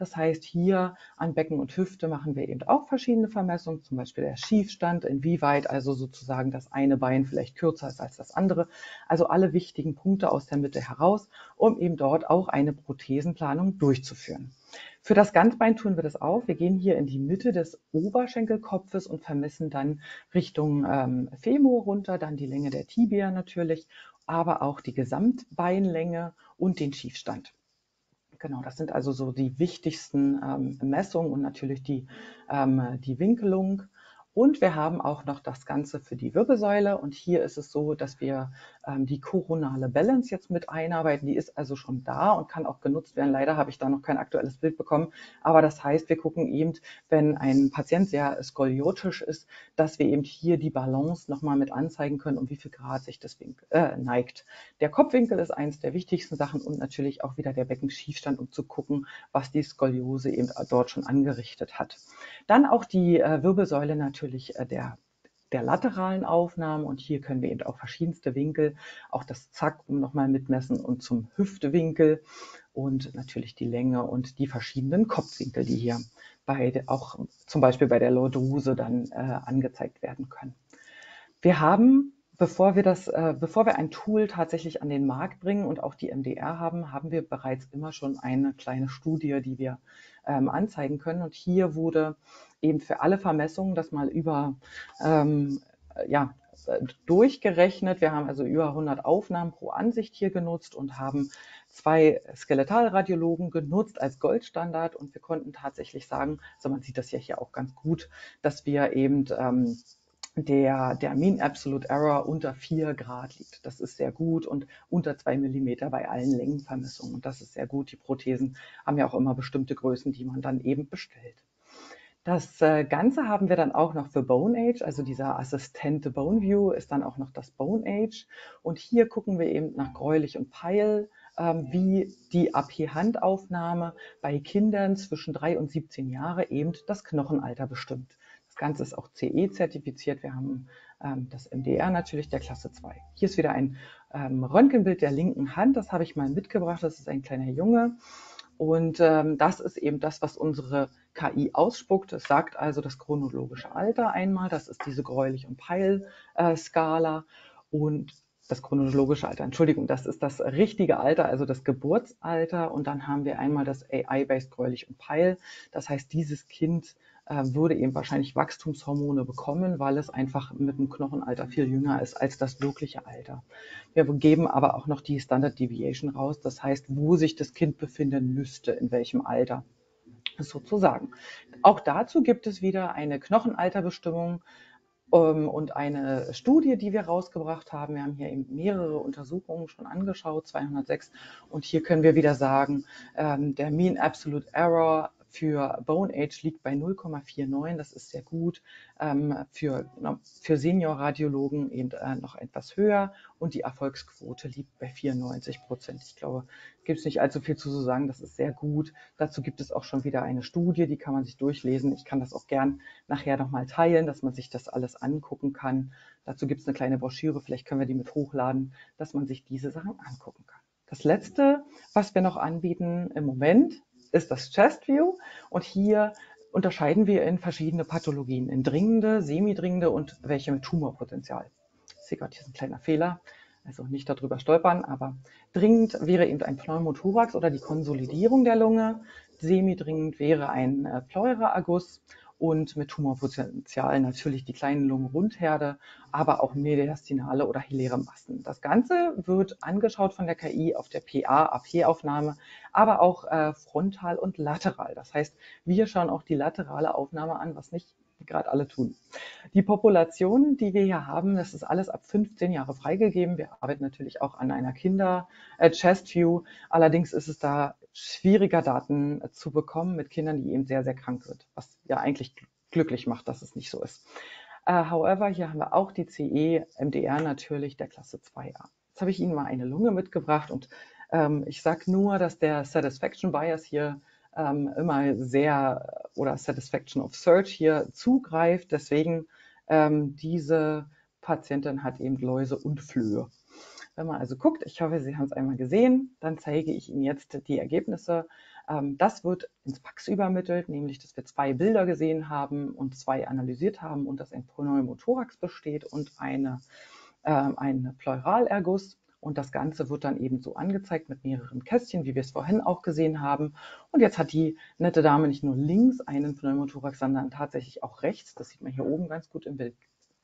Das heißt, hier an Becken und Hüfte machen wir eben auch verschiedene Vermessungen, zum Beispiel der Schiefstand, inwieweit also sozusagen das eine Bein vielleicht kürzer ist als das andere. Also alle wichtigen Punkte aus der Mitte heraus, um eben dort auch eine Prothesenplanung durchzuführen. Für das Ganzbein tun wir das auch. Wir gehen hier in die Mitte des Oberschenkelkopfes und vermessen dann Richtung ähm, Femur runter, dann die Länge der Tibia natürlich, aber auch die Gesamtbeinlänge und den Schiefstand. Genau, das sind also so die wichtigsten ähm, Messungen und natürlich die, ähm, die Winkelung. Und wir haben auch noch das Ganze für die Wirbelsäule. Und hier ist es so, dass wir ähm, die koronale Balance jetzt mit einarbeiten. Die ist also schon da und kann auch genutzt werden. Leider habe ich da noch kein aktuelles Bild bekommen. Aber das heißt, wir gucken eben, wenn ein Patient sehr skoliotisch ist, dass wir eben hier die Balance nochmal mit anzeigen können, um wie viel Grad sich das Winkel, äh, neigt. Der Kopfwinkel ist eins der wichtigsten Sachen und natürlich auch wieder der Beckenschiefstand, um zu gucken, was die Skoliose eben dort schon angerichtet hat. Dann auch die äh, Wirbelsäule natürlich äh, der, der lateralen Aufnahmen und hier können wir eben auch verschiedenste Winkel, auch das Zack nochmal mitmessen und zum Hüftewinkel und natürlich die Länge und die verschiedenen Kopfwinkel, die hier bei, auch zum Beispiel bei der Lordose dann äh, angezeigt werden können. Wir haben Bevor wir, das, äh, bevor wir ein Tool tatsächlich an den Markt bringen und auch die M D R haben, haben wir bereits immer schon eine kleine Studie, die wir ähm, anzeigen können. Und hier wurde eben für alle Vermessungen das mal über, ähm, ja, durchgerechnet. Wir haben also über hundert Aufnahmen pro Ansicht hier genutzt und haben zwei Skeletalradiologen genutzt als Goldstandard. Und wir konnten tatsächlich sagen, also man sieht das ja hier auch ganz gut, dass wir eben ähm, Der, der Mean Absolute Error unter vier Grad liegt. Das ist sehr gut und unter zwei Millimeter bei allen Längenvermessungen. Und das ist sehr gut. Die Prothesen haben ja auch immer bestimmte Größen, die man dann eben bestellt. Das äh, Ganze haben wir dann auch noch für Bone Age, also dieser Assistente Bone View ist dann auch noch das Bone Age. Und hier gucken wir eben nach Gräulich und Peil, ähm, wie die A P-Handaufnahme bei Kindern zwischen drei und siebzehn Jahre eben das Knochenalter bestimmt. Das Ganze ist auch C E-zertifiziert. Wir haben ähm, das M D R natürlich der Klasse zwei. Hier ist wieder ein ähm, Röntgenbild der linken Hand. Das habe ich mal mitgebracht. Das ist ein kleiner Junge. Und ähm, das ist eben das, was unsere K I ausspuckt. Es sagt also das chronologische Alter einmal. Das ist diese Gräulich- und Peil-Skala. Und das chronologische Alter, Entschuldigung, das ist das richtige Alter, also das Geburtsalter. Und dann haben wir einmal das A I-based Gräulich und Peil. Das heißt, dieses Kind würde eben wahrscheinlich Wachstumshormone bekommen, weil es einfach mit dem Knochenalter viel jünger ist als das wirkliche Alter. Wir geben aber auch noch die Standard Deviation raus, das heißt, wo sich das Kind befinden müsste, in welchem Alter sozusagen. Auch dazu gibt es wieder eine Knochenalterbestimmung um, und eine Studie, die wir rausgebracht haben. Wir haben hier eben mehrere Untersuchungen schon angeschaut, zweihundertsechs, und hier können wir wieder sagen, ähm, der Mean Absolute Error für Bone Age liegt bei null Komma neunundvierzig, das ist sehr gut. Ähm, für, für Senior-Radiologen eben äh, noch etwas höher und die Erfolgsquote liegt bei vierundneunzig Prozent. Ich glaube, gibt es nicht allzu viel zu sagen, das ist sehr gut. Dazu gibt es auch schon wieder eine Studie, die kann man sich durchlesen. Ich kann das auch gern nachher nochmal teilen, dass man sich das alles angucken kann. Dazu gibt es eine kleine Broschüre, vielleicht können wir die mit hochladen, dass man sich diese Sachen angucken kann. Das letzte, was wir noch anbieten im Moment, ist das Chest View und hier unterscheiden wir in verschiedene Pathologien, in dringende, semidringende und welche mit Tumorpotenzial. Ich sehe gerade, hier ist ein kleiner Fehler, also nicht darüber stolpern, aber dringend wäre eben ein Pneumothorax oder die Konsolidierung der Lunge, semidringend wäre ein äh, Pleuraerguss und mit Tumorpotenzial natürlich die kleinen Lungenrundherde, aber auch mediastinale oder hiläre Massen. Das Ganze wird angeschaut von der K I auf der P A-A P-Aufnahme, aber auch äh, frontal und lateral. Das heißt, wir schauen auch die laterale Aufnahme an, was nicht gerade alle tun. Die Population, die wir hier haben, das ist alles ab fünfzehn Jahre freigegeben. Wir arbeiten natürlich auch an einer Kinder-Chest-View. Allerdings ist es da schwieriger, Daten zu bekommen mit Kindern, die eben sehr, sehr krank sind, was ja eigentlich glücklich macht, dass es nicht so ist. Uh, however, hier haben wir auch die C E-M D R natürlich der Klasse zwei A. Jetzt habe ich Ihnen mal eine Lunge mitgebracht und ähm, ich sage nur, dass der Satisfaction Bias hier ähm, immer sehr, oder Satisfaction of Search hier zugreift. Deswegen ähm, diese Patientin hat eben Läuse und Flöhe. Wenn man also guckt, ich hoffe, Sie haben es einmal gesehen, dann zeige ich Ihnen jetzt die Ergebnisse Ähm, das wird ins Pax übermittelt, nämlich dass wir zwei Bilder gesehen haben und zwei analysiert haben und dass ein Pneumothorax besteht und eine, äh, ein Pleuralerguss. Und das Ganze wird dann eben so angezeigt mit mehreren Kästchen, wie wir es vorhin auch gesehen haben. Und jetzt hat die nette Dame nicht nur links einen Pneumothorax, sondern tatsächlich auch rechts. Das sieht man hier oben ganz gut im Bild.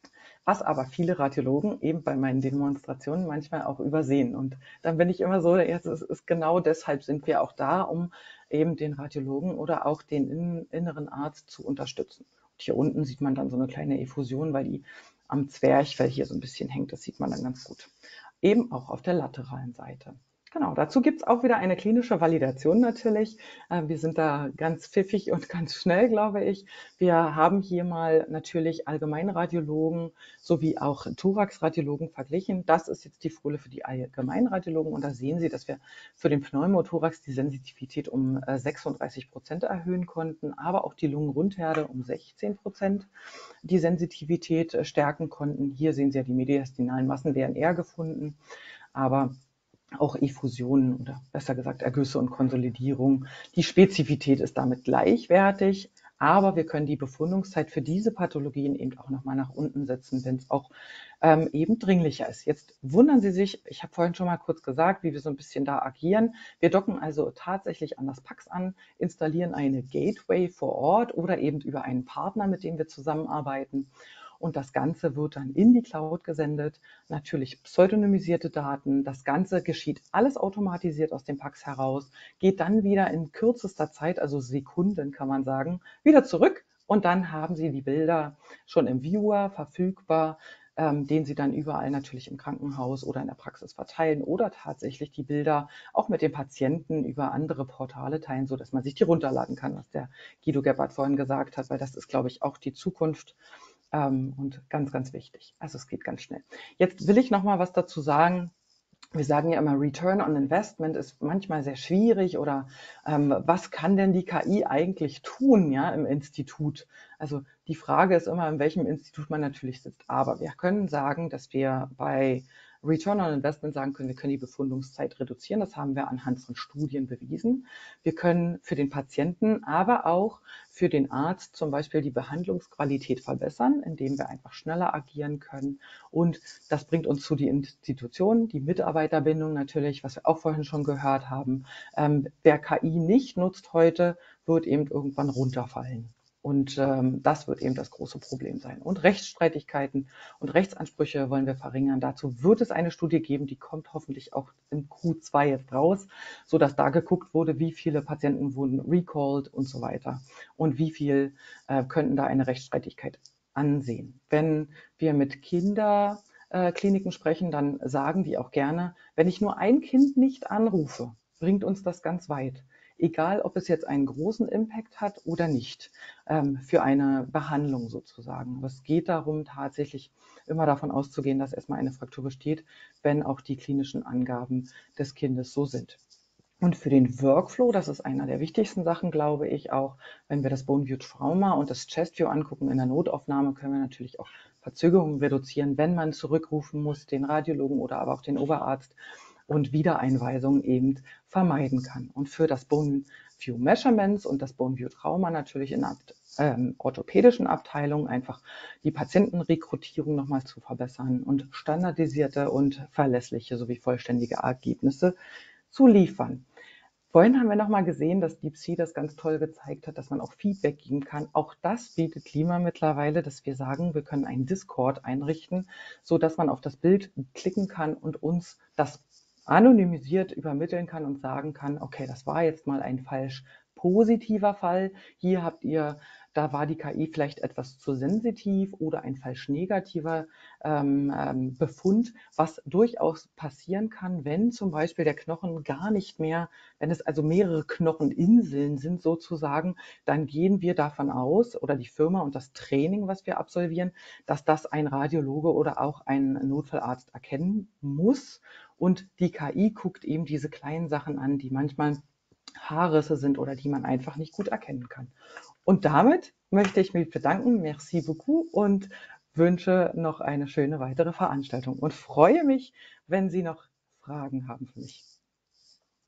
Was aber viele Radiologen eben bei meinen Demonstrationen manchmal auch übersehen. Und dann bin ich immer so, jetzt ist, ist genau deshalb sind wir auch da, um eben den Radiologen oder auch den inneren Arzt zu unterstützen. Und hier unten sieht man dann so eine kleine Effusion, weil die am Zwerchfell hier so ein bisschen hängt. Das sieht man dann ganz gut. Eben auch auf der lateralen Seite. Genau, dazu gibt es auch wieder eine klinische Validation natürlich. Wir sind da ganz pfiffig und ganz schnell, glaube ich. Wir haben hier mal natürlich Allgemeinradiologen sowie auch Thoraxradiologen verglichen. Das ist jetzt die Folie für die Allgemeinradiologen und da sehen Sie, dass wir für den Pneumothorax die Sensitivität um sechsunddreißig Prozent erhöhen konnten, aber auch die Lungenrundherde um sechzehn Prozent die Sensitivität stärken konnten. Hier sehen Sie ja die mediastinalen Massen werden eher gefunden, aber auch Effusionen oder besser gesagt Ergüsse und Konsolidierung. Die Spezifität ist damit gleichwertig, aber wir können die Befundungszeit für diese Pathologien eben auch nochmal nach unten setzen, wenn es auch ähm, eben dringlicher ist. Jetzt wundern Sie sich, ich habe vorhin schon mal kurz gesagt, wie wir so ein bisschen da agieren. Wir docken also tatsächlich an das Pax an, installieren eine Gateway vor Ort oder eben über einen Partner, mit dem wir zusammenarbeiten. Und das Ganze wird dann in die Cloud gesendet, natürlich pseudonymisierte Daten. Das Ganze geschieht alles automatisiert aus dem Pax heraus, geht dann wieder in kürzester Zeit, also Sekunden kann man sagen, wieder zurück. Und dann haben Sie die Bilder schon im Viewer verfügbar, ähm, den Sie dann überall natürlich im Krankenhaus oder in der Praxis verteilen oder tatsächlich die Bilder auch mit den Patienten über andere Portale teilen, sodass man sich die runterladen kann, was der Guido Gebhardt vorhin gesagt hat, weil das ist, glaube ich, auch die Zukunft. Ähm, und ganz, ganz wichtig. Also es geht ganz schnell. Jetzt will ich noch mal was dazu sagen. Wir sagen ja immer, Return on Investment ist manchmal sehr schwierig oder ähm, was kann denn die K I eigentlich tun, ja, im Institut? Also die Frage ist immer, in welchem Institut man natürlich sitzt. Aber wir können sagen, dass wir bei Return on Investment sagen können, wir können die Befundungszeit reduzieren. Das haben wir anhand von Studien bewiesen. Wir können für den Patienten, aber auch für den Arzt zum Beispiel die Behandlungsqualität verbessern, indem wir einfach schneller agieren können. Und das bringt uns zu die Institutionen, die Mitarbeiterbindung natürlich, was wir auch vorhin schon gehört haben. Ähm, wer K I nicht nutzt heute, wird eben irgendwann runterfallen. Und ähm, das wird eben das große Problem sein. Und Rechtsstreitigkeiten und Rechtsansprüche wollen wir verringern. Dazu wird es eine Studie geben, die kommt hoffentlich auch im Q zwei jetzt raus, sodass da geguckt wurde, wie viele Patienten wurden recalled und so weiter. Und wie viel äh, könnten da eine Rechtsstreitigkeit ansehen. Wenn wir mit Kinderkliniken sprechen, dann sagen die auch gerne, wenn ich nur ein Kind nicht anrufe, bringt uns das ganz weit. Egal, ob es jetzt einen großen Impact hat oder nicht, ähm, für eine Behandlung sozusagen. Es geht darum, tatsächlich immer davon auszugehen, dass erstmal eine Fraktur besteht, wenn auch die klinischen Angaben des Kindes so sind. Und für den Workflow, das ist einer der wichtigsten Sachen, glaube ich auch, wenn wir das Bone View Trauma und das Chest View angucken in der Notaufnahme, können wir natürlich auch Verzögerungen reduzieren, wenn man zurückrufen muss, den Radiologen oder aber auch den Oberarzt und Wiedereinweisungen eben vermeiden kann. Und für das Bone View Measurements und das Bone View Trauma natürlich in ähm, orthopädischen Abteilungen einfach die Patientenrekrutierung nochmal zu verbessern und standardisierte und verlässliche sowie vollständige Ergebnisse zu liefern. Vorhin haben wir nochmal gesehen, dass DeepSea das ganz toll gezeigt hat, dass man auch Feedback geben kann. Auch das bietet Lima mittlerweile, dass wir sagen, wir können einen Discord einrichten, sodass man auf das Bild klicken kann und uns das anonymisiert übermitteln kann und sagen kann, okay, das war jetzt mal ein falsch positiver Fall. Hier habt ihr, da war die K I vielleicht etwas zu sensitiv oder ein falsch negativer ähm, ähm, Befund, was durchaus passieren kann, wenn zum Beispiel der Knochen gar nicht mehr, wenn es also mehrere Knocheninseln sind sozusagen, dann gehen wir davon aus, oder die Firma und das Training, was wir absolvieren, dass das ein Radiologe oder auch ein Notfallarzt erkennen muss. Und die K I guckt eben diese kleinen Sachen an, die manchmal Haarrisse sind oder die man einfach nicht gut erkennen kann. Und damit möchte ich mich bedanken. Merci beaucoup und wünsche noch eine schöne weitere Veranstaltung und freue mich, wenn Sie noch Fragen haben für mich.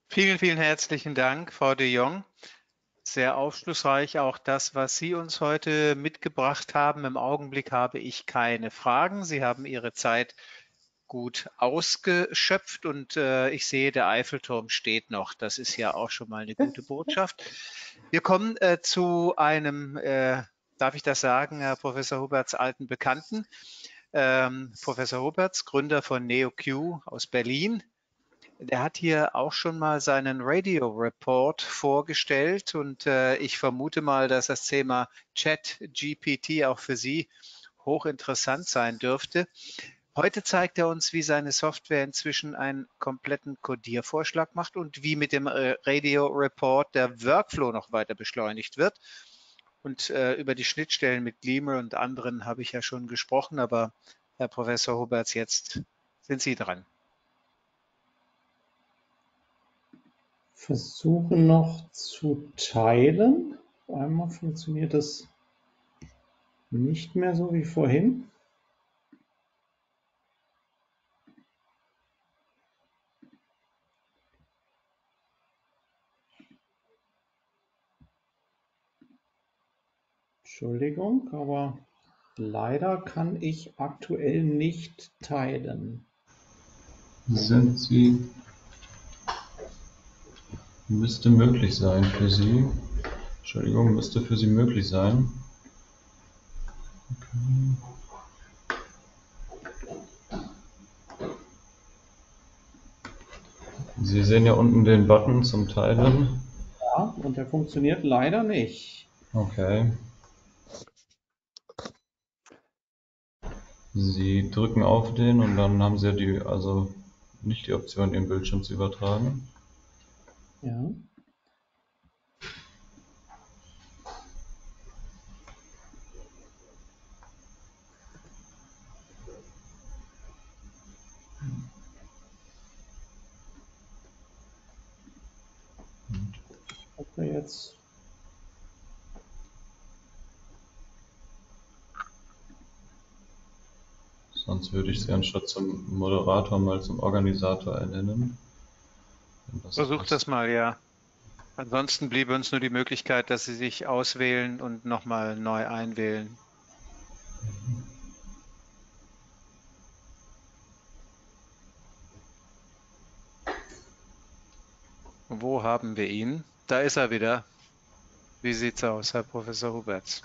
Vielen, vielen herzlichen Dank, Frau de Jong. Sehr aufschlussreich auch das, was Sie uns heute mitgebracht haben. Im Augenblick habe ich keine Fragen. Sie haben Ihre Zeit gut ausgeschöpft und äh, ich sehe, der Eiffelturm steht noch. Das ist ja auch schon mal eine gute Botschaft. Wir kommen äh, zu einem, äh, darf ich das sagen, Herr Professor Huberts alten Bekannten. Ähm, Professor Huberts, Gründer von NeoQ aus Berlin. Der hat hier auch schon mal seinen Radio Report vorgestellt und äh, ich vermute mal, dass das Thema Chat G P T auch für Sie hochinteressant sein dürfte. Heute zeigt er uns, wie seine Software inzwischen einen kompletten Codiervorschlag macht und wie mit dem Radio Report der Workflow noch weiter beschleunigt wird. Und äh, über die Schnittstellen mit Gleamer und anderen habe ich ja schon gesprochen, aber Herr Professor Huberts, jetzt sind Sie dran. Versuchen noch zu teilen. Einmal funktioniert das nicht mehr so wie vorhin. Entschuldigung, aber leider kann ich aktuell nicht teilen. Sind Sie, müsste möglich sein für Sie. Entschuldigung, müsste für Sie möglich sein. Okay. Sie sehen ja unten den Button zum Teilen. Ja, und der funktioniert leider nicht. Okay. Sie drücken auf den und dann haben Sie die, also nicht die Option, Ihren Bildschirm zu übertragen. Ja. Ob wir jetzt Sonst würde ich Sie anstatt zum Moderator mal zum Organisator ernennen. Versucht das mal, ja. Ansonsten bliebe uns nur die Möglichkeit, dass Sie sich auswählen und nochmal neu einwählen. Wo haben wir ihn? Da ist er wieder. Wie sieht's aus, Herr Professor Huberts?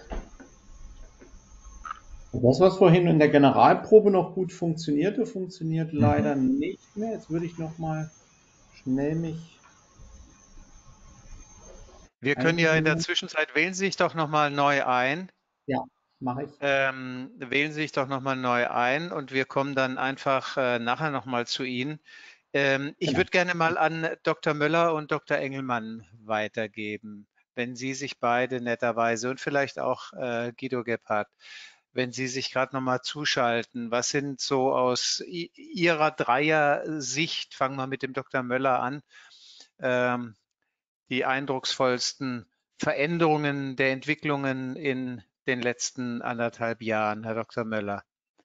Das, was vorhin in der Generalprobe noch gut funktionierte, funktioniert Mhm. leider nicht mehr. Jetzt würde ich noch mal schnell mich Wir können ja in der einwählen. Zwischenzeit, wählen Sie sich doch nochmal neu ein. Ja, mache ich. Ähm, wählen Sie sich doch nochmal neu ein und wir kommen dann einfach äh, nachher nochmal zu Ihnen. Ähm, ich Genau. würde gerne mal an Doktor Möller und Doktor Engelmann weitergeben, wenn Sie sich beide netterweise und vielleicht auch äh, Guido Gebhardt, wenn Sie sich gerade nochmal zuschalten. Was sind so aus I Ihrer Dreier-Sicht, fangen wir mit dem Doktor Möller an, ähm, die eindrucksvollsten Veränderungen der Entwicklungen in den letzten anderthalb Jahren, Herr Doktor Möller?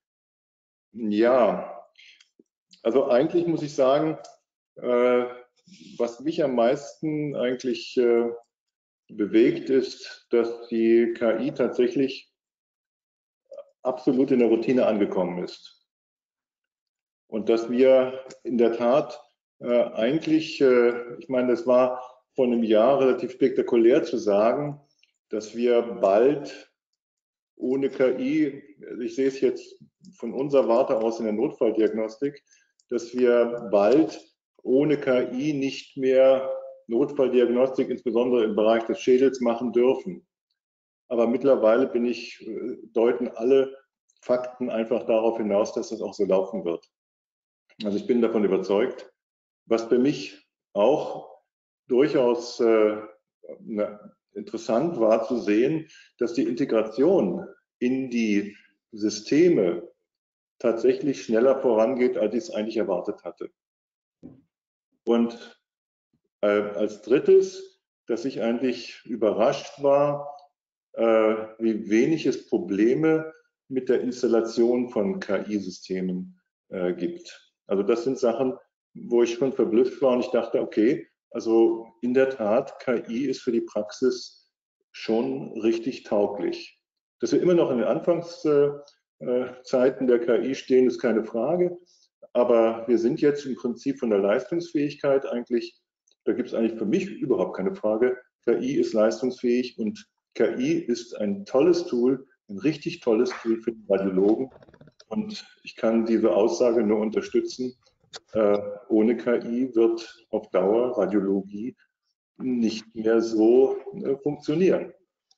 Ja, also eigentlich muss ich sagen, äh, was mich am meisten eigentlich äh, bewegt, ist, dass die K I tatsächlich absolut in der Routine angekommen ist. Und dass wir in der Tat äh, eigentlich, äh, ich meine, das war vor einem Jahr relativ spektakulär zu sagen, dass wir bald ohne K I, ich sehe es jetzt von unserer Warte aus in der Notfalldiagnostik, dass wir bald ohne K I nicht mehr Notfalldiagnostik, insbesondere im Bereich des Schädels, machen dürfen. Aber mittlerweile bin ich, deuten alle Fakten einfach darauf hinaus, dass das auch so laufen wird. Also ich bin davon überzeugt. Was für mich auch durchaus äh, ne, interessant war zu sehen, dass die Integration in die Systeme tatsächlich schneller vorangeht, als ich es eigentlich erwartet hatte. Und äh, als drittes, dass ich eigentlich überrascht war, äh, wie wenig es Probleme mit der Installation von K I-Systemen äh, gibt. Also das sind Sachen, wo ich schon verblüfft war und ich dachte, okay, also in der Tat, K I ist für die Praxis schon richtig tauglich. Dass wir immer noch in den Anfangszeiten der K I stehen, ist keine Frage. Aber wir sind jetzt im Prinzip von der Leistungsfähigkeit eigentlich, da gibt es eigentlich für mich überhaupt keine Frage. K I ist leistungsfähig und K I ist ein tolles Tool, ein richtig tolles Tool für die Radiologen. Und ich kann diese Aussage nur unterstützen. Äh, ohne K I wird auf Dauer Radiologie nicht mehr so äh, funktionieren.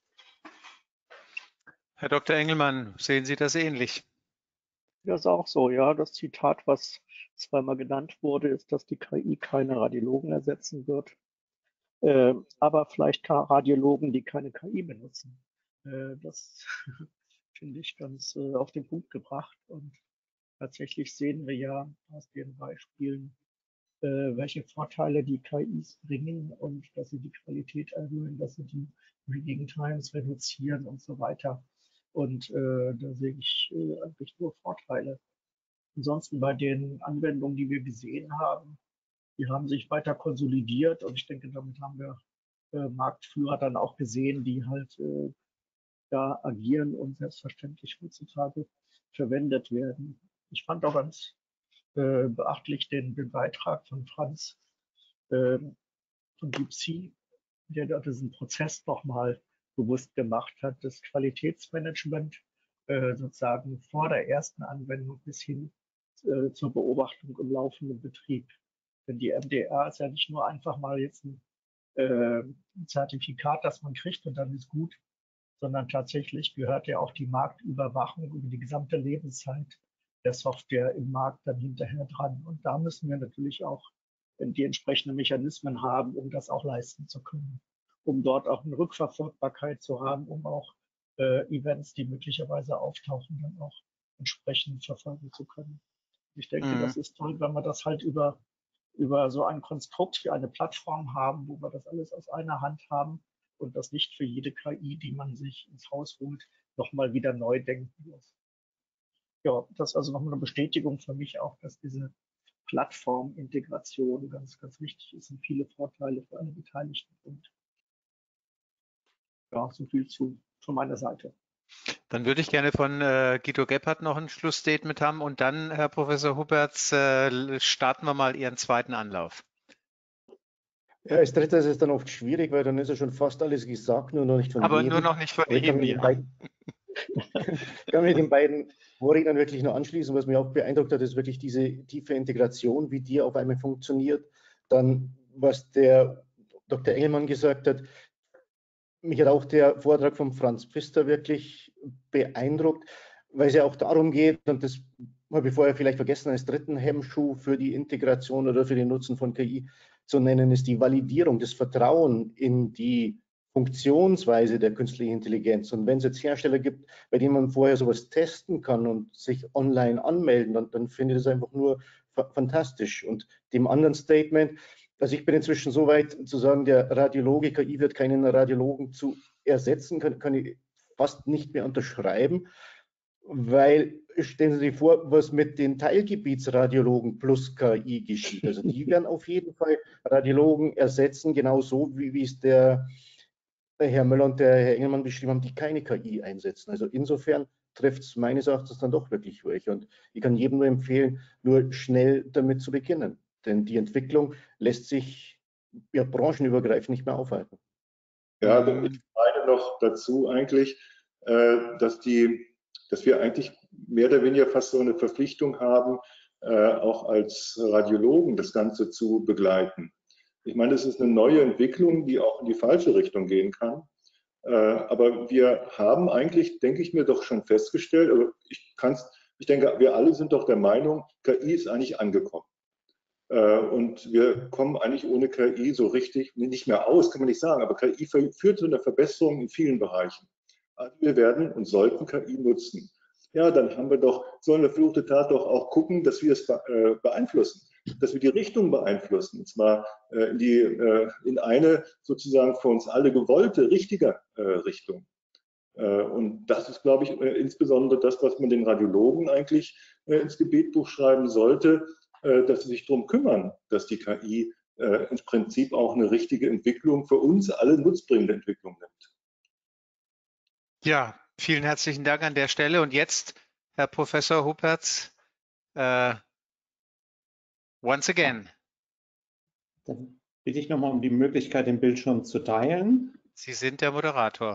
Herr Doktor Engelmann, sehen Sie das ähnlich? Das ist auch so, ja. Das Zitat, was zweimal genannt wurde, ist, dass die K I keine Radiologen ersetzen wird. Äh, aber vielleicht Radiologen, die keine K I benutzen. Äh, das finde ich ganz äh, auf den Punkt gebracht. Und tatsächlich sehen wir ja aus den Beispielen, äh, welche Vorteile die K Is bringen und dass sie die Qualität erhöhen, dass sie die Reading Times reduzieren und so weiter. Und äh, da sehe ich äh, eigentlich nur Vorteile. Ansonsten bei den Anwendungen, die wir gesehen haben, die haben sich weiter konsolidiert und ich denke, damit haben wir äh, Marktführer dann auch gesehen, die halt äh, da agieren und selbstverständlich heutzutage verwendet werden. Ich fand auch ganz äh, beachtlich den, den Beitrag von Franz äh, von DeepSea, der da diesen Prozess nochmal bewusst gemacht hat, das Qualitätsmanagement äh, sozusagen vor der ersten Anwendung bis hin äh, zur Beobachtung im laufenden Betrieb. Denn die M D R ist ja nicht nur einfach mal jetzt ein, äh, ein Zertifikat, das man kriegt und dann ist gut, sondern tatsächlich gehört ja auch die Marktüberwachung über die gesamte Lebenszeit der Software im Markt dann hinterher dran. Und da müssen wir natürlich auch die entsprechenden Mechanismen haben, um das auch leisten zu können, um dort auch eine Rückverfolgbarkeit zu haben, um auch äh, Events, die möglicherweise auftauchen, dann auch entsprechend verfolgen zu können. Ich denke, mhm. das ist toll, wenn wir das halt über, über so ein Konstrukt wie eine Plattform haben, wo wir das alles aus einer Hand haben und das nicht für jede K I, die man sich ins Haus holt, nochmal wieder neu denken muss. Ja, das ist also nochmal eine Bestätigung für mich auch, dass diese Plattformintegration ganz, ganz wichtig ist und viele Vorteile für alle Beteiligten bringt. Ja, so viel zu von meiner Seite. Dann würde ich gerne von äh, Guido Gebhardt noch ein Schlussstatement haben und dann, Herr Professor Huppertz, äh, starten wir mal Ihren zweiten Anlauf. Ja, als dritter ist es dann oft schwierig, weil dann ist ja schon fast alles gesagt, nur noch nicht von Aber jedem. nur noch nicht von Ihnen. Ich kann mich den beiden Vorrednern wirklich nur anschließen. Was mich auch beeindruckt hat, ist wirklich diese tiefe Integration, wie die auf einmal funktioniert. Dann, was der Doktor Engelmann gesagt hat, mich hat auch der Vortrag von Franz Pfister wirklich beeindruckt, weil es ja auch darum geht, und das habe ich vorher vielleicht vergessen, als dritten Hemmschuh für die Integration oder für den Nutzen von K I zu nennen, ist die Validierung, das Vertrauen in die Funktionsweise der künstlichen Intelligenz. Und wenn es jetzt Hersteller gibt, bei denen man vorher sowas testen kann und sich online anmelden, dann, dann finde ich das einfach nur fantastisch. Und dem anderen Statement, also ich bin inzwischen so weit zu sagen, der Radiologe, K I wird keinen Radiologen zu ersetzen, kann, kann ich fast nicht mehr unterschreiben, weil stellen Sie sich vor, was mit den Teilgebietsradiologen plus K I geschieht. Also die werden auf jeden Fall Radiologen ersetzen, genauso wie, wie es der Herr Möller und der Herr Engelmann beschrieben haben, die keine K I einsetzen. Also insofern trifft es meines Erachtens dann doch wirklich welche. Und ich kann jedem nur empfehlen, nur schnell damit zu beginnen. Denn die Entwicklung lässt sich ja branchenübergreifend nicht mehr aufhalten. Ja, ich meine noch dazu eigentlich, dass, die, dass wir eigentlich mehr oder weniger fast so eine Verpflichtung haben, auch als Radiologen das Ganze zu begleiten. Ich meine, das ist eine neue Entwicklung, die auch in die falsche Richtung gehen kann. Aber wir haben eigentlich, denke ich mir, doch schon festgestellt, also ich kann's, ich denke, wir alle sind doch der Meinung, K I ist eigentlich angekommen. Und wir kommen eigentlich ohne K I so richtig nicht mehr aus, kann man nicht sagen, aber K I führt zu einer Verbesserung in vielen Bereichen. Also wir werden und sollten K I nutzen. Ja, dann haben wir doch, sollen wir verfluchte Tat doch auch gucken, dass wir es beeinflussen, dass wir die Richtung beeinflussen, und zwar in, die, in eine sozusagen für uns alle gewollte, richtige Richtung. Und das ist, glaube ich, insbesondere das, was man den Radiologen eigentlich ins Gebetbuch schreiben sollte. äh, dass sie sich darum kümmern, dass die K I äh, im Prinzip auch eine richtige Entwicklung für uns alle nutzbringende Entwicklung nimmt. Ja, vielen herzlichen Dank an der Stelle. Und jetzt, Herr Professor Huppertz, äh, once again. Dann bitte ich nochmal um die Möglichkeit, den Bildschirm zu teilen. Sie sind der Moderator.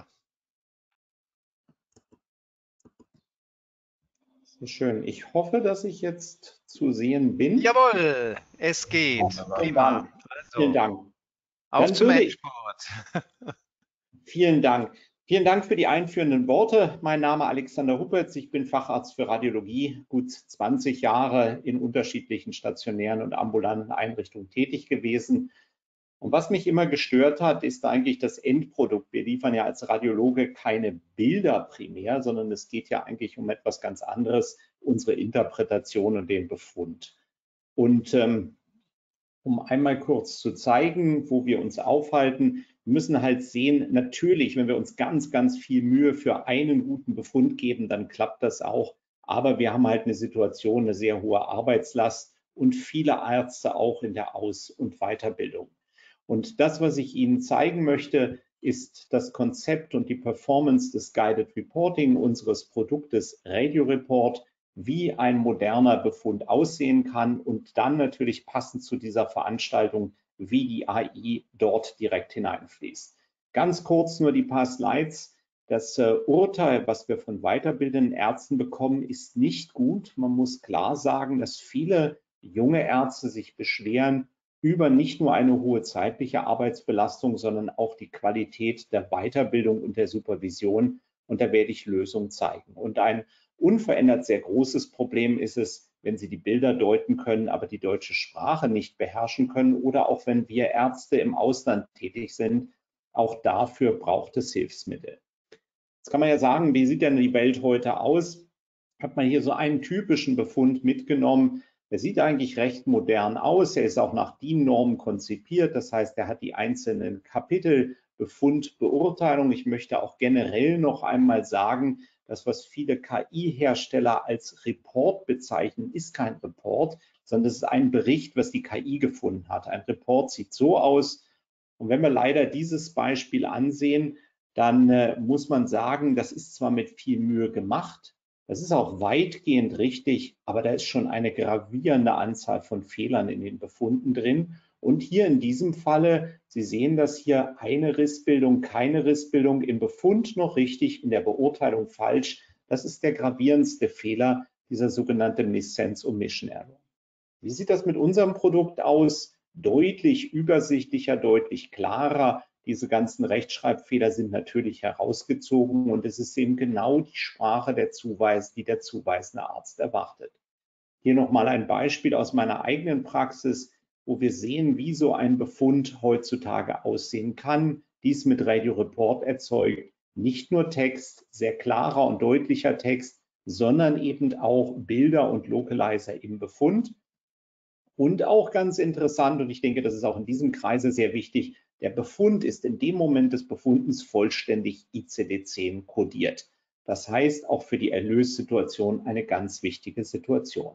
Sehr schön. Ich hoffe, dass ich jetzt zu sehen bin. Jawohl, es geht. Vielen Prima. Dank. Also, Vielen Dank. auf Dann zum würde ich- Endspurt. Vielen Dank. Vielen Dank für die einführenden Worte. Mein Name ist Alexander Huppertz. Ich bin Facharzt für Radiologie, gut zwanzig Jahre in unterschiedlichen stationären und ambulanten Einrichtungen tätig gewesen. Und was mich immer gestört hat, ist eigentlich das Endprodukt. Wir liefern ja als Radiologe keine Bilder primär, sondern es geht ja eigentlich um etwas ganz anderes, unsere Interpretation und den Befund. Und ähm, um einmal kurz zu zeigen, wo wir uns aufhalten, wir müssen halt sehen, natürlich, wenn wir uns ganz, ganz viel Mühe für einen guten Befund geben, dann klappt das auch. Aber wir haben halt eine Situation, eine sehr hohe Arbeitslast und viele Ärzte auch in der Aus- und Weiterbildung. Und das, was ich Ihnen zeigen möchte, ist das Konzept und die Performance des Guided Reporting unseres Produktes Radio Report, wie ein moderner Befund aussehen kann und dann natürlich passend zu dieser Veranstaltung, wie die A I dort direkt hineinfließt. Ganz kurz nur die paar Slides. Das äh, Urteil, was wir von weiterbildenden Ärzten bekommen, ist nicht gut. Man muss klar sagen, dass viele junge Ärzte sich beschweren über nicht nur eine hohe zeitliche Arbeitsbelastung, sondern auch die Qualität der Weiterbildung und der Supervision. Und da werde ich Lösungen zeigen. Und ein unverändert sehr großes Problem ist es, wenn Sie die Bilder deuten können, aber die deutsche Sprache nicht beherrschen können oder auch wenn wir Ärzte im Ausland tätig sind. Auch dafür braucht es Hilfsmittel. Jetzt kann man ja sagen, wie sieht denn die Welt heute aus? Hat man hier so einen typischen Befund mitgenommen. Der sieht eigentlich recht modern aus. Er ist auch nach D I N-Normen konzipiert. Das heißt, er hat die einzelnen Kapitel, Befund, Beurteilung. Ich möchte auch generell noch einmal sagen, das, was viele K I-Hersteller als Report bezeichnen, ist kein Report, sondern es ist ein Bericht, was die K I gefunden hat. Ein Report sieht so aus. Und wenn wir leider dieses Beispiel ansehen, dann äh, muss man sagen, das ist zwar mit viel Mühe gemacht, das ist auch weitgehend richtig, aber da ist schon eine gravierende Anzahl von Fehlern in den Befunden drin. Und hier in diesem Falle, Sie sehen das hier, eine Rissbildung, keine Rissbildung, im Befund noch richtig, in der Beurteilung falsch. Das ist der gravierendste Fehler, dieser sogenannte Missense Omission Error. Wie sieht das mit unserem Produkt aus? Deutlich übersichtlicher, deutlich klarer. Diese ganzen Rechtschreibfehler sind natürlich herausgezogen und es ist eben genau die Sprache der Zuweis, die der zuweisende Arzt erwartet. Hier nochmal ein Beispiel aus meiner eigenen Praxis, wo wir sehen, wie so ein Befund heutzutage aussehen kann. Dies mit Radio Report erzeugt nicht nur Text, sehr klarer und deutlicher Text, sondern eben auch Bilder und Localizer im Befund. Und auch ganz interessant, und ich denke, das ist auch in diesem Kreise sehr wichtig, der Befund ist in dem Moment des Befundens vollständig I C D zehn kodiert. Das heißt, auch für die Erlössituation eine ganz wichtige Situation.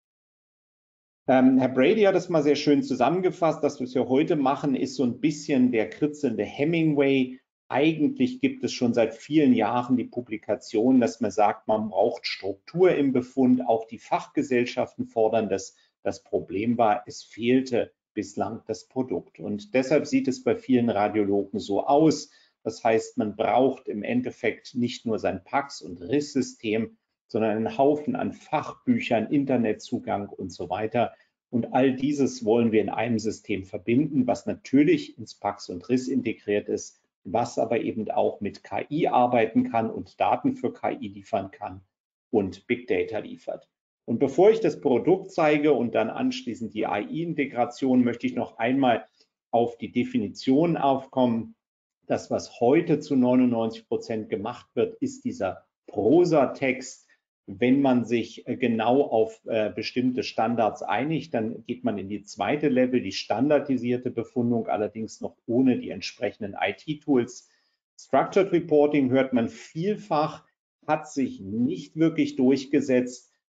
Ähm, Herr Brady hat das mal sehr schön zusammengefasst. Das, was wir heute machen, ist so ein bisschen der kritzelnde Hemingway. Eigentlich gibt es schon seit vielen Jahren die Publikation, dass man sagt, man braucht Struktur im Befund. Auch die Fachgesellschaften fordern das. Das Problem war, es fehlte bislang das Produkt. Und deshalb sieht es bei vielen Radiologen so aus. Das heißt, man braucht im Endeffekt nicht nur sein Pax- und Risssystem, sondern einen Haufen an Fachbüchern, Internetzugang und so weiter. Und all dieses wollen wir in einem System verbinden, was natürlich ins Pax und Riss integriert ist, was aber eben auch mit K I arbeiten kann und Daten für K I liefern kann und Big Data liefert. Und bevor ich das Produkt zeige und dann anschließend die A I-Integration, möchte ich noch einmal auf die Definition aufkommen. Das, was heute zu neunundneunzig Prozent gemacht wird, ist dieser Prosatext. Wenn man sich genau auf äh, bestimmte Standards einigt, dann geht man in die zweite Level, die standardisierte Befundung, allerdings noch ohne die entsprechenden I T-Tools. Structured Reporting hört man vielfach, hat sich nicht wirklich durchgesetzt.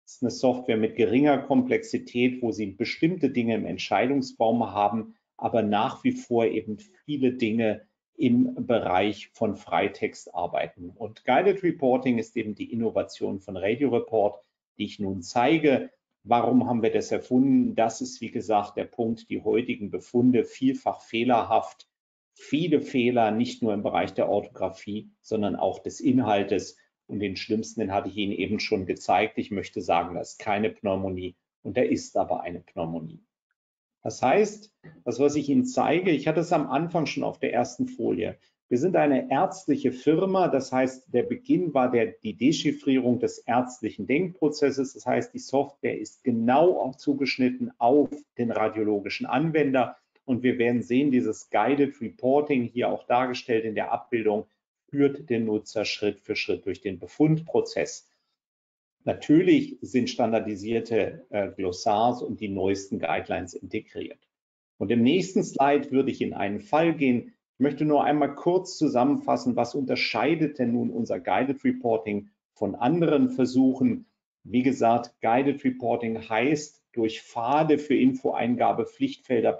Es ist eine Software mit geringer Komplexität, wo Sie bestimmte Dinge im Entscheidungsbaum haben, aber nach wie vor eben viele Dinge im Bereich von Freitext arbeiten. Und Guided Reporting ist eben die Innovation von Radio Report, die ich nun zeige. Warum haben wir das erfunden? Das ist, wie gesagt, der Punkt, die heutigen Befunde vielfach fehlerhaft. Viele Fehler, nicht nur im Bereich der Orthographie, sondern auch des Inhaltes. Und den schlimmsten, den hatte ich Ihnen eben schon gezeigt. Ich möchte sagen, das ist keine Pneumonie und da ist aber eine Pneumonie. Das heißt, das, was ich Ihnen zeige, ich hatte es am Anfang schon auf der ersten Folie. Wir sind eine ärztliche Firma, das heißt, der Beginn war der, die Dechiffrierung des ärztlichen Denkprozesses. Das heißt, die Software ist genau auch zugeschnitten auf den radiologischen Anwender. Und wir werden sehen, dieses Guided Reporting, hier auch dargestellt in der Abbildung, führt den Nutzer Schritt für Schritt durch den Befundprozess. Natürlich sind standardisierte äh, Glossars und die neuesten Guidelines integriert. Und im nächsten Slide würde ich in einen Fall gehen. Ich möchte nur einmal kurz zusammenfassen, was unterscheidet denn nun unser Guided Reporting von anderen Versuchen. Wie gesagt, Guided Reporting heißt, durch Pfade für Infoeingabe, Pflichtfelder,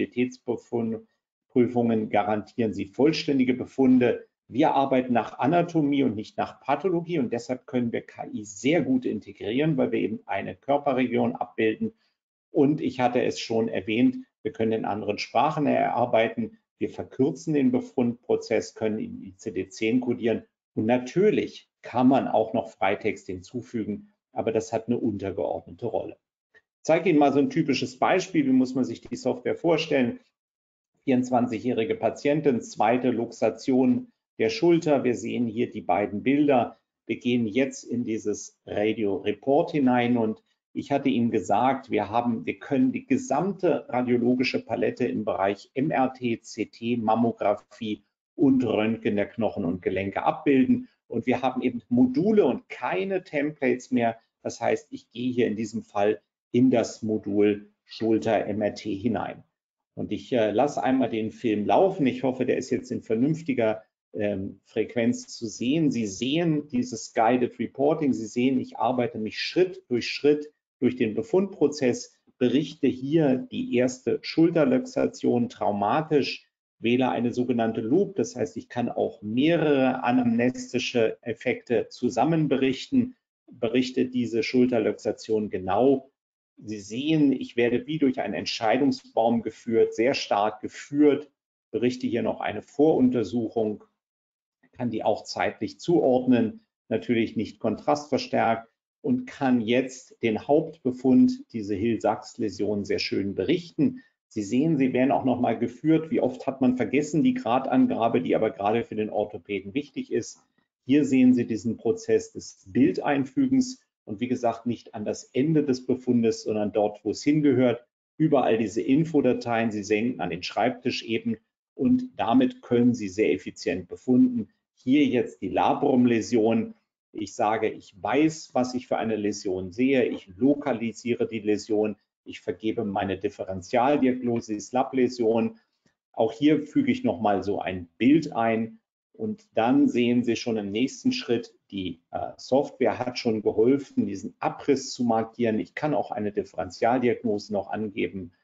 Plausibilitätsprüfungen garantieren Sie vollständige Befunde. Wir arbeiten nach Anatomie und nicht nach Pathologie und deshalb können wir K I sehr gut integrieren, weil wir eben eine Körperregion abbilden. Und ich hatte es schon erwähnt, wir können in anderen Sprachen erarbeiten. Wir verkürzen den Befundprozess, können in I C D zehn codieren und natürlich kann man auch noch Freitext hinzufügen, aber das hat eine untergeordnete Rolle. Ich zeige Ihnen mal so ein typisches Beispiel, wie muss man sich die Software vorstellen. vierundzwanzigjährige Patientin, zweite Luxation der Schulter. Wir sehen hier die beiden Bilder. Wir gehen jetzt in dieses Radio Report hinein und ich hatte Ihnen gesagt, wir haben, wir können die gesamte radiologische Palette im Bereich M R T, C T, Mammographie und Röntgen der Knochen und Gelenke abbilden. Und wir haben eben Module und keine Templates mehr. Das heißt, ich gehe hier in diesem Fall in das Modul Schulter M R T hinein. Und ich äh, lasse einmal den Film laufen. Ich hoffe, der ist jetzt in vernünftiger ähm, Frequenz zu sehen. Sie sehen dieses Guided Reporting. Sie sehen, ich arbeite mich Schritt durch Schritt durch den Befundprozess, berichte hier die erste Schulterluxation traumatisch, wähle eine sogenannte Loop. Das heißt, ich kann auch mehrere anamnestische Effekte zusammen berichten, berichte diese Schulterluxation genau. Sie sehen, ich werde wie durch einen Entscheidungsbaum geführt, sehr stark geführt, berichte hier noch eine Voruntersuchung, kann die auch zeitlich zuordnen, natürlich nicht kontrastverstärkt und kann jetzt den Hauptbefund, diese Hill-Sachs-Läsion, sehr schön berichten. Sie sehen, sie werden auch noch mal geführt. Wie oft hat man vergessen die Gradangabe, die aber gerade für den Orthopäden wichtig ist. Hier sehen Sie diesen Prozess des Bildeinfügens. Und wie gesagt, nicht an das Ende des Befundes, sondern dort, wo es hingehört. Überall diese Infodateien, Sie senken an den Schreibtisch eben und damit können Sie sehr effizient befunden. Hier jetzt die Labrum-Läsion. Ich sage, ich weiß, was ich für eine Läsion sehe. Ich lokalisiere die Läsion. Ich vergebe meine Differentialdiagnose, S L A P-Läsion. Auch hier füge ich nochmal so ein Bild ein. Und dann sehen Sie schon im nächsten Schritt, die äh, Software hat schon geholfen, diesen Abriss zu markieren. Ich kann auch eine Differentialdiagnose noch angeben,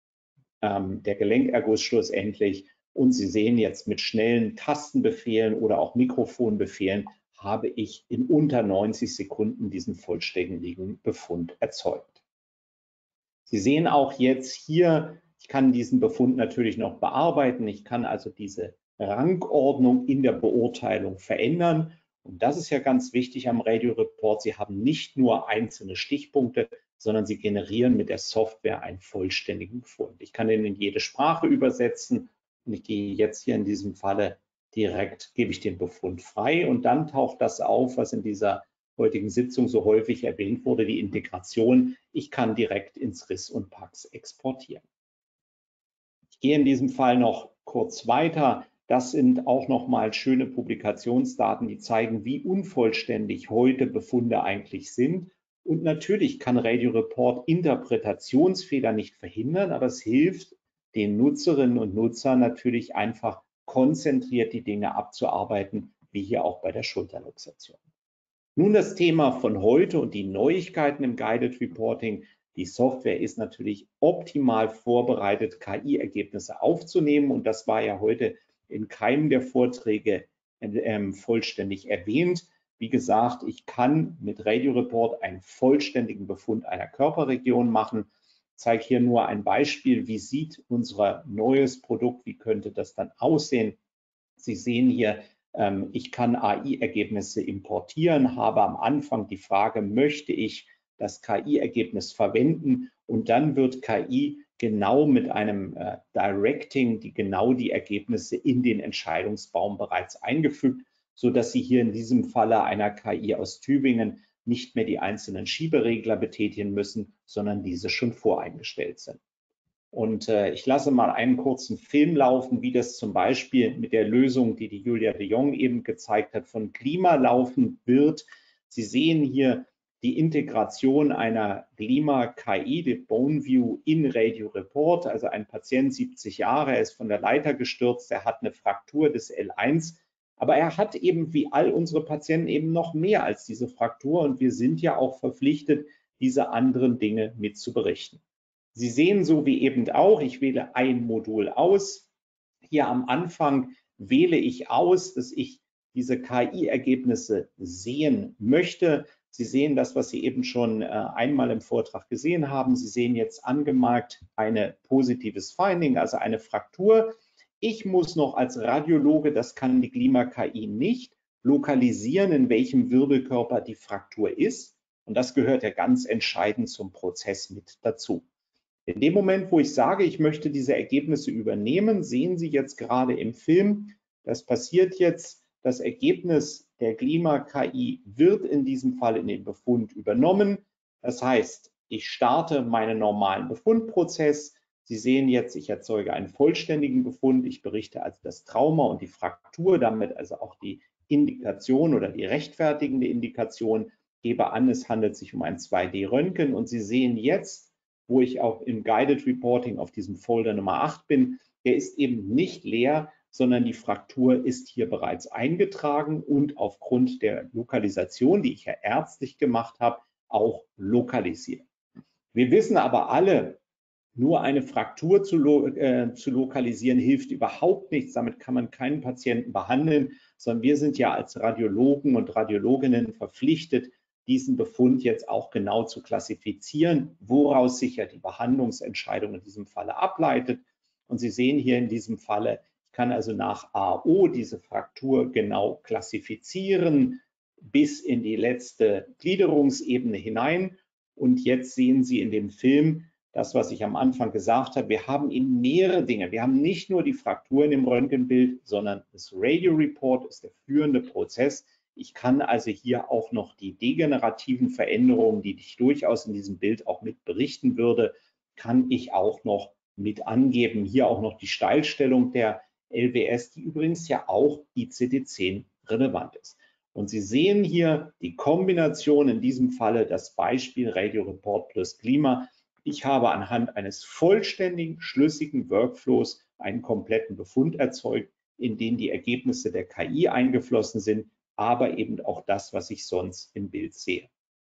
ähm, der Gelenkerguss schlussendlich. Und Sie sehen jetzt mit schnellen Tastenbefehlen oder auch Mikrofonbefehlen habe ich in unter neunzig Sekunden diesen vollständigen Befund erzeugt. Sie sehen auch jetzt hier, ich kann diesen Befund natürlich noch bearbeiten. Ich kann also diese Rangordnung in der Beurteilung verändern. Und das ist ja ganz wichtig am Radio Report. Sie haben nicht nur einzelne Stichpunkte, sondern Sie generieren mit der Software einen vollständigen Befund. Ich kann ihn in jede Sprache übersetzen und ich gehe jetzt hier in diesem Falle direkt, gebe ich den Befund frei und dann taucht das auf, was in dieser heutigen Sitzung so häufig erwähnt wurde, die Integration. Ich kann direkt ins R I S und Pax exportieren. Ich gehe in diesem Fall noch kurz weiter. Das sind auch nochmal schöne Publikationsdaten, die zeigen, wie unvollständig heute Befunde eigentlich sind. Und natürlich kann Radio Report Interpretationsfehler nicht verhindern, aber es hilft den Nutzerinnen und Nutzern natürlich einfach konzentriert die Dinge abzuarbeiten, wie hier auch bei der Schulterluxation. Nun das Thema von heute und die Neuigkeiten im Guided Reporting. Die Software ist natürlich optimal vorbereitet, K I-Ergebnisse aufzunehmen, und das war ja heute in keinem der Vorträge äh, vollständig erwähnt. Wie gesagt, ich kann mit Radio Report einen vollständigen Befund einer Körperregion machen. Ich zeige hier nur ein Beispiel, wie sieht unser neues Produkt, wie könnte das dann aussehen. Sie sehen hier, ähm, ich kann A I-Ergebnisse importieren, habe am Anfang die Frage, möchte ich das K I-Ergebnis verwenden, und dann wird K I genau mit einem äh, Directing, die genau die Ergebnisse in den Entscheidungsbaum bereits eingefügt, so dass Sie hier in diesem Falle einer K I aus Tübingen nicht mehr die einzelnen Schieberegler betätigen müssen, sondern diese schon voreingestellt sind. Und äh, ich lasse mal einen kurzen Film laufen, wie das zum Beispiel mit der Lösung, die die Julia de Jong eben gezeigt hat, von Glima laufen wird. Sie sehen hier die Integration einer Glima-K I, die BoneView, in Radio Report. Also ein Patient, siebzig Jahre, er ist von der Leiter gestürzt, er hat eine Fraktur des L eins, aber er hat eben wie all unsere Patienten eben noch mehr als diese Fraktur, und wir sind ja auch verpflichtet, diese anderen Dinge mit zu berichten. Sie sehen so wie eben auch, ich wähle ein Modul aus. Hier am Anfang wähle ich aus, dass ich diese K I-Ergebnisse sehen möchte. Sie sehen das, was Sie eben schon äh, einmal im Vortrag gesehen haben. Sie sehen jetzt angemerkt eine positives Finding, also eine Fraktur. Ich muss noch als Radiologe, das kann die Glima-K I nicht, lokalisieren, in welchem Wirbelkörper die Fraktur ist. Und das gehört ja ganz entscheidend zum Prozess mit dazu. In dem Moment, wo ich sage, ich möchte diese Ergebnisse übernehmen, sehen Sie jetzt gerade im Film, das passiert jetzt. Das Ergebnis der Glima-K I wird in diesem Fall in den Befund übernommen. Das heißt, ich starte meinen normalen Befundprozess. Sie sehen jetzt, ich erzeuge einen vollständigen Befund. Ich berichte also das Trauma und die Fraktur, damit also auch die Indikation oder die rechtfertigende Indikation, gebe an, es handelt sich um ein zwei D Röntgen. Und Sie sehen jetzt, wo ich auch im Guided Reporting auf diesem Folder Nummer acht bin, der ist eben nicht leer, sondern die Fraktur ist hier bereits eingetragen und aufgrund der Lokalisation, die ich ja ärztlich gemacht habe, auch lokalisiert. Wir wissen aber alle, nur eine Fraktur zu, lo äh, zu lokalisieren hilft überhaupt nichts. Damit kann man keinen Patienten behandeln, sondern wir sind ja als Radiologen und Radiologinnen verpflichtet, diesen Befund jetzt auch genau zu klassifizieren, woraus sich ja die Behandlungsentscheidung in diesem Falle ableitet. Und Sie sehen hier in diesem Falle, ich kann also nach A O diese Fraktur genau klassifizieren bis in die letzte Gliederungsebene hinein. Und jetzt sehen Sie in dem Film das, was ich am Anfang gesagt habe. Wir haben eben mehrere Dinge. Wir haben nicht nur die Fraktur in dem Röntgenbild, sondern das Radio Report ist der führende Prozess. Ich kann also hier auch noch die degenerativen Veränderungen, die ich durchaus in diesem Bild auch mit berichten würde, kann ich auch noch mit angeben. Hier auch noch die Steilstellung der L W S, die übrigens ja auch I C D zehn relevant ist. Und Sie sehen hier die Kombination, in diesem Falle das Beispiel Radio Report plus Glima. Ich habe anhand eines vollständigen, schlüssigen Workflows einen kompletten Befund erzeugt, in den die Ergebnisse der K I eingeflossen sind, aber eben auch das, was ich sonst im Bild sehe.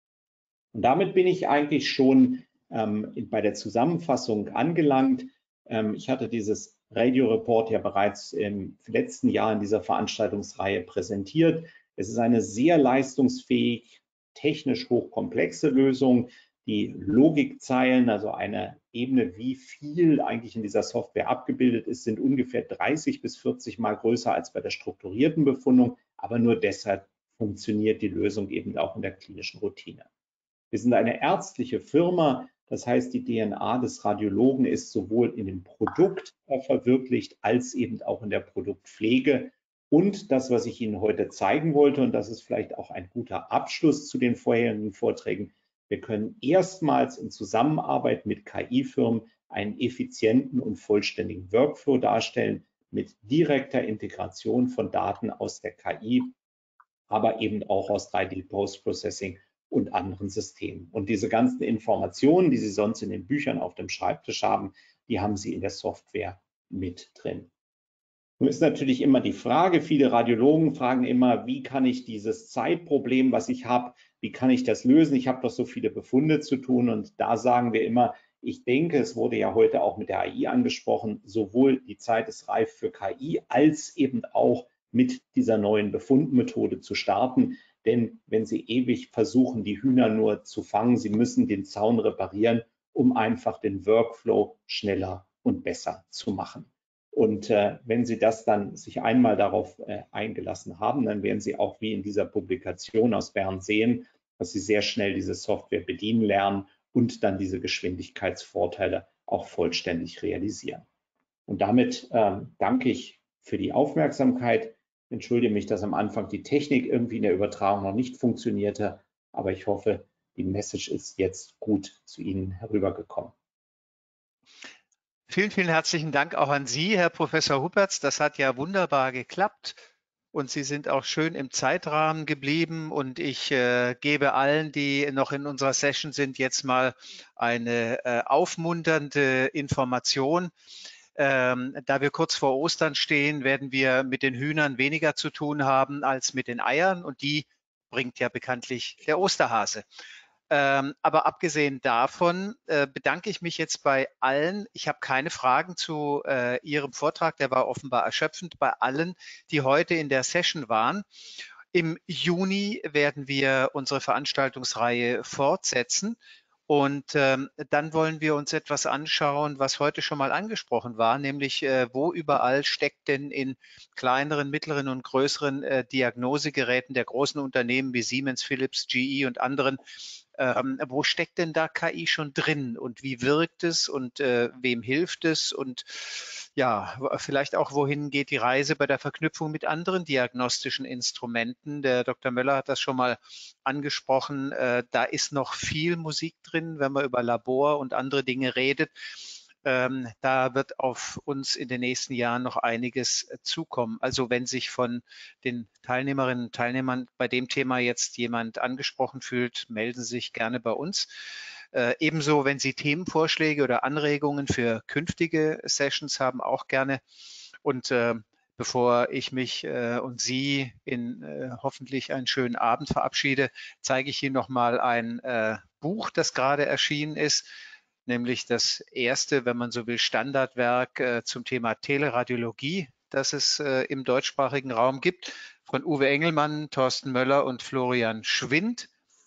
Und damit bin ich eigentlich schon ähm, bei der Zusammenfassung angelangt. Ähm, ich hatte dieses Radio Report ja bereits im letzten Jahr in dieser Veranstaltungsreihe präsentiert. Es ist eine sehr leistungsfähig, technisch hochkomplexe Lösung. Die Logikzeilen, also eine Ebene, wie viel eigentlich in dieser Software abgebildet ist, sind ungefähr dreißig bis vierzig Mal größer als bei der strukturierten Befundung. Aber nur deshalb funktioniert die Lösung eben auch in der klinischen Routine. Wir sind eine ärztliche Firma, das heißt, die D N A des Radiologen ist sowohl in dem Produkt verwirklicht als eben auch in der Produktpflege. Und das, was ich Ihnen heute zeigen wollte, und das ist vielleicht auch ein guter Abschluss zu den vorherigen Vorträgen, wir können erstmals in Zusammenarbeit mit K I-Firmen einen effizienten und vollständigen Workflow darstellen, mit direkter Integration von Daten aus der K I, aber eben auch aus drei D Post-Processing und anderen Systemen. Und diese ganzen Informationen, die Sie sonst in den Büchern auf dem Schreibtisch haben, die haben Sie in der Software mit drin. Nun ist natürlich immer die Frage, viele Radiologen fragen immer, wie kann ich dieses Zeitproblem, was ich habe, wie kann ich das lösen? Ich habe doch so viele Befunde zu tun und da sagen wir immer, ich denke, es wurde ja heute auch mit der A I angesprochen, sowohl die Zeit ist reif für K I als eben auch mit dieser neuen Befundmethode zu starten. Denn wenn Sie ewig versuchen, die Hühner nur zu fangen, Sie müssen den Zaun reparieren, um einfach den Workflow schneller und besser zu machen. Und äh, wenn Sie das dann sich einmal darauf äh, eingelassen haben, dann werden Sie auch wie in dieser Publikation aus Bern sehen, dass Sie sehr schnell diese Software bedienen lernen und dann diese Geschwindigkeitsvorteile auch vollständig realisieren. Und damit ähm, danke ich für die Aufmerksamkeit. Entschuldige mich, dass am Anfang die Technik irgendwie in der Übertragung noch nicht funktionierte, aber ich hoffe, die Message ist jetzt gut zu Ihnen herübergekommen. Vielen, vielen herzlichen Dank auch an Sie, Herr Professor Huppertz. Das hat ja wunderbar geklappt und Sie sind auch schön im Zeitrahmen geblieben. Und ich äh, gebe allen, die noch in unserer Session sind, jetzt mal eine äh, aufmunternde Information. Ähm, da wir kurz vor Ostern stehen, werden wir mit den Hühnern weniger zu tun haben als mit den Eiern. Und die bringt ja bekanntlich der Osterhase. Ähm, aber abgesehen davon äh, bedanke ich mich jetzt bei allen. Ich habe keine Fragen zu äh, Ihrem Vortrag, der war offenbar erschöpfend, bei allen, die heute in der Session waren. Im Juni werden wir unsere Veranstaltungsreihe fortsetzen. Und ähm, dann wollen wir uns etwas anschauen, was heute schon mal angesprochen war, nämlich äh, wo überall steckt denn in kleineren, mittleren und größeren äh, Diagnosegeräten der großen Unternehmen wie Siemens, Philips, G E und anderen, ähm, wo steckt denn da K I schon drin und wie wirkt es und äh, wem hilft es und ja, vielleicht auch, wohin geht die Reise bei der Verknüpfung mit anderen diagnostischen Instrumenten. Der Doktor Möller hat das schon mal angesprochen. Äh, da ist noch viel Musik drin, wenn man über Labor und andere Dinge redet. Ähm, da wird auf uns in den nächsten Jahren noch einiges zukommen. Also wenn sich von den Teilnehmerinnen und Teilnehmern bei dem Thema jetzt jemand angesprochen fühlt, melden Sie sich gerne bei uns. Äh, ebenso, wenn Sie Themenvorschläge oder Anregungen für künftige Sessions haben, auch gerne. Und äh, bevor ich mich äh, und Sie in äh, hoffentlich einen schönen Abend verabschiede, zeige ich Ihnen noch mal ein äh, Buch, das gerade erschienen ist, nämlich das erste, wenn man so will, Standardwerk äh, zum Thema Teleradiologie, das es äh, im deutschsprachigen Raum gibt, von Uwe Engelmann, Thorsten Möller und Florian Schwind.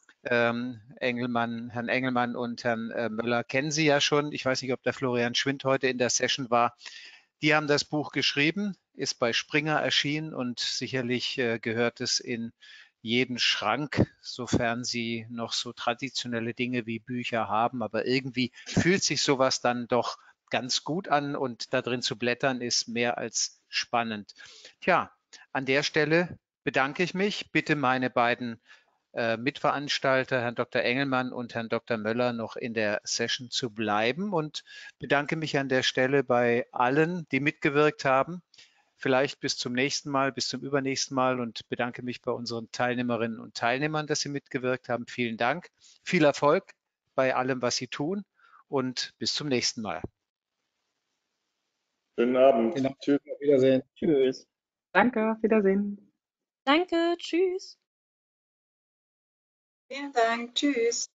Ähm, Engelmann, Herrn Engelmann und Herrn äh, Möller kennen Sie ja schon. Ich weiß nicht, ob der Florian Schwind heute in der Session war. Die haben das Buch geschrieben, ist bei Springer erschienen und sicherlich äh, gehört es in jeden Schrank, sofern Sie noch so traditionelle Dinge wie Bücher haben. Aber irgendwie fühlt sich sowas dann doch ganz gut an und da drin zu blättern ist mehr als spannend. Tja, an der Stelle bedanke ich mich. Bitte meine beiden äh, Mitveranstalter, Herrn Doktor Engelmann und Herrn Doktor Möller, noch in der Session zu bleiben und bedanke mich an der Stelle bei allen, die mitgewirkt haben. Vielleicht bis zum nächsten Mal, bis zum übernächsten Mal und bedanke mich bei unseren Teilnehmerinnen und Teilnehmern, dass Sie mitgewirkt haben. Vielen Dank. Viel Erfolg bei allem, was Sie tun und bis zum nächsten Mal. Schönen Abend. Genau. Tschüss, auf Wiedersehen. Tschüss. Danke, auf Wiedersehen. Danke, tschüss. Vielen Dank, tschüss.